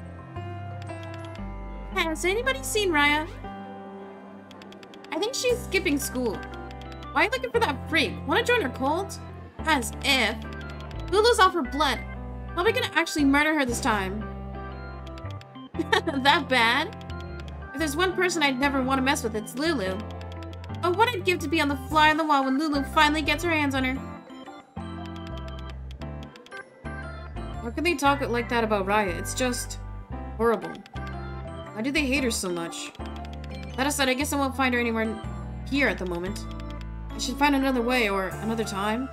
[SPEAKER 1] Has anybody seen Raya? I think she's skipping school. Why are you looking for that freak? Want to join her cult? As if. Lulu's off her blood. How are we gonna actually murder her this time? That bad? If there's one person I'd never want to mess with, it's Lulu. Oh, what I'd give to be on the fly on the wall when Lulu finally gets her hands on her. How can they talk like that about Raya? It's just horrible. Why do they hate her so much? That aside, I guess I won't find her anywhere here at the moment. I should find another way or another time.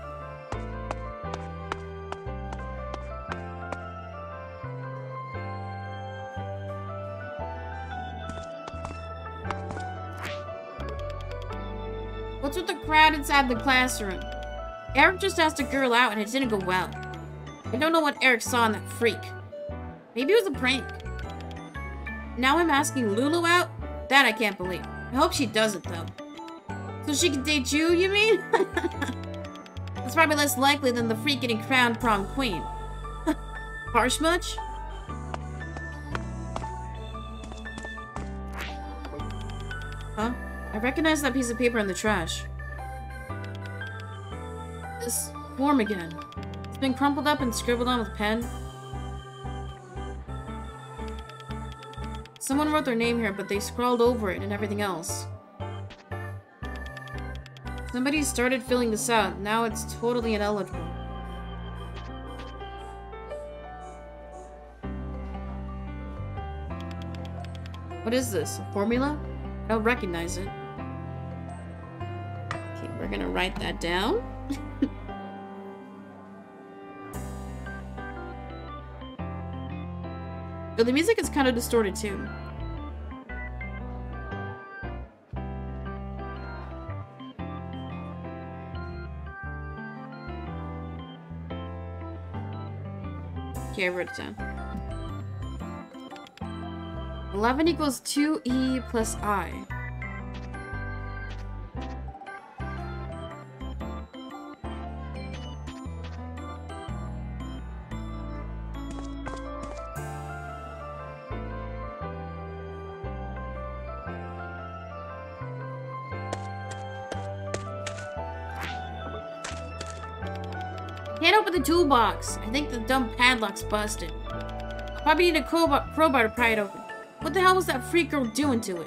[SPEAKER 1] What's with the crowd inside the classroom? Eric just asked a girl out and it didn't go well. I don't know what Eric saw in that freak. Maybe it was a prank. Now I'm asking Lulu out? That I can't believe. I hope she doesn't, though. So she can date you, you mean? That's probably less likely than the freak getting crowned prom queen. Harsh much? Huh? I recognize that piece of paper in the trash. This form again. It's been crumpled up and scribbled on with a pen. Someone wrote their name here, but they scrawled over it and everything else. Somebody started filling this out. Now it's totally ineligible. What is this? A formula? I don't recognize it. Okay, we're gonna write that down. But the music is kind of distorted too. Okay, I wrote it down. eleven equals two E plus I. Can't open the toolbox. I think the dumb padlock's busted. I'll probably need a crowbar, crowbar to pry it open. What the hell was that freak girl doing to it?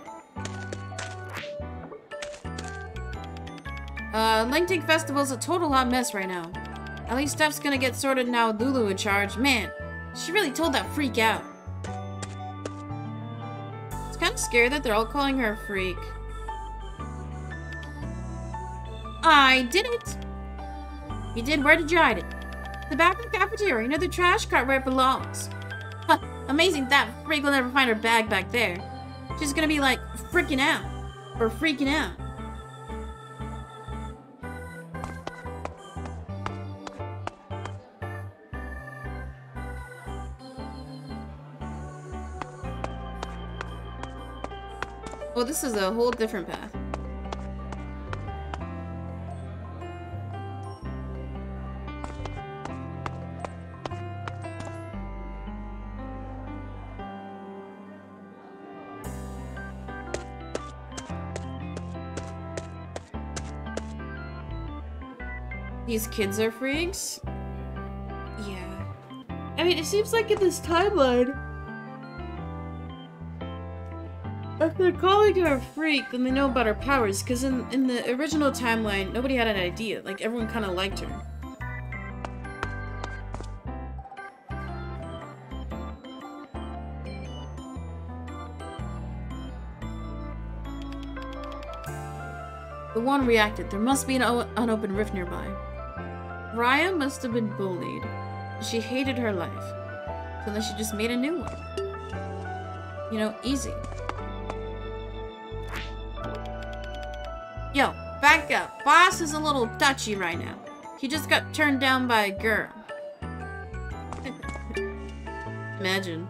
[SPEAKER 1] Uh, Langtang Festival's a total hot mess right now. At least stuff's gonna get sorted now with Lulu in charge. Man, she really told that freak out. It's kind of scary that they're all calling her a freak. I did it! You did? Where did you hide it? The back of the cafeteria, near the trash cart where it belongs. Huh, amazing that freak will never find her bag back there. She's gonna be like, freaking out. Or freaking out. Oh, this is a whole different path. These kids are freaks? Yeah. I mean, it seems like in this timeline, if they're calling her a freak, then they know about her powers, because in, in the original timeline, nobody had an idea. Like, everyone kind of liked her. The one reacted. There must be an unopened rift nearby. Raya must have been bullied. She hated her life. So then she just made a new one. You know, easy. Yo, back up. Boss is a little touchy right now. He just got turned down by a girl. Imagine.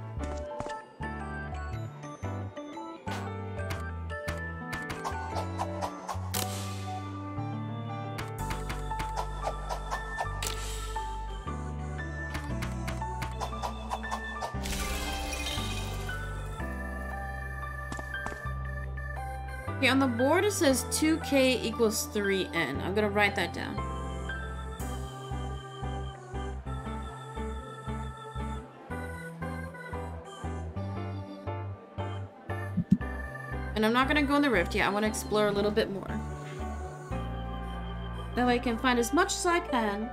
[SPEAKER 1] Okay, on the board it says two K equals three N. I'm gonna write that down. And I'm not gonna go in the rift yet. I want to explore a little bit more. That way I can find as much as I can.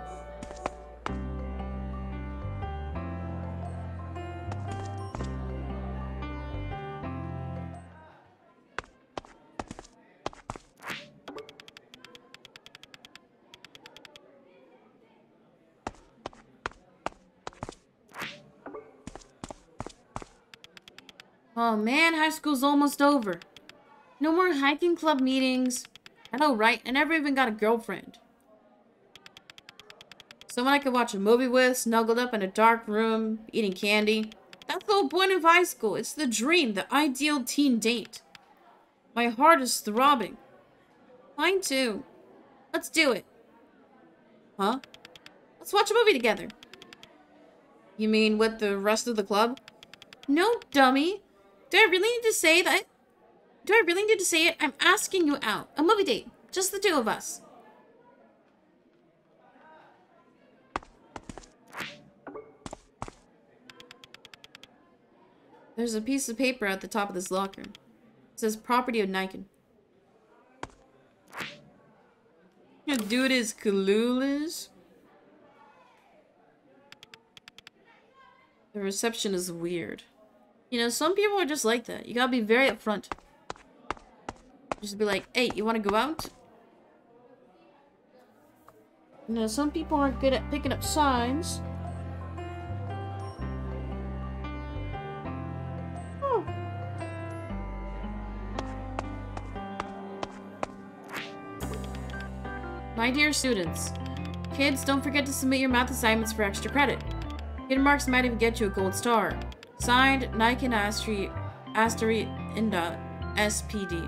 [SPEAKER 1] Oh man, high school's almost over. No more hiking club meetings. I know, right? I never even got a girlfriend. Someone I could watch a movie with, snuggled up in a dark room, eating candy. That's the whole point of high school. It's the dream, the ideal teen date. My heart is throbbing. Mine too. Let's do it. Huh? Let's watch a movie together. You mean with the rest of the club? No, dummy. Do I really need to say that? Do I really need to say it? I'm asking you out. A movie date. Just the two of us. There's a piece of paper at the top of this locker. It says property of Nikon. That dude is clueless. The reception is weird. You know, some people are just like that. You gotta be very upfront. Just be like, hey, you wanna go out? You know, some people aren't good at picking up signs. Oh. My dear students, kids, don't forget to submit your math assignments for extra credit. Hidden marks might even get you a gold star. Signed, Nikon Astri, Asteri Inda, S P D.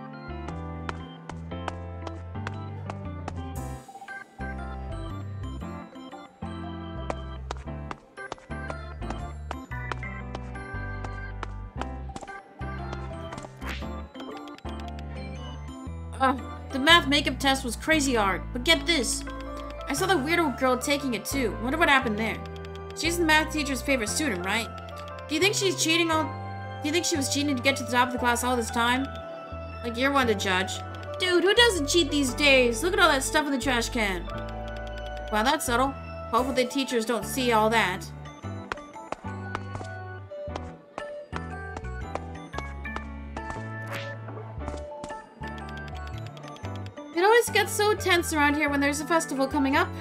[SPEAKER 1] Oh, the math makeup test was crazy hard, but get this. I saw the weirdo girl taking it too. Wonder what happened there. She's the math teacher's favorite student, right? Do you think she's cheating all- Do you think she was cheating to get to the top of the class all this time? Like, you're one to judge. Dude, who doesn't cheat these days? Look at all that stuff in the trash can. Wow, that's subtle. Hopefully the teachers don't see all that. It always gets so tense around here when there's a festival coming up.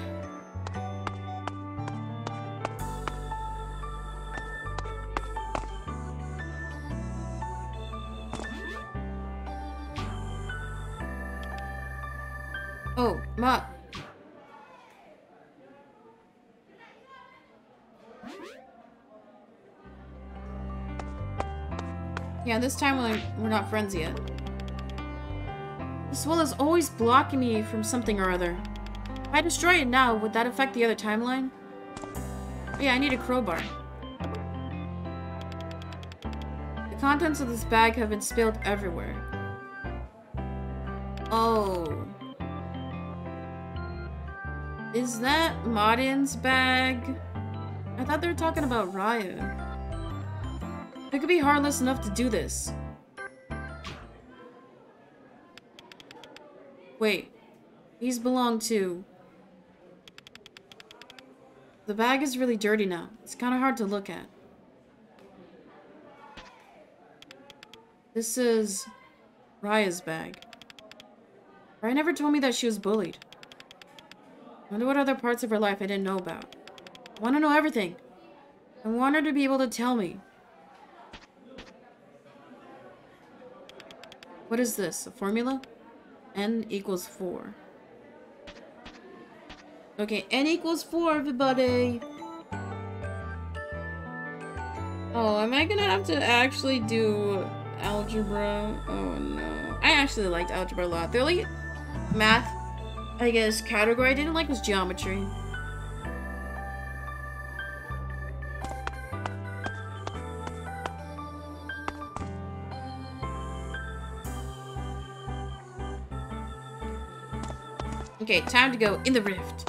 [SPEAKER 1] Oh, Ma. Yeah, this time we're, we're not friends yet. This wall is always blocking me from something or other. If I destroy it now, would that affect the other timeline? Oh, yeah, I need a crowbar. The contents of this bag have been spilled everywhere. Oh. Is that Marin's bag? I thought they were talking about Raya. It could be heartless enough to do this. Wait. These belong to... The bag is really dirty now. It's kind of hard to look at. This is Raya's bag. Raya never told me that she was bullied. I wonder what other parts of her life I didn't know about. I want to know everything. I want her to be able to tell me. What is this? A formula? N equals four. Okay, N equals four, everybody. Oh, am I gonna have to actually do algebra? Oh no. I actually liked algebra a lot. The only math, I guess, category I didn't like was geometry. Okay, time to go in the rift.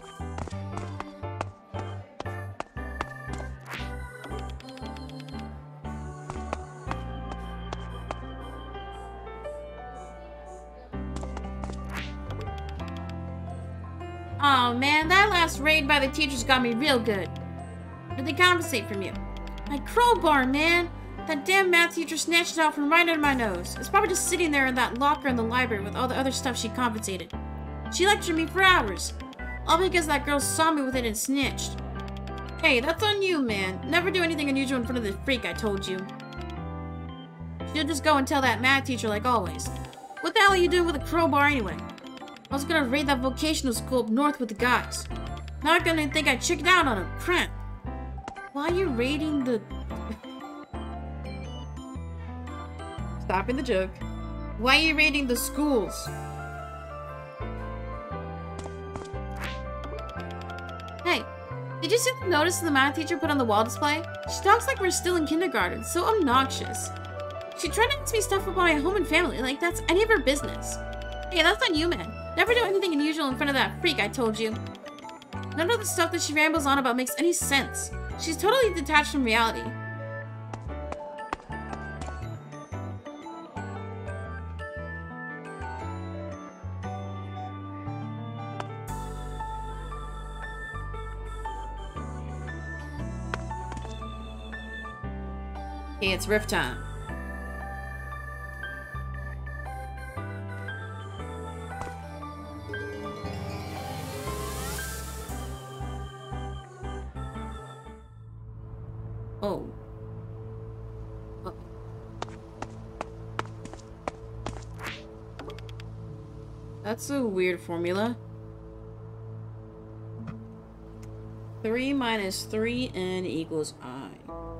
[SPEAKER 1] Oh man, that last raid by the teachers got me real good. What did they compensate from you? My crowbar, man! That damn math teacher snatched it out from right under my nose. It's probably just sitting there in that locker in the library with all the other stuff she confiscated. She lectured me for hours. All because that girl saw me with it and snitched. Hey, that's on you, man. Never do anything unusual in front of the freak, I told you. She'll just go and tell that math teacher like always. What the hell are you doing with a crowbar anyway? I was gonna raid that vocational school up north with the guys. Not gonna think I checked out on him. Crap. Why are you raiding the... Stopping the joke. Why are you raiding the schools? Hey, did you see the notice the math teacher put on the wall display? She talks like we're still in kindergarten, so obnoxious. She tried to ask me stuff about my home and family, like that's any of her business. Hey, that's on you, man. Never do anything unusual in front of that freak, I told you. None of the stuff that she rambles on about makes any sense. She's totally detached from reality. Okay, it's rift time. Oh. Oh. That's a weird formula. three minus three n equals I.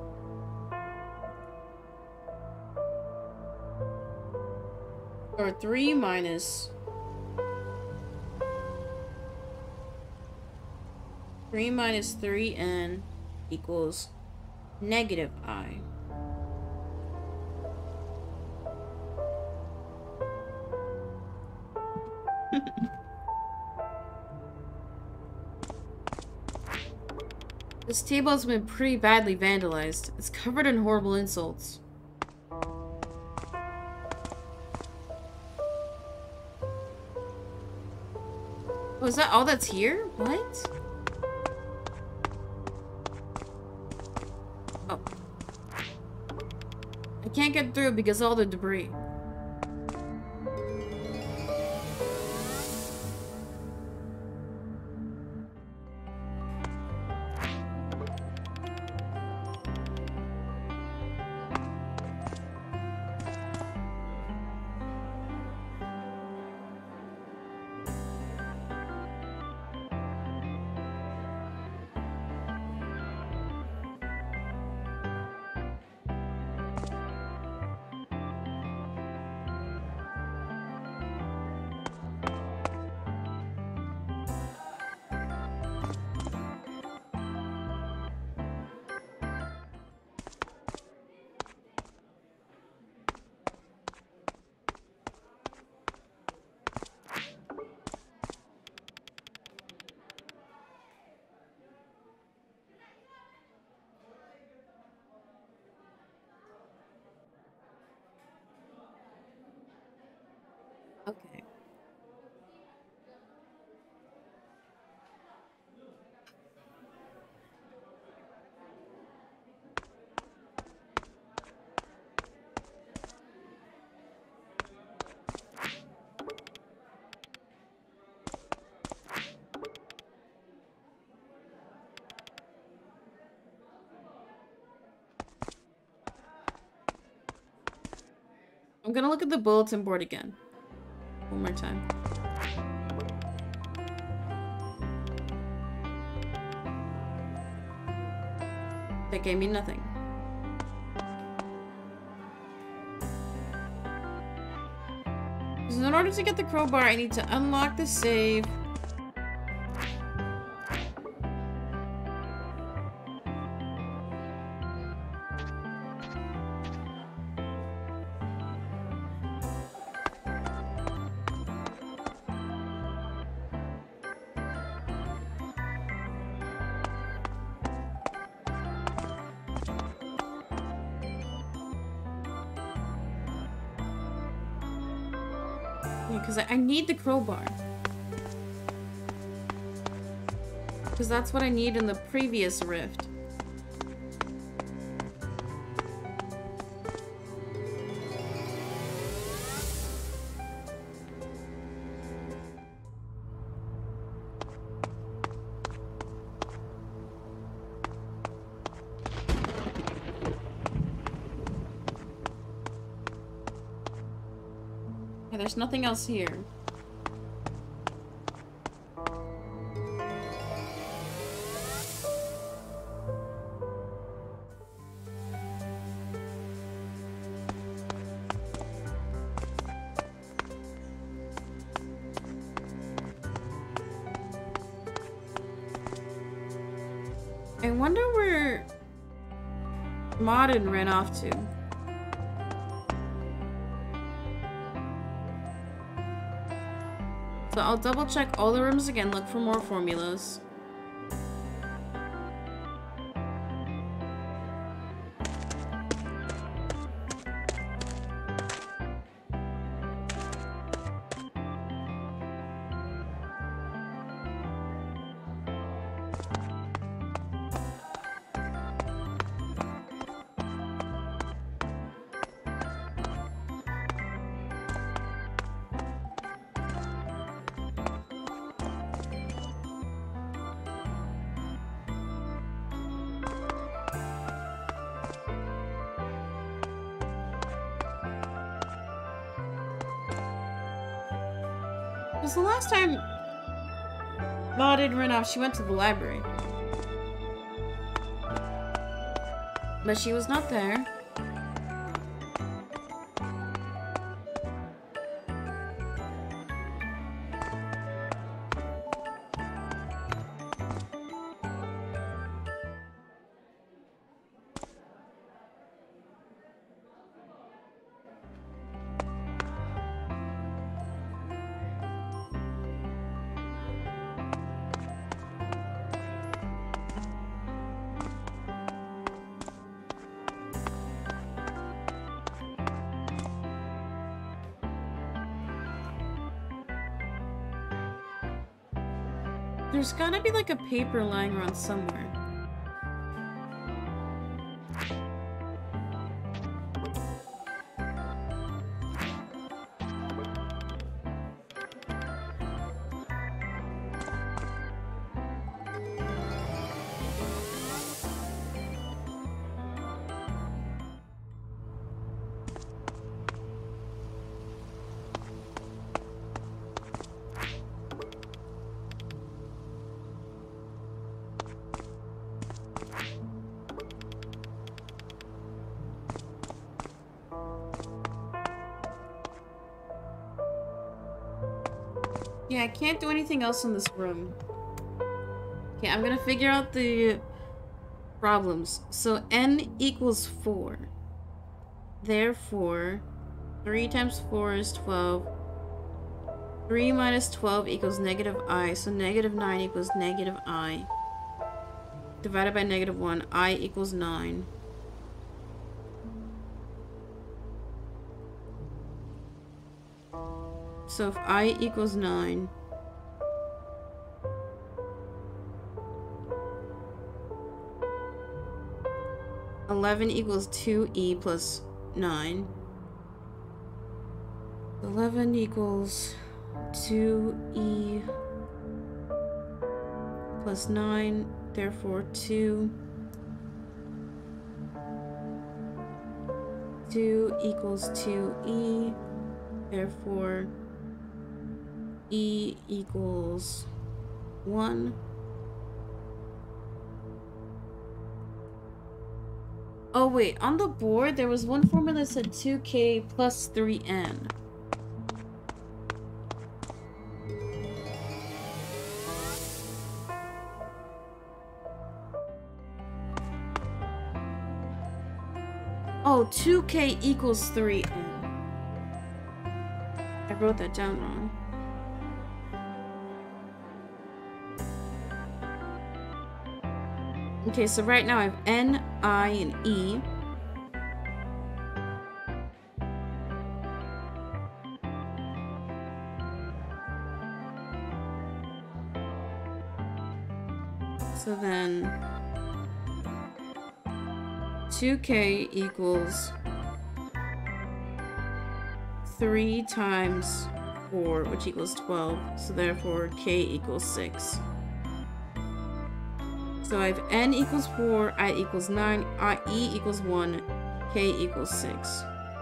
[SPEAKER 1] Or three minus... three minus three n equals negative I. This table has been pretty badly vandalized. It's covered in horrible insults. Oh, is that all that's here? What? Oh. I can't get through because of all the debris. Okay. I'm gonna look at the bulletin board again. One more time. That gave me nothing. So in order to get the crowbar, I need to unlock the save. Yeah, because I, I need the crowbar. Because that's what I need in the previous rift. Okay, there's nothing else here. I wonder where Modern ran off to. So I'll double check all the rooms again, look for more formulas. Because the last time Law didn't run off, she went to the library. But she was not there. There's gotta be like a paper lying around somewhere. Yeah, I can't do anything else in this room. Okay, I'm gonna figure out the problems. So n equals four. Therefore, three times four is twelve. three minus twelve equals negative I. So negative nine equals negative I. Divided by negative one, I equals nine. So if I equals nine, eleven equals two e plus nine. eleven equals two e plus nine, therefore two. two equals two e, therefore E equals one. Oh wait, on the board there was one formula that said two k plus three n. Oh, two k equals three n. I wrote that down wrong. Okay, so right now I have N, I, and E. two k equals three times four, which equals twelve. So therefore, k equals six. So I have n equals four, I equals nine, I, e equals one, k equals six.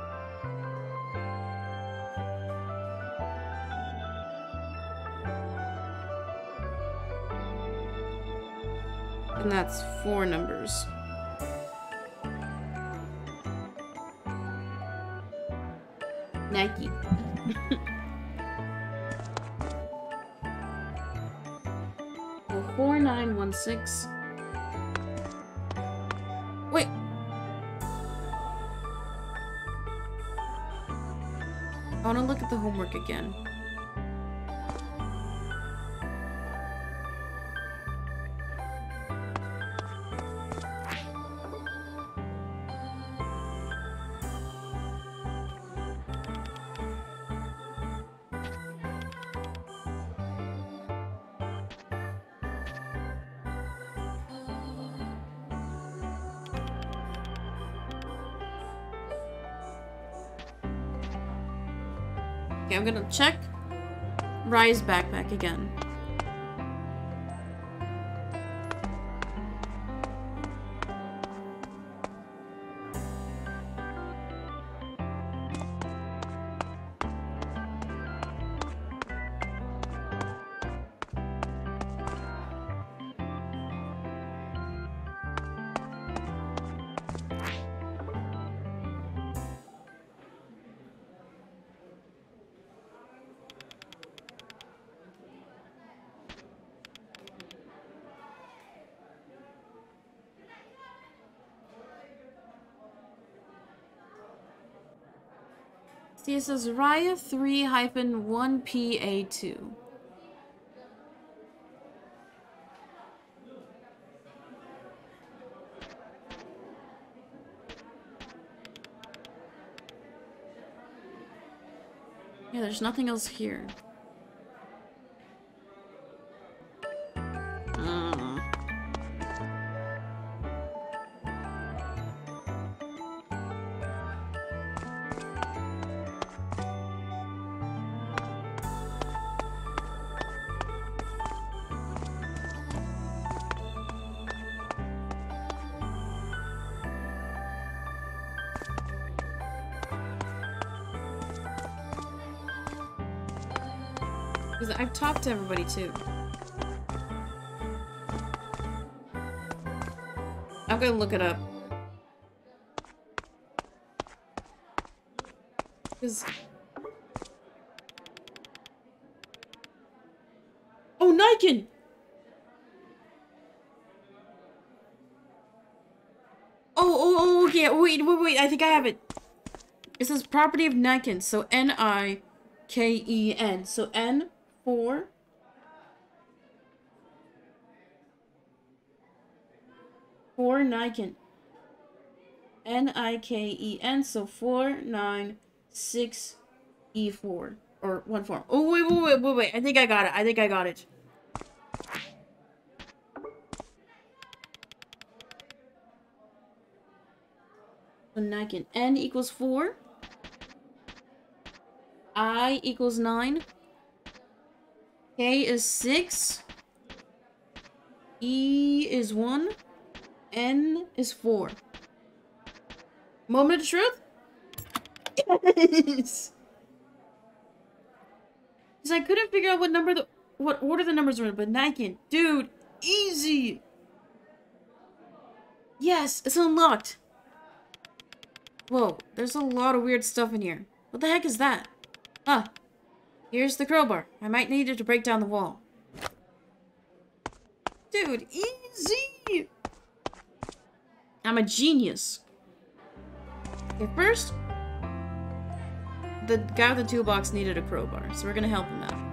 [SPEAKER 1] And that's four numbers. Nike. Well, four nine one six. Wait. I want to look at the homework again. Okay, I'm gonna check Rye's backpack again. See, it says Raya three hyphen one P A two. Yeah, there's nothing else here. Uh. Because I've talked to everybody too. I'm gonna look it up. Because... Oh, Niken! Oh, oh, oh, okay. Wait, wait, wait. I think I have it. It says property of Niken. So N I K E N. So N four. four Niken. N I K E N. So four nine six E four. Or one four. Oh, wait, wait, wait, wait, wait. I think I got it. I think I got it. So Niken. N equals four. I equals nine. K is six. E is one. N is four. Moment of truth? Yes! Because I couldn't figure out what number the what order the numbers were in, but Niken, dude, easy! Yes, it's unlocked. Whoa, there's a lot of weird stuff in here. What the heck is that? Huh. Here's the crowbar. I might need it to break down the wall. Dude, easy! I'm a genius. Okay, first, the guy with the toolbox needed a crowbar, so we're gonna help him out.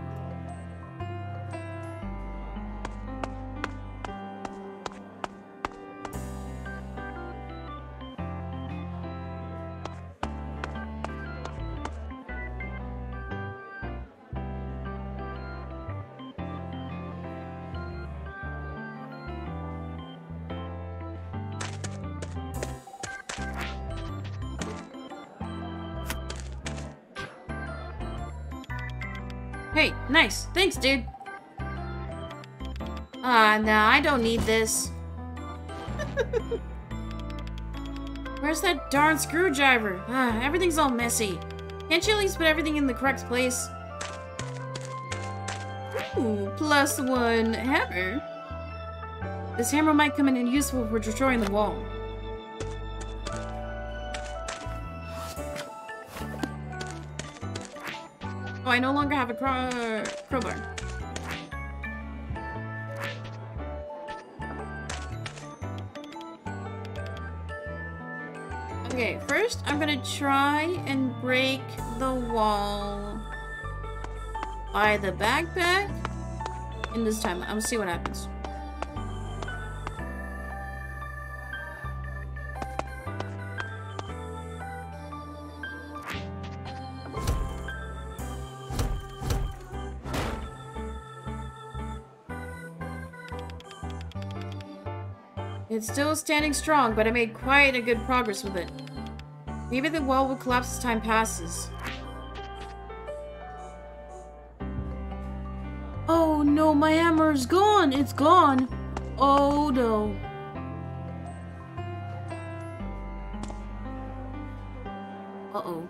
[SPEAKER 1] Hey, nice. Thanks, dude. Ah, uh, nah, I don't need this. Where's that darn screwdriver? Ah, everything's all messy. Can't you at least put everything in the correct place? Ooh, plus one hammer. This hammer might come in useful for destroying the wall. Oh, I no longer have a crow crowbar. Okay, first I'm gonna try and break the wall by the backpack. And this time, I'm gonna see what happens. It's still standing strong, but I made quite a good progress with it. Maybe the wall will collapse as time passes. Oh no, my hammer is gone! It's gone! Oh no. Uh-oh.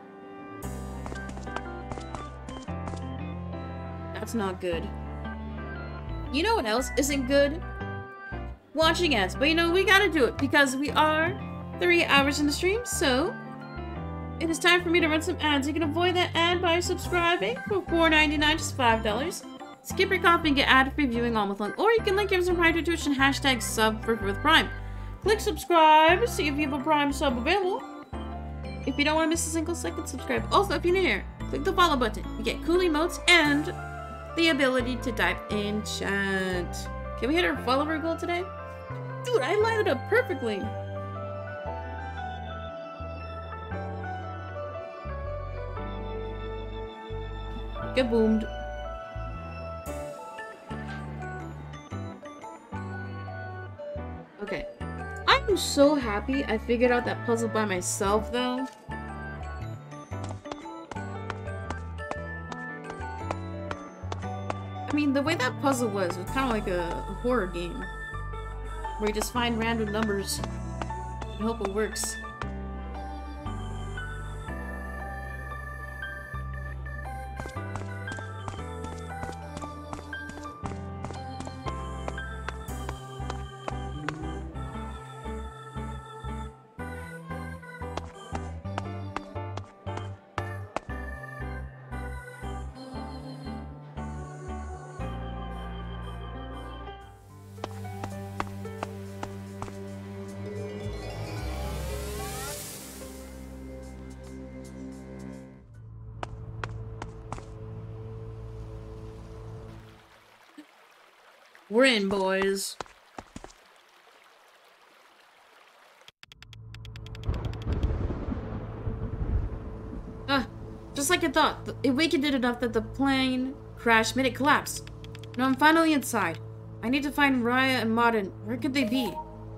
[SPEAKER 1] That's not good. You know what else isn't good? Watching ads. But you know, we gotta do it because we are three hours in the stream, so it is time for me to run some ads. You can avoid that ad by subscribing for four ninety-nine, just five dollars. Skip your copy and get ad-free viewing all month long. Or you can link Amazon Prime to Twitch and hashtag sub for with Prime. Click subscribe, see if you have a Prime sub available. If you don't want to miss a single second, subscribe. Also, if you're new here, click the follow button. You get cool emotes and the ability to type in chat. Can we hit our follower goal today? Dude, I lined it up perfectly. Get boomed. Okay. I'm so happy I figured out that puzzle by myself, though. I mean, the way that puzzle was was kind of like a, a horror game. Where you just find random numbers and hope it works. We're in, boys. Ah, just like I thought. It weakened it enough that the plane crash made it collapse. Now I'm finally inside. I need to find Raya and Martin. Where could they be?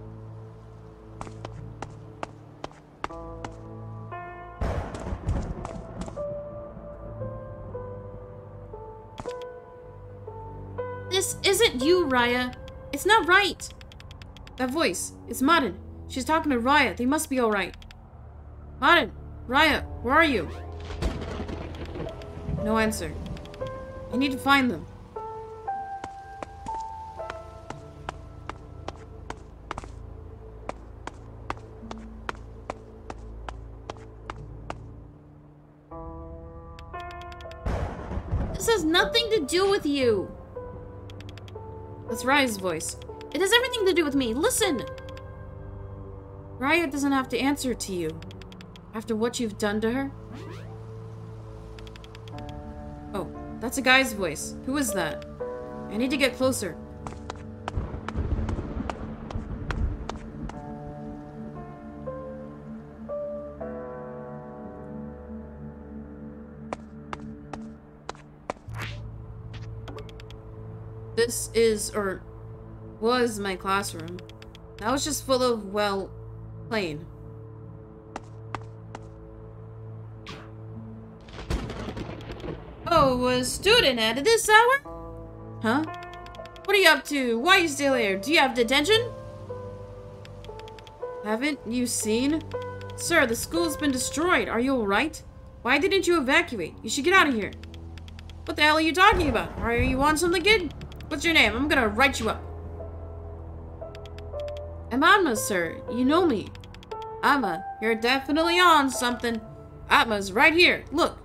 [SPEAKER 1] This isn't you, Raya. It's not right. That voice. It's Martin. She's talking to Raya. They must be alright. Martin! Raya! Where are you? No answer. I need to find them. This has nothing to do with you. That's Raya's voice. It has everything to do with me. Listen! Raya doesn't have to answer to you. After what you've done to her. Oh, that's a guy's voice. Who is that? I need to get closer. This is, or was, my classroom. Now it's just full of, well, plain. Oh, a student at this hour? Huh? What are you up to? Why are you still here? Do you have detention? Haven't you seen? Sir, the school's been destroyed. Are you alright? Why didn't you evacuate? You should get out of here. What the hell are you talking about? Are you on something, kid? What's your name? I'm gonna write you up. I'm Atma, sir. You know me. Atma, you're definitely on something. Atma's right here. Look.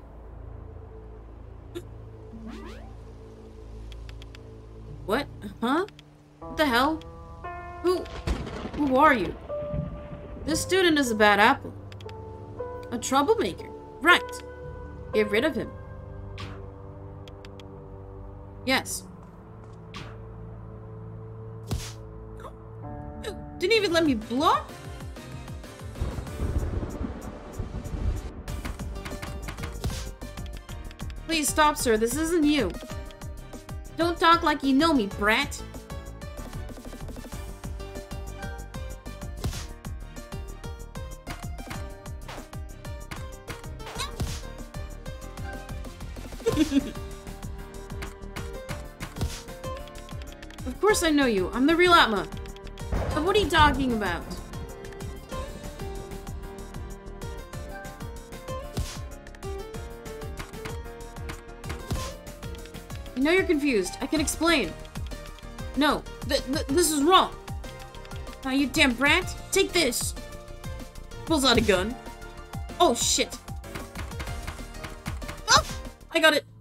[SPEAKER 1] What? Huh? What the hell? Who... Who are you? This student is a bad apple. A troublemaker. Right. Get rid of him. Yes. Didn't even let me block? Please stop, sir. This isn't you. Don't talk like you know me, brat. Of course I know you. I'm the real Atma. But what are you talking about? I know you're confused. I can explain. No, th th this is wrong. Now you damn brat, take this. Pulls out a gun. Oh shit. Oh, I got it.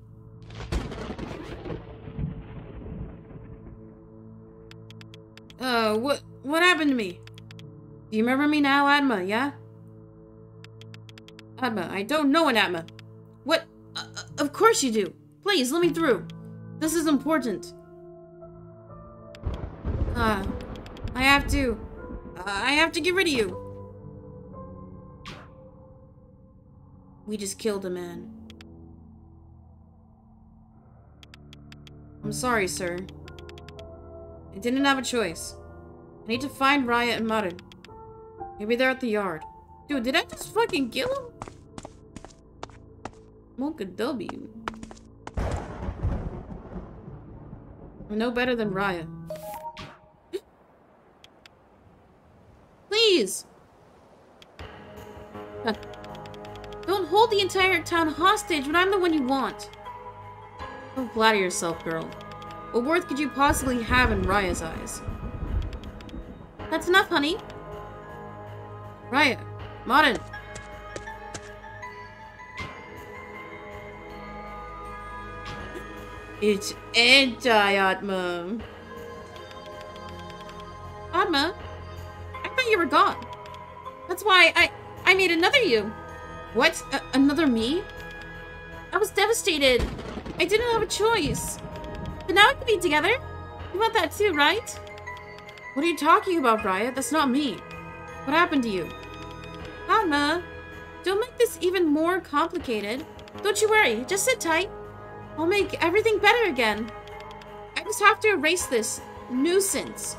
[SPEAKER 1] Uh, what what happened to me? Do you remember me now, Atma? Yeah. Atma, I don't know an Atma. What? Uh, of course you do. Please let me through. This is important. Uh, I have to... Uh, I have to get rid of you. We just killed a man. I'm sorry, sir. I didn't have a choice. I need to find Raya and Marin. Maybe they're at the yard. Dude, did I just fucking kill him? Mocha W. I'm no better than Raya. Please! Huh. Don't hold the entire town hostage when I'm the one you want. Don't flatter yourself, girl. What worth could you possibly have in Raya's eyes? That's enough, honey. Raya, Marin. It's anti-Atma. Atma? I thought you were gone. That's why I I made another you. What? A another me? I was devastated. I didn't have a choice. But now we can be together. You want that too, right? What are you talking about, Raya? That's not me. What happened to you? Atma, don't make this even more complicated. Don't you worry. Just sit tight. I'll make everything better again. I just have to erase this nuisance.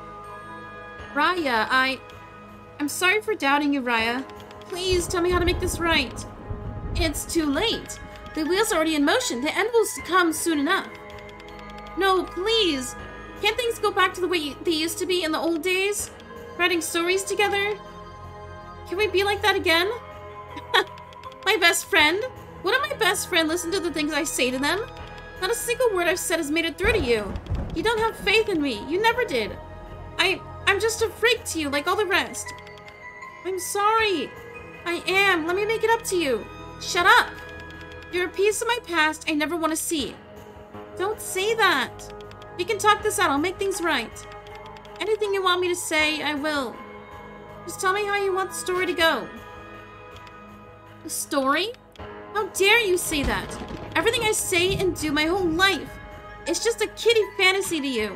[SPEAKER 1] Raya, I... I'm sorry for doubting you, Raya. Please tell me how to make this right. It's too late. The wheel's are already in motion. The end will come soon enough. No, please. Can't things go back to the way they used to be in the old days? Writing stories together? Can we be like that again? My best friend? Wouldn't my best friend listen to the things I say to them? Not a single word I've said has made it through to you. You don't have faith in me. You never did. I, I'm just a freak to you like all the rest. I'm sorry. I am. Let me make it up to you. Shut up. You're a piece of my past I never want to see. Don't say that. We can talk this out. I'll make things right. Anything you want me to say, I will. Just tell me how you want the story to go. The story? How dare you say that? Everything I say and do my whole life. It's just a kiddie fantasy to you.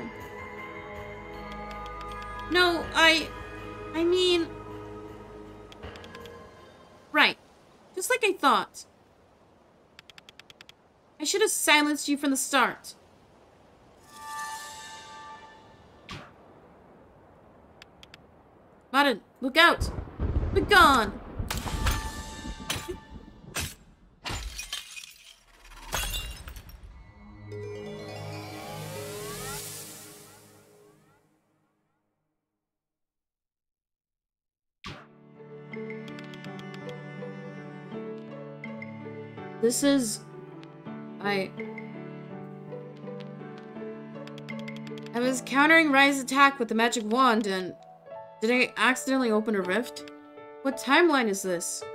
[SPEAKER 1] No, I... I mean... Right. Just like I thought. I should have silenced you from the start. Marin, look out! Be gone! This is... I... I was countering Rai's attack with the magic wand and... Did I accidentally open a rift? What timeline is this?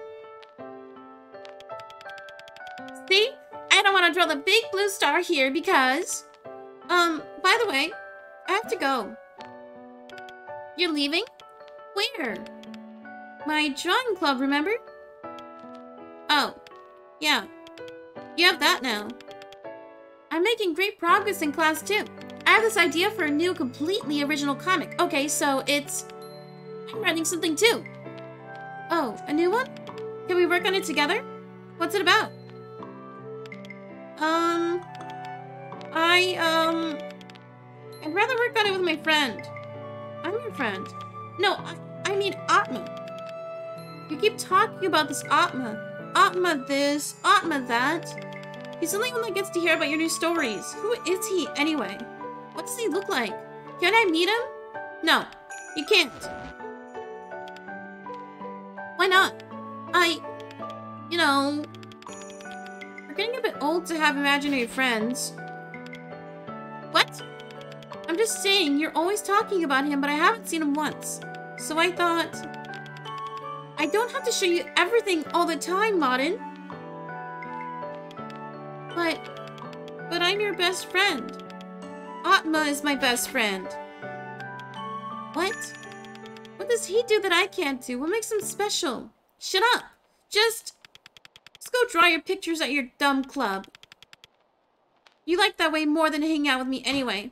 [SPEAKER 1] See? I don't want to draw the big blue star here because... Um, by the way, I have to go. You're leaving? Where? My drawing club, remember? Oh, yeah. You have that now. I'm making great progress in class too. I have this idea for a new, completely original comic. Okay, so it's... I'm writing something too. Oh, a new one? Can we work on it together? What's it about? Um... I, um... I'd rather work on it with my friend. I'm your friend. No, I, I mean Atma. You keep talking about this Atma. Atma this, Atma that. He's the only one that gets to hear about your new stories. Who is he, anyway? What does he look like? Can I meet him? No, you can't. Why not? I... You know... We're getting a bit old to have imaginary friends. What? I'm just saying, you're always talking about him, but I haven't seen him once. So I thought... I don't have to show you everything all the time, Marin. But... But I'm your best friend. Atma is my best friend. What? What does he do that I can't do? What makes him special? Shut up. Just... Just go draw your pictures at your dumb club. You like that way more than hanging out with me anyway.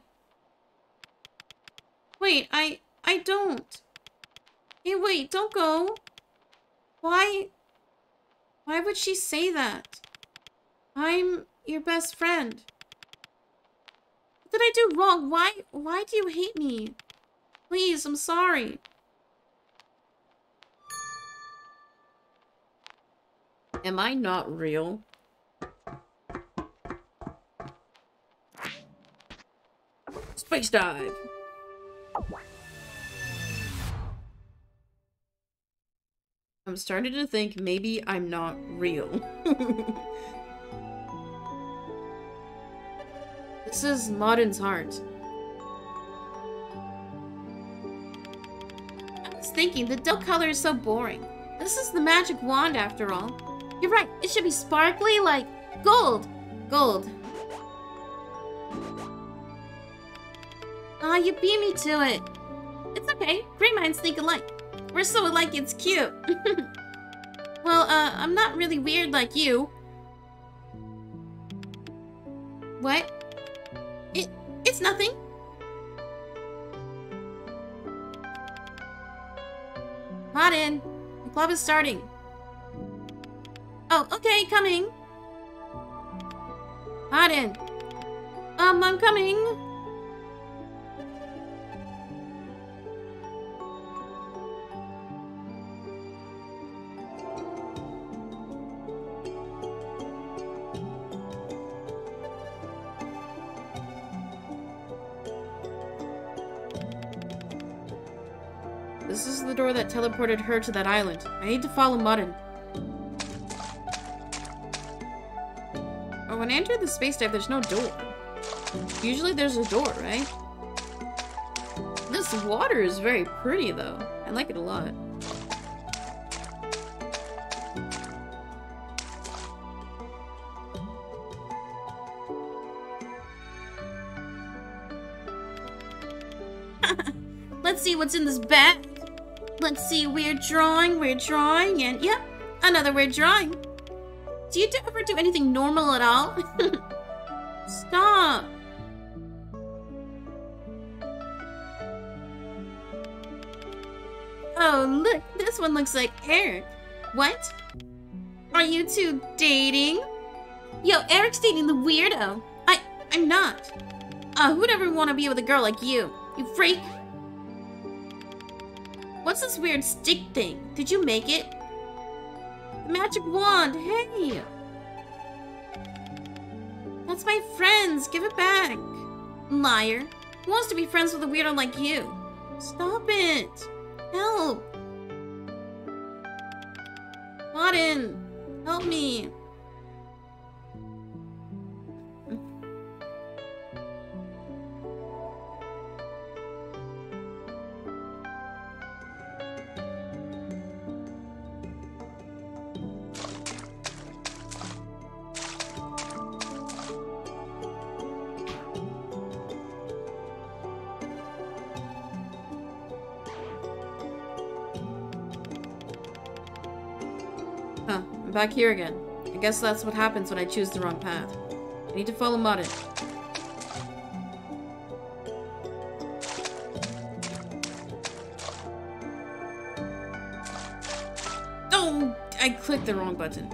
[SPEAKER 1] Wait, I... I don't. Hey, wait, don't go. Why... Why would she say that? I'm your best friend. What did I do wrong? Why... Why do you hate me? Please, I'm sorry. Am I not real? Space dive! I'm starting to think maybe I'm not real. This is Marin's heart. I was thinking, the dull color is so boring. This is the magic wand after all. You're right, it should be sparkly like gold. Gold. Ah, you beat me to it. It's okay, great minds think alike. We're so alike it's cute. Well, uh, I'm not really weird like you. What? It, it's nothing. Marin, the club is starting. Oh, okay, coming. Marin. Um, I'm coming. This is the door that teleported her to that island. I need to follow Marin. Oh, when I enter the space dive, there's no door. Usually there's a door, right? This water is very pretty, though. I like it a lot. Let's see what's in this bag. Let's see, weird drawing, weird drawing, and yep, another weird drawing. Do you ever do anything normal at all? Stop. Oh, look, this one looks like Eric. What? Are you two dating? Yo, Eric's dating the weirdo. I, I'm not. Uh, who'd ever want to be with a girl like you? You freak. What's this weird stick thing? Did you make it? The magic wand, hey! That's my friend's, give it back. Liar. Who wants to be friends with a weirdo like you? Stop it. Help. Marin, help me. I'm back here again. I guess that's what happens when I choose the wrong path. I need to follow Martin. Oh! I clicked the wrong button.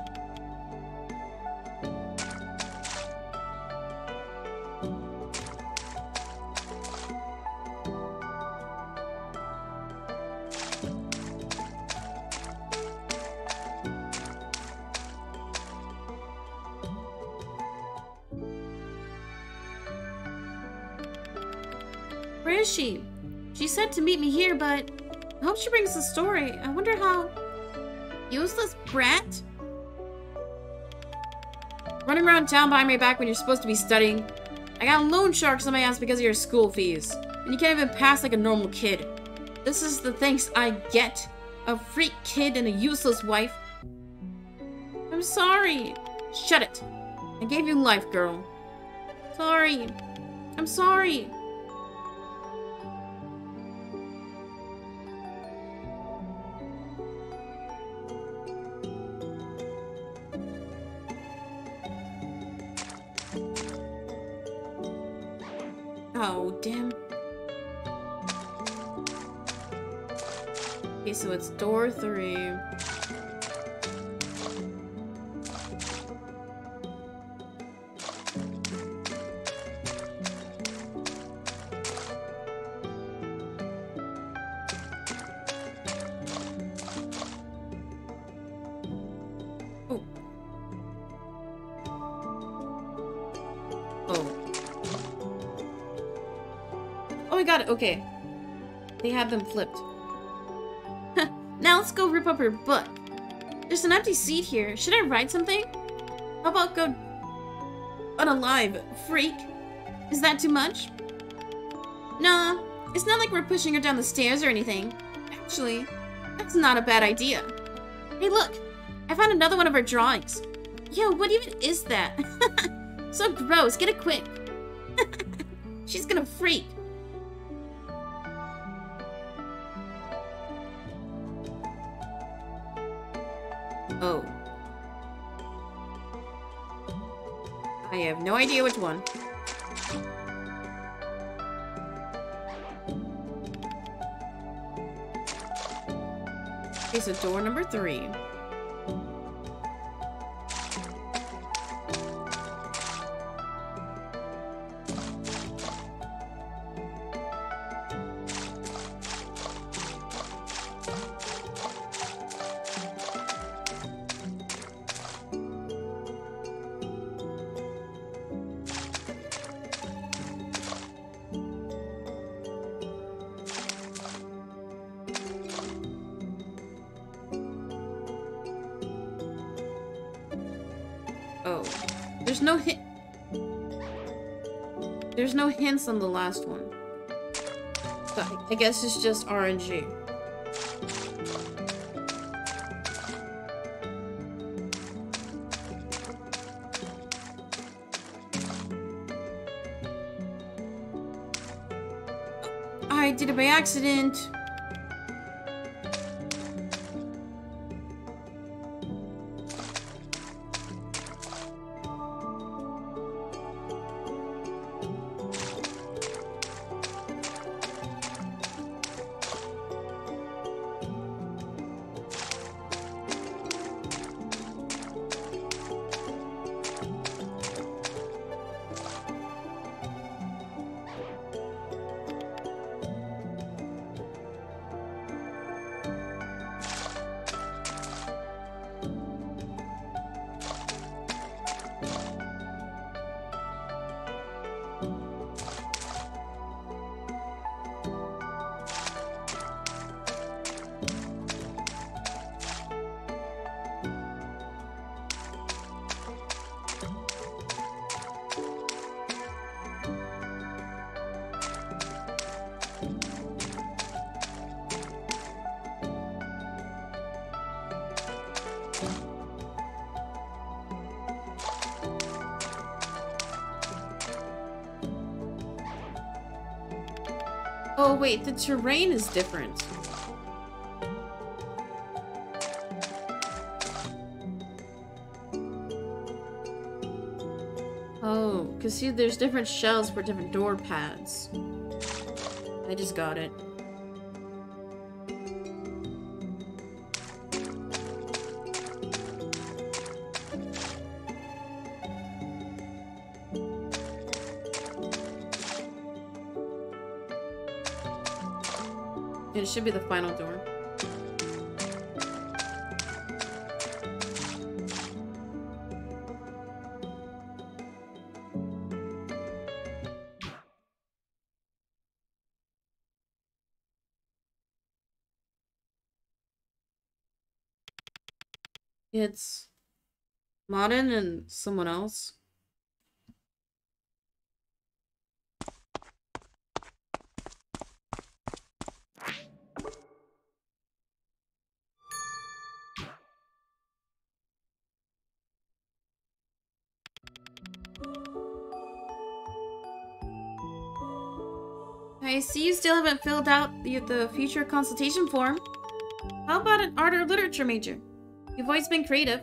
[SPEAKER 2] Where is she? She said to meet me here, but I hope she brings the story. I wonder how... Useless brat?
[SPEAKER 1] Running around town behind my back when you're supposed to be studying. I got loan sharks on my ass because of your school fees. And you can't even pass like a normal kid. This is the thanks I get. A freak kid and a useless wife.
[SPEAKER 2] I'm sorry.
[SPEAKER 1] Shut it. I gave you life, girl.
[SPEAKER 2] Sorry. I'm sorry.
[SPEAKER 1] Oh, damn. Okay, so it's door three. Oh. Oh. Oh, I got it. Okay. They have them flipped.
[SPEAKER 2] Now let's go rip up her book. There's an empty seat here. Should I write something? How about go... unalive, freak? Is that too much? Nah, it's not like we're pushing her down the stairs or anything. Actually, that's not a bad idea. Hey, look! I found another one of her drawings. Yo, what even is that? So gross. Get it quick. She's gonna freak.
[SPEAKER 1] Oh. I have no idea which one. Okay, so door number three. Oh, there's no hint. There's no hints on the last one. So I guess it's just R N G. I did it by accident. Oh wait, the terrain is different. because see, there's different shells for different door pads. I just got it. It should be the final door. It's Martin and someone else. I see you still haven't filled out the, the future consultation form. How about an art or literature major? You've always been creative.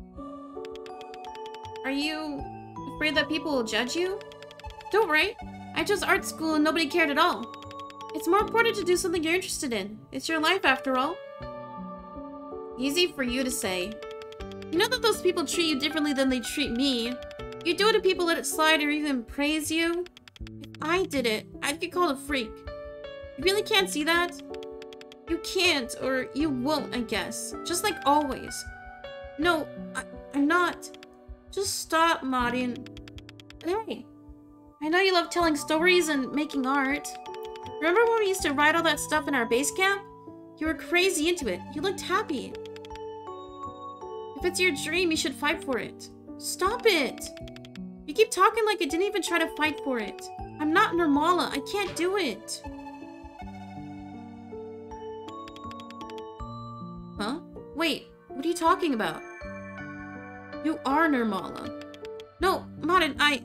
[SPEAKER 1] Are you afraid that people will judge you? Don't worry. I chose art school and nobody cared at all. It's more important to do something you're interested in. It's your life after all. Easy for you to say. You know that those people treat you differently than they treat me. You do it and people let it slide or even praise you. If I did it, I'd get called a freak. You really can't see that? You can't, or you won't, I guess. Just like always. No, I, I'm not. Just stop, Martin. Hey, I know you love telling stories and making art. Remember when we used to write all that stuff in our base camp? You were crazy into it. You looked happy. If it's your dream, you should fight for it. Stop it! You keep talking like I didn't even try to fight for it. I'm not Nirmala. I can't do it. Huh? Wait, what are you talking about? You are Nirmala. No, Martin, I...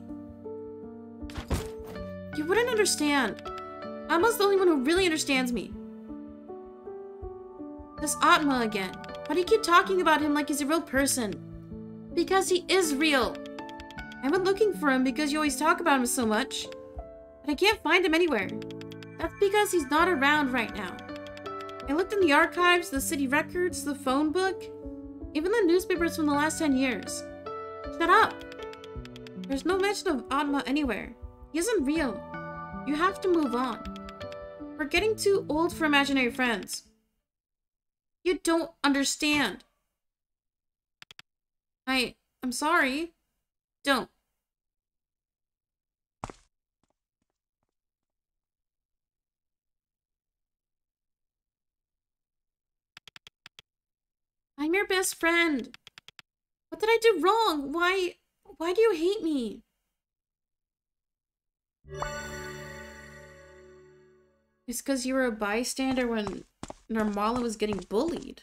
[SPEAKER 1] You wouldn't understand. Atma's the only one who really understands me. This Atma again. Why do you keep talking about him like he's a real person? Because he is real. I've been looking for him because you always talk about him so much. But I can't find him anywhere. That's because he's not around right now. I looked in the archives, the city records, the phone book, even the newspapers from the last ten years. Shut up! There's no mention of Atma anywhere. He isn't real. You have to move on. We're getting too old for imaginary friends. You don't understand. I... I'm sorry. Don't. I'm your best friend. What did I do wrong? Why... Why do you hate me? It's because you were a bystander when Nirmala was getting bullied.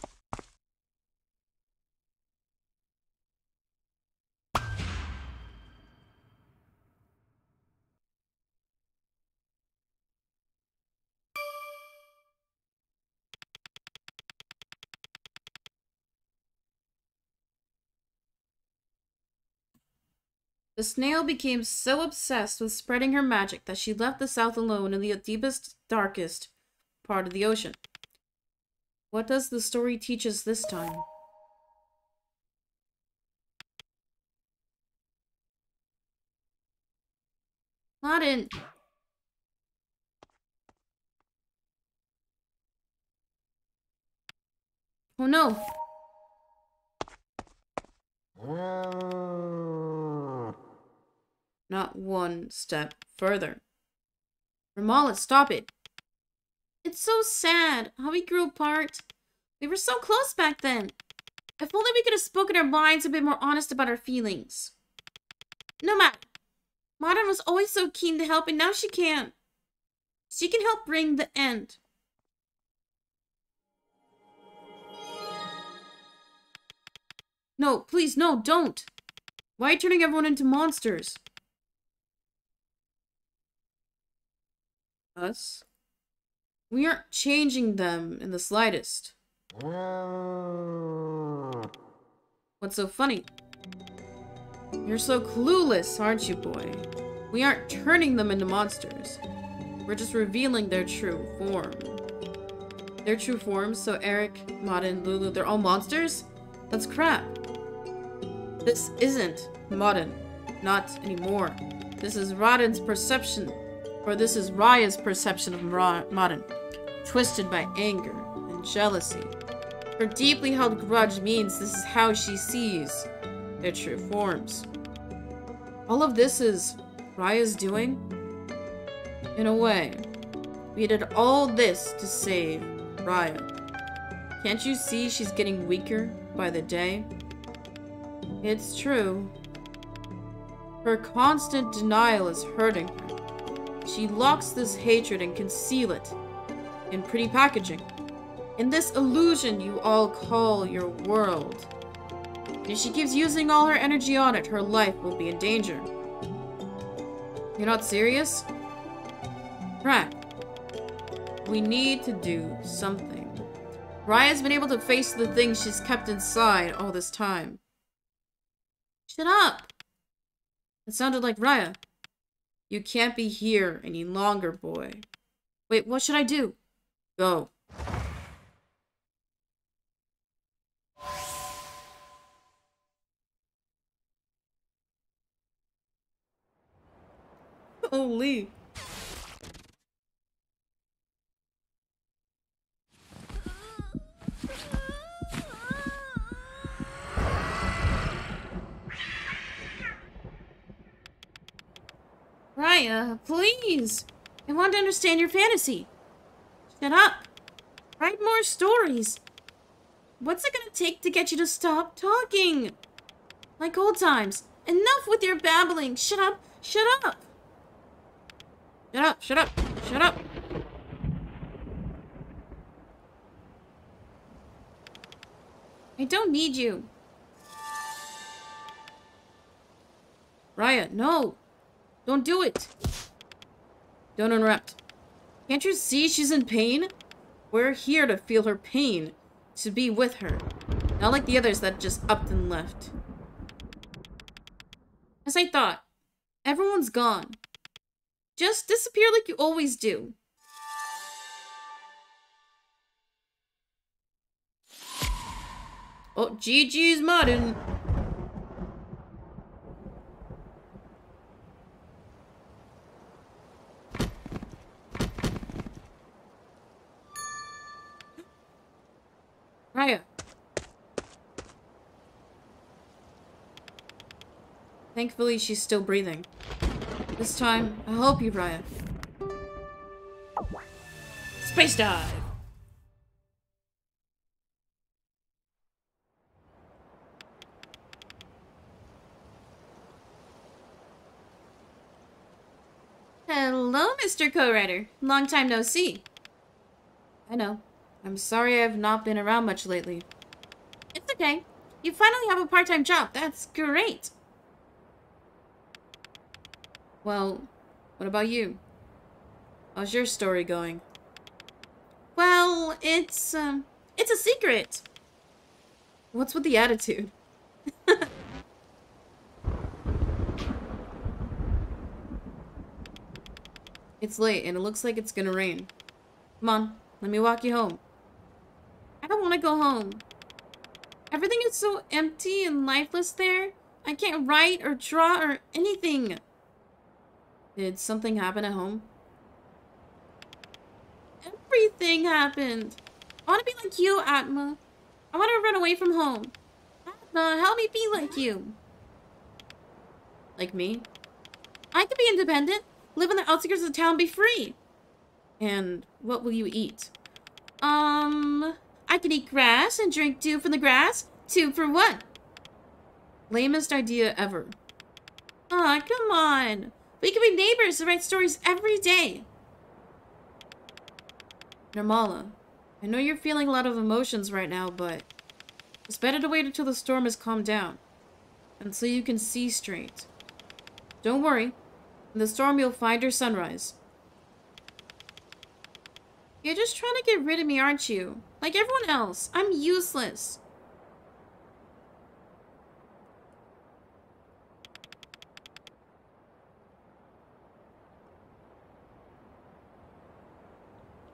[SPEAKER 1] The snail became so obsessed with spreading her magic that she left the south alone in the deepest, darkest part of the ocean. What does the story teach us this time? Martin! Oh no! Not one step further. Nirmala, stop it! It's so sad how we grew apart. We were so close back then. If only we could have spoken our minds and been more honest about our feelings. No matter. Martin was always so keen to help and now she can't. She can help bring the end. No, please, no, don't. Why are you turning everyone into monsters? Us? We aren't changing them in the slightest. What's so funny? You're so clueless, aren't you, boy? We aren't turning them into monsters. We're just revealing their true form. Their true forms, so Eric, Modin, Lulu, they're all monsters? That's crap. This isn't Modin. Not anymore. This is Rodden's perception. Or this is Raya's perception of Modin. Twisted by anger and jealousy. Her deeply held grudge means this is how she sees their true forms. All of this is Raya's doing? In a way, we did all this to save Raya. Can't you see she's getting weaker by the day? It's true. Her constant denial is hurting her. She locks this hatred and conceals it in pretty packaging. In this illusion you all call your world. And if she keeps using all her energy on it, her life will be in danger. You're not serious? Right. We need to do something. Raya's been able to face the things she's kept inside all this time. Shut up! It sounded like Raya. You can't be here any longer, boy. Wait, what should I do? Go. Holy. Raya, please. I want to understand your fantasy. Shut up. Write more stories. What's it gonna take to get you to stop talking? Like old times. Enough with your babbling. Shut up. Shut up. Shut up. Shut up. Shut up. I don't need you. Raya, no. Don't do it. Don't interrupt. Can't you see she's in pain? We're here to feel her pain. To be with her. Not like the others that just upped and left. As I thought. Everyone's gone. Just disappear like you always do. Oh, G G's Modin. Raya. Thankfully, she's still breathing. This time, I'll help you, Raya. Space dive! Hello, Mister Co-Writer. Long time no see. I know. I'm sorry I've not been around much lately. It's okay. You finally have a part-time job. That's great. Well, what about you? How's your story going? Well, it's, um, it's a secret. What's with the attitude? It's late, and it looks like it's gonna rain. Come on, let me walk you home. I don't want to go home. Everything is so empty and lifeless there. I can't write or draw or anything. Did something happen at home? Everything happened. I want to be like you, Atma. I want to run away from home. Atma, help me be like you. Like me? I can be independent. Live on the outskirts of town, be free. And what will you eat? Um, I can eat grass and drink dew from the grass. Two for one. Lamest idea ever. Aw, come on. We can be neighbors and write stories every day. Nirmala, I know you're feeling a lot of emotions right now, but it's better to wait until the storm has calmed down. Until you can see straight. Don't worry. In the storm, you'll find your sunrise. You're just trying to get rid of me, aren't you? Like everyone else. I'm useless.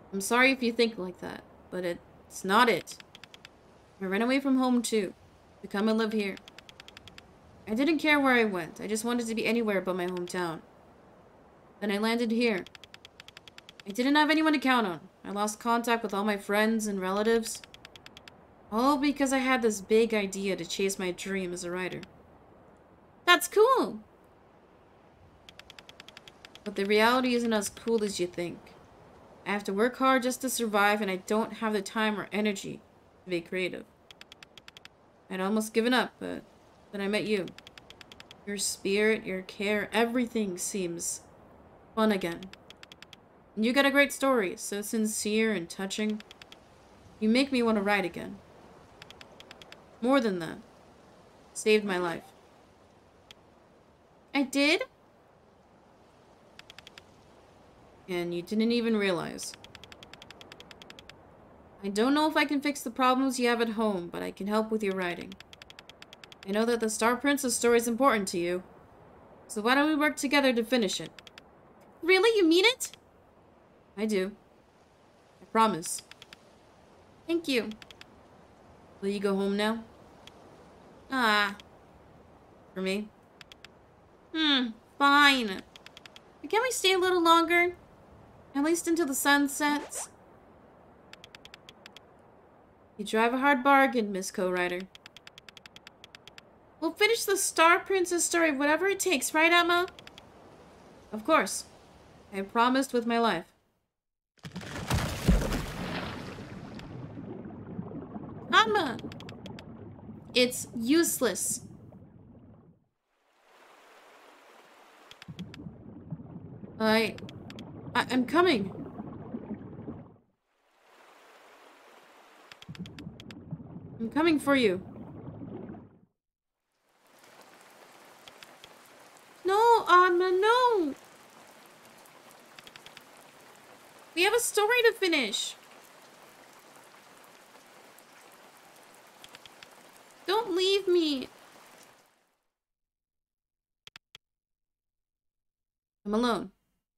[SPEAKER 1] I'm sorry if you think like that, but it, it's not it. I ran away from home too, to come and live here. I didn't care where I went, I just wanted to be anywhere but my hometown. Then I landed here. I didn't have anyone to count on. I lost contact with all my friends and relatives. All because I had this big idea to chase my dream as a writer.
[SPEAKER 2] That's cool!
[SPEAKER 1] But the reality isn't as cool as you think. I have to work hard just to survive, and I don't have the time or energy to be creative. I'd almost given up, but then I met you. Your spirit, your care, everything seems fun again. And you got a great story, so sincere and touching. You make me want to write again. More than that, saved my life.
[SPEAKER 2] I did?
[SPEAKER 1] And you didn't even realize. I don't know if I can fix the problems you have at home, but I can help with your writing. I know that the Star Princess story is important to you, so why don't we work together to finish it?
[SPEAKER 2] Really? You mean it?
[SPEAKER 1] I do. I promise.
[SPEAKER 2] Thank you.
[SPEAKER 1] Will you go home now?
[SPEAKER 2] Ah.
[SPEAKER 1] For me?
[SPEAKER 2] Hmm, fine. But can we stay a little longer? At least until the sun sets?
[SPEAKER 1] You drive a hard bargain, Miss Co-Writer.
[SPEAKER 2] We'll finish the Star Princess story, whatever it takes, right, Emma?
[SPEAKER 1] Of course. I promised with my life.
[SPEAKER 2] Emma! It's useless.
[SPEAKER 1] I... I I'm coming. I'm coming for you.
[SPEAKER 2] No, Anna, no! We have a story to finish. Don't leave me.
[SPEAKER 1] I'm alone.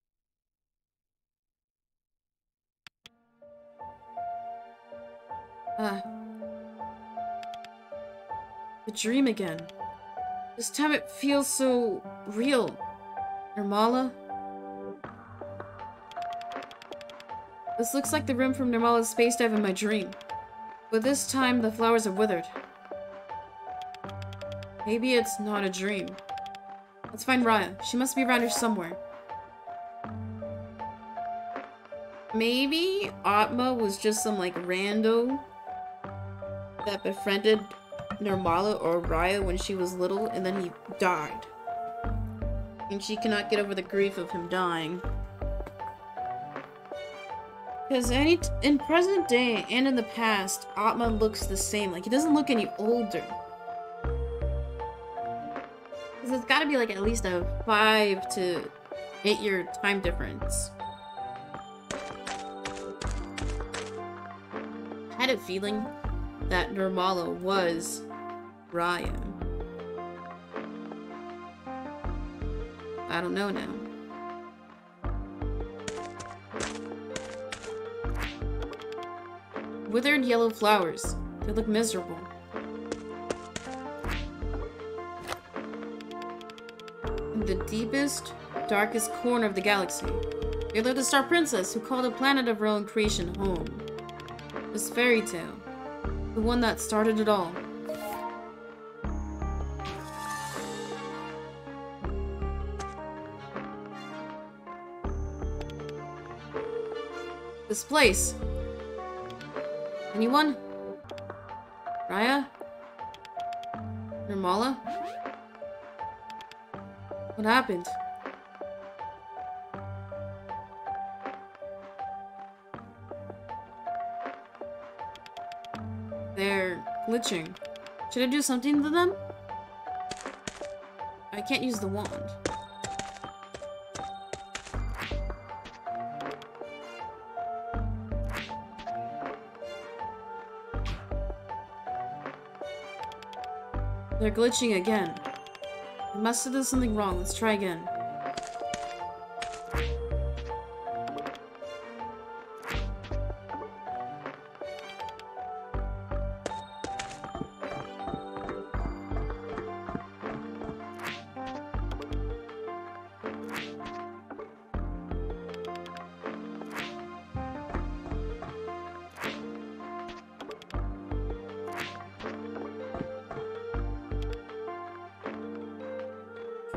[SPEAKER 1] Ah. The dream again. This time it feels so real. Nirmala? This looks like the room from Nirmala's space dive in my dream. But this time the flowers are withered. Maybe it's not a dream. Let's find Raya. She must be around here somewhere. Maybe Atma was just some like rando that befriended Nirmala or Raya when she was little, and then he died. And she cannot get over the grief of him dying. Because any t in present day and in the past, Atma looks the same. Like, he doesn't look any older. Because it's gotta be like at least a five to eight year time difference. I had a feeling that Nirmala was Raya. I don't know now. Withered yellow flowers. They look miserable. In the deepest, darkest corner of the galaxy, there lived a Star Princess who called a planet of her own creation home. This fairy tale. The one that started it all. This place. Anyone? Raya? Nirmala? What happened? They're glitching. Should I do something to them? I can't use the wand. They're glitching again. I must have done something wrong. Let's try again.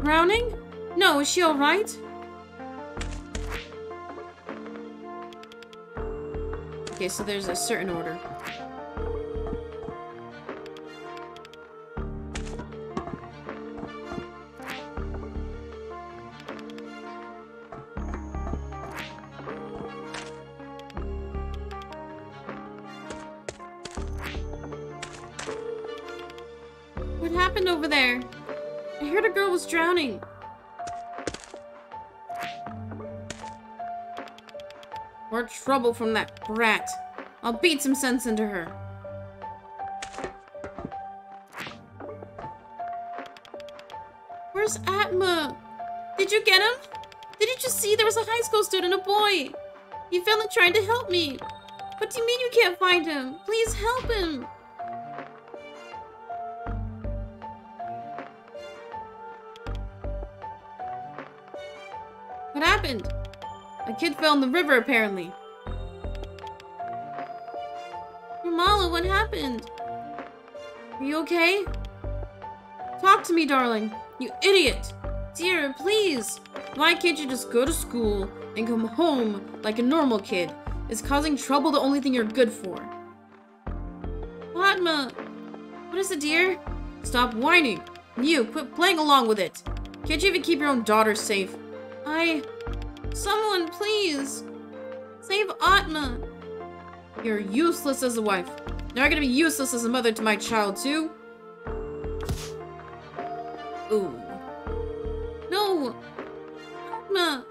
[SPEAKER 2] Drowning? No, is she alright? Okay, so there's a certain order. What happened over there? I heard a girl was drowning. More trouble from that brat. I'll beat some sense into her. Where's Atma? Did you get him? Didn't you see there was a high school student, a boy? He fell and tried to help me. What do you mean you can't find him? Please help him. What happened? A kid fell in the river, apparently. Romala, what happened? Are you okay? Talk to me, darling. You idiot! Dear, please! Why can't you just go to school and come home like a normal kid? Is causing trouble the only thing you're good for? Fatma! What is it, dear? Stop whining! You, quit playing along with it! Can't you even keep your own daughter safe? I... Someone, please! Save Atma! You're useless as a wife. Now you're gonna be useless as a mother to my child, too? Ooh. No! Atma!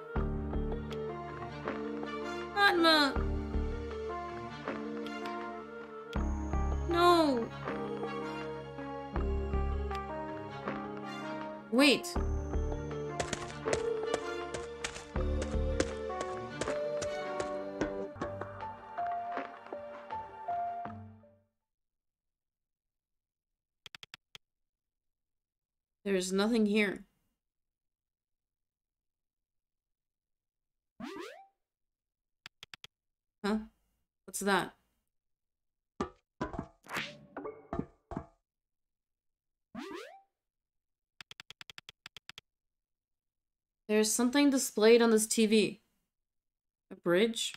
[SPEAKER 2] Atma! No! Wait. There's nothing here. Huh? What's that? There's something displayed on this T V. A bridge?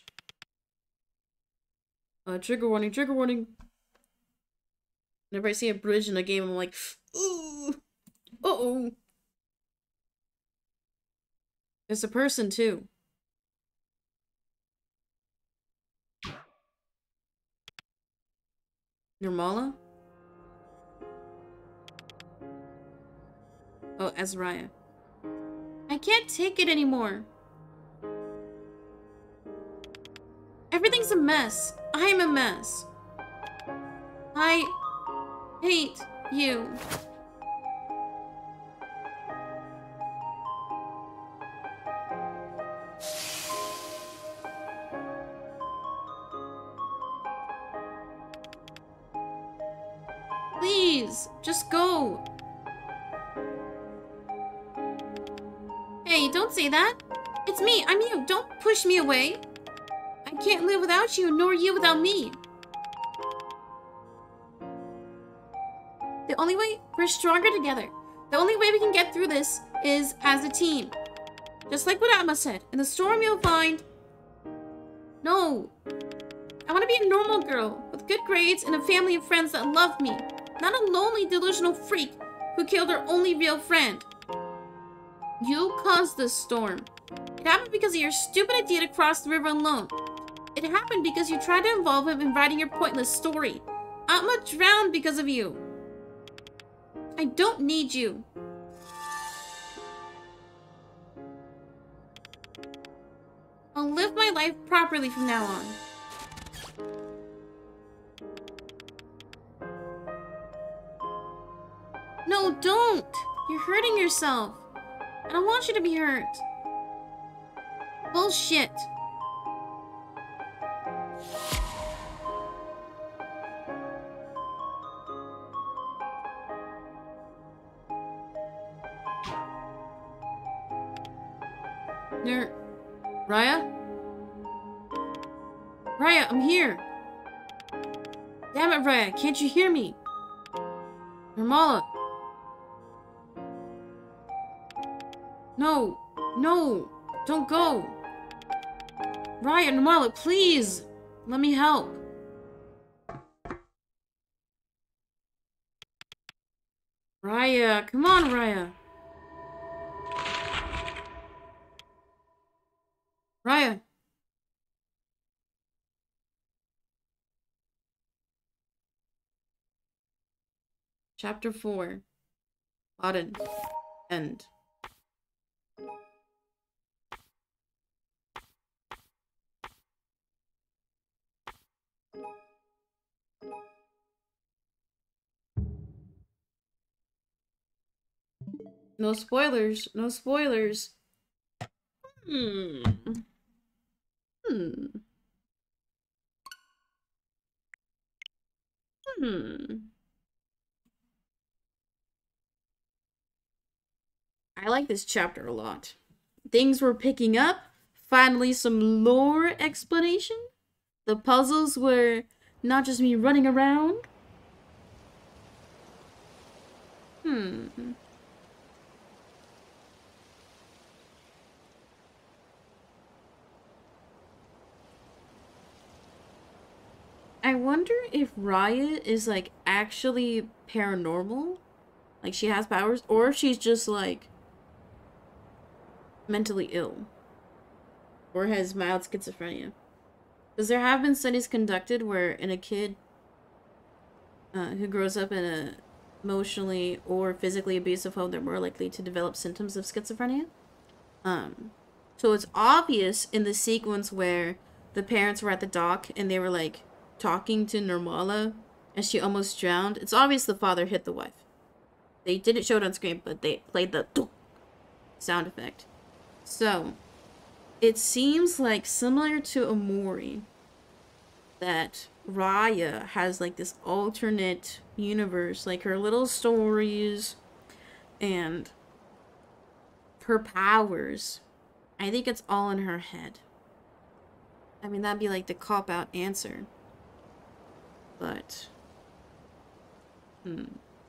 [SPEAKER 2] Uh, trigger warning, trigger warning. Whenever I see a bridge in a game, I'm like, ooh! Uh-oh. There's a person, too. Nirmala? Oh, Azariah. I can't take it anymore. Everything's a mess. I'm a mess. I hate you. Please, just go. Hey, don't say that. It's me, I'm you. Don't push me away. I can't live without you, nor you without me. The only way we're stronger together. The only way we can get through this is as a team. Just like what Atma said. In the storm you'll find... No. I want to be a normal girl with good grades and a family of friends that love me. Not a lonely, delusional freak who killed her only real friend. You caused this storm. It happened because of your stupid idea to cross the river alone. It happened because you tried to involve him in writing your pointless story. Atma drowned because of you. I don't need you. I'll live my life properly from now on. No, don't! You're hurting yourself. I don't want you to be hurt. Bullshit. Ner... Raya? Raya, I'm here! Damn it, Raya, can't you hear me? Nirmala. No! No! Don't go! Raya, Marla, please! Let me help. Raya, come on, Raya. Raya. Chapter four. Auden. End. No spoilers. No spoilers. Hmm. Hmm. Hmm. I like this chapter a lot. Things were picking up. Finally, some lore explanation. The puzzles were not just me running around. Hmm. I wonder if Raya is, like, actually paranormal. Like, she has powers. Or if she's just, like, mentally ill. Or has mild schizophrenia. Because there have been studies conducted where in a kid uh, who grows up in a emotionally or physically abusive home, they're more likely to develop symptoms of schizophrenia. Um, so it's obvious in the sequence where the parents were at the dock and they were like talking to Nirmala and she almost drowned. It's obvious the father hit the wife. They didn't show it on screen, but they played the sound effect. So it seems like similar to Omori that Raya has like this alternate universe, like her little stories and her powers. I think it's all in her head. I mean, that'd be like the cop-out answer. But hmm.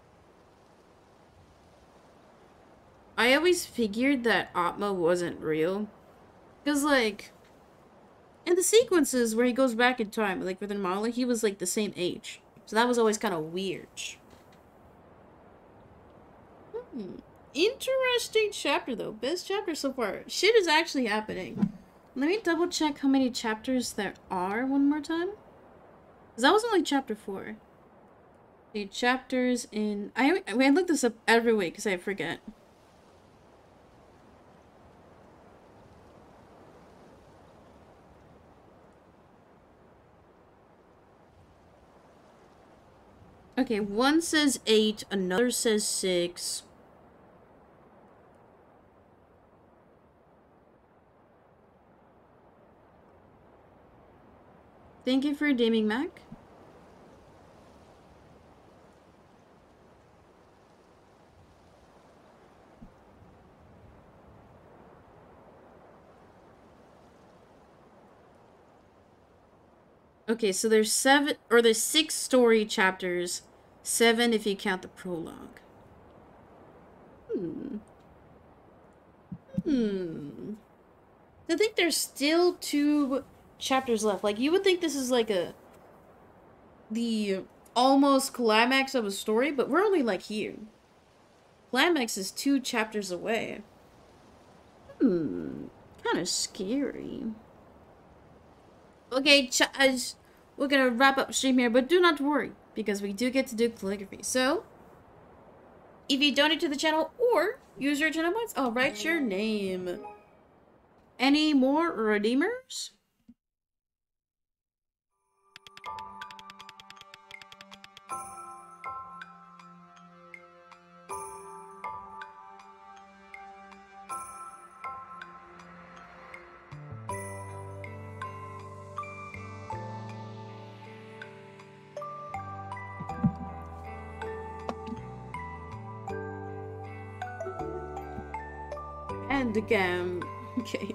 [SPEAKER 2] I always figured that Atma wasn't real. Because, like, in the sequences where he goes back in time, like with Nirmala, he was like the same age. So that was always kind of weird. Hmm. Interesting chapter, though. Best chapter so far. Shit is actually happening. Let me double check how many chapters there are one more time. Because that was only chapter four. The chapters in... I, I, I look this up every week because I forget. Okay, one says eight, another says six. Thank you for redeeming, Mac. Okay, so there's seven, or there's six story chapters. Seven if you count the prologue. Hmm. Hmm. I think there's still two chapters left. Like, you would think this is like a... the almost climax of a story, but we're only like here. Climax is two chapters away. Hmm. Kind of scary. Okay, ch we're gonna wrap up stream here, but do not worry, because we do get to do calligraphy. So, if you donate to the channel or use your channel points, I'll write your name. Any more redeemers? And again. Okay.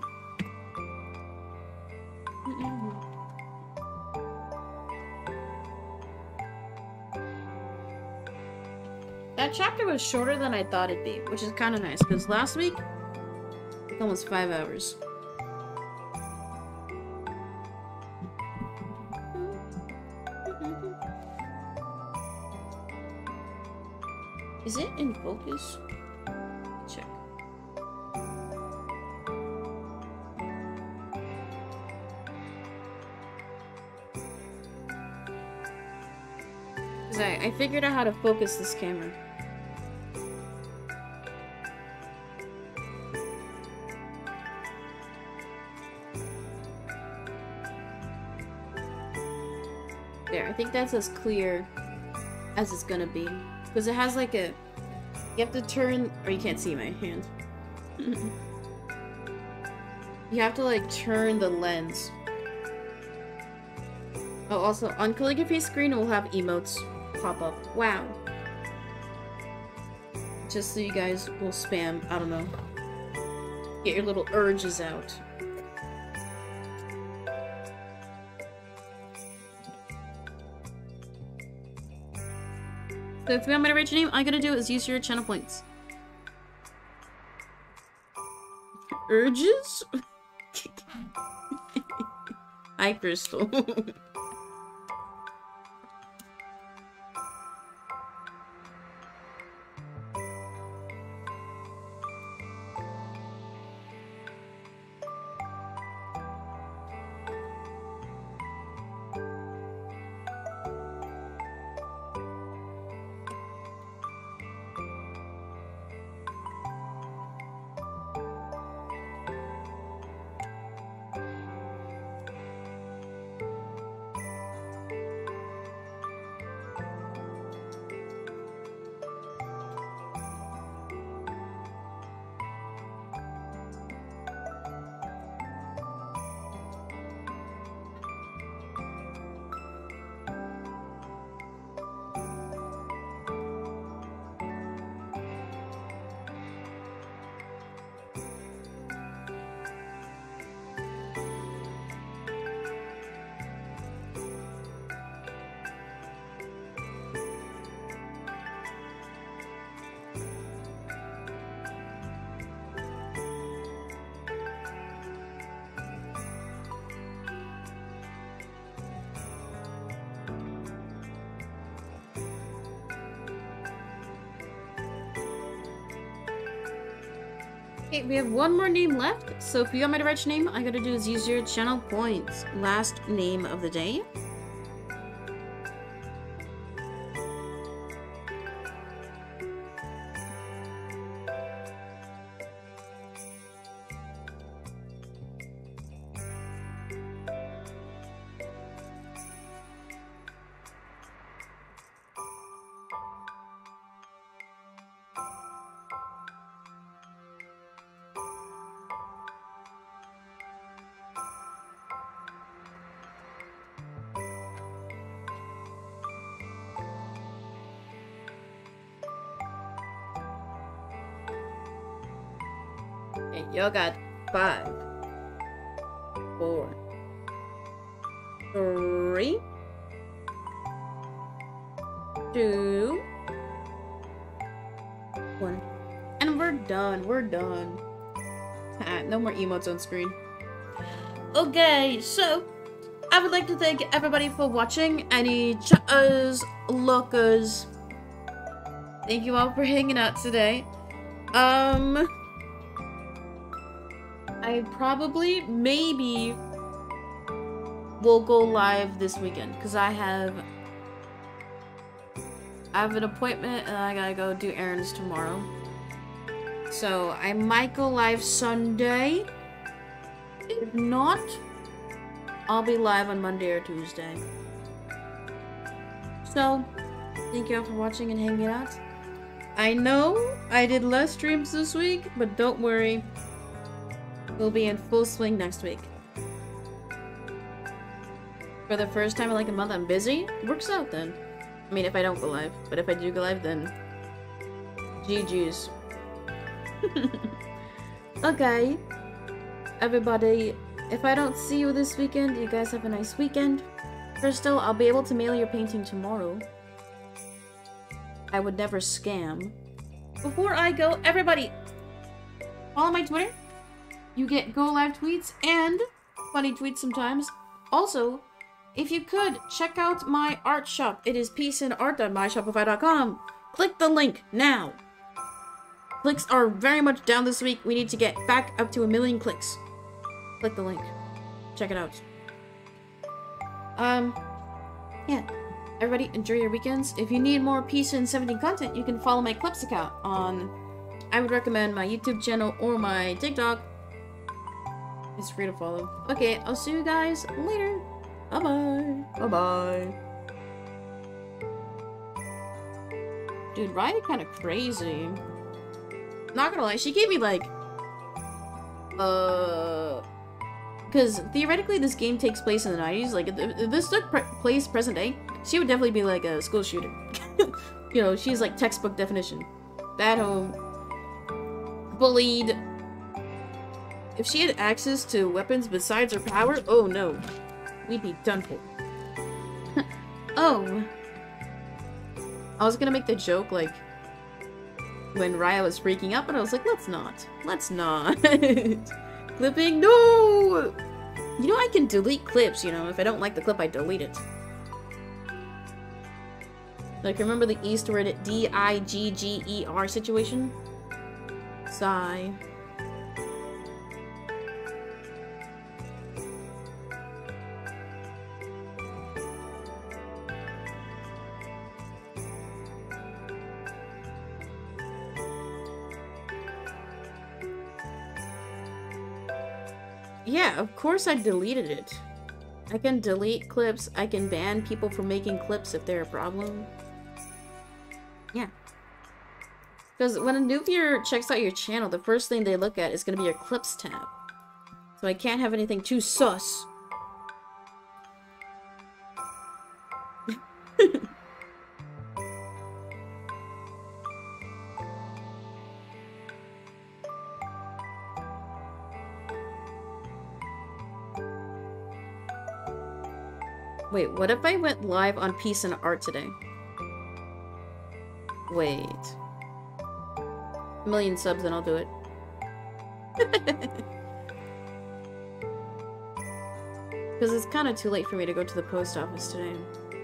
[SPEAKER 2] That chapter was shorter than I thought it'd be, which is kind of nice, because last week
[SPEAKER 1] Like almost five hours. Is it in focus? Check. Cause I, I figured out how to focus this camera. There, I think that's as clear as it's gonna be. Because it has like a... You have to turn... Or you can't see my hand. You have to like turn the lens. Oh, also, on calligraphy screen we'll have emotes pop up. Wow. Just so you guys will spam, I don't know. Get your little urges out. So if you want me to write your name, all I gotta do is use your channel points. Urges? Hi, Crystal. Okay, we have one more name left, so if you want me to write your name, all I gotta do is use your channel points. Last name of the day. Okay, y'all got five, four, three, two, one. And we're done. We're done. Ah, no more emotes on screen. Okay, so I would like to thank everybody for watching. Any chatters, lookers. Thank you all for hanging out today. Um... I probably, maybe, will go live this weekend, because I have, I have an appointment, and I gotta go do errands tomorrow. So, I might go live Sunday. If not, I'll be live on Monday or Tuesday. So, thank you all for watching and hanging out. I know I did less streams this week, but don't worry. We'll be in full swing next week. For the first time in like a month, I'm busy. Works out then. I mean, if I don't go live. But if I do go live, then G G's. Okay. Everybody, if I don't see you this weekend, you guys have a nice weekend. Crystal, I'll be able to mail your painting tomorrow. I would never scam. Before I go, everybody, follow my Twitter. you get go live tweets and funny tweets sometimes. Also, if you could, check out my art shop. It is peace and art dot my shopify dot com. Click the link now. Clicks are very much down this week. We need to get back up to a million clicks. Click the link. Check it out. Um, yeah. Everybody, enjoy your weekends. If you need more Peace and seventeen content, you can follow my Clips account on... I would recommend my YouTube channel or my TikTok. It's free to follow. Okay, I'll see you guys later. Bye-bye. Bye-bye. Dude, Riot kind of crazy. Not gonna lie, she gave me like... Uh... Because theoretically this game takes place in the nineties. Like, if this took pre place present day, she would definitely be like a school shooter. You know, she's like textbook definition. Bad home. Bullied. If she had access to weapons besides her power, oh no. We'd be done for. Oh. I was gonna make the joke, like, when Raya was freaking out, but I was like, let's not. Let's not. Clipping? No! You know, I can delete clips, you know. If I don't like the clip, I delete it. Like, remember the Eastward D I G G E R situation? Sigh. Yeah, of course I deleted it. I can delete clips. I can ban people from making clips if they're a problem. Yeah. Because when a new viewer checks out your channel, the first thing they look at is going to be your clips tab. So I can't have anything too sus. Wait, what if I went live on Peace and Art today? Wait. A million subs and I'll do it. Because it's kind of too late for me to go to the post office today.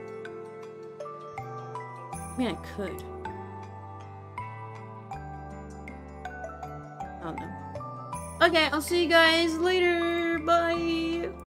[SPEAKER 1] I mean, I could. I don't know. Okay, I'll see you guys later. Bye!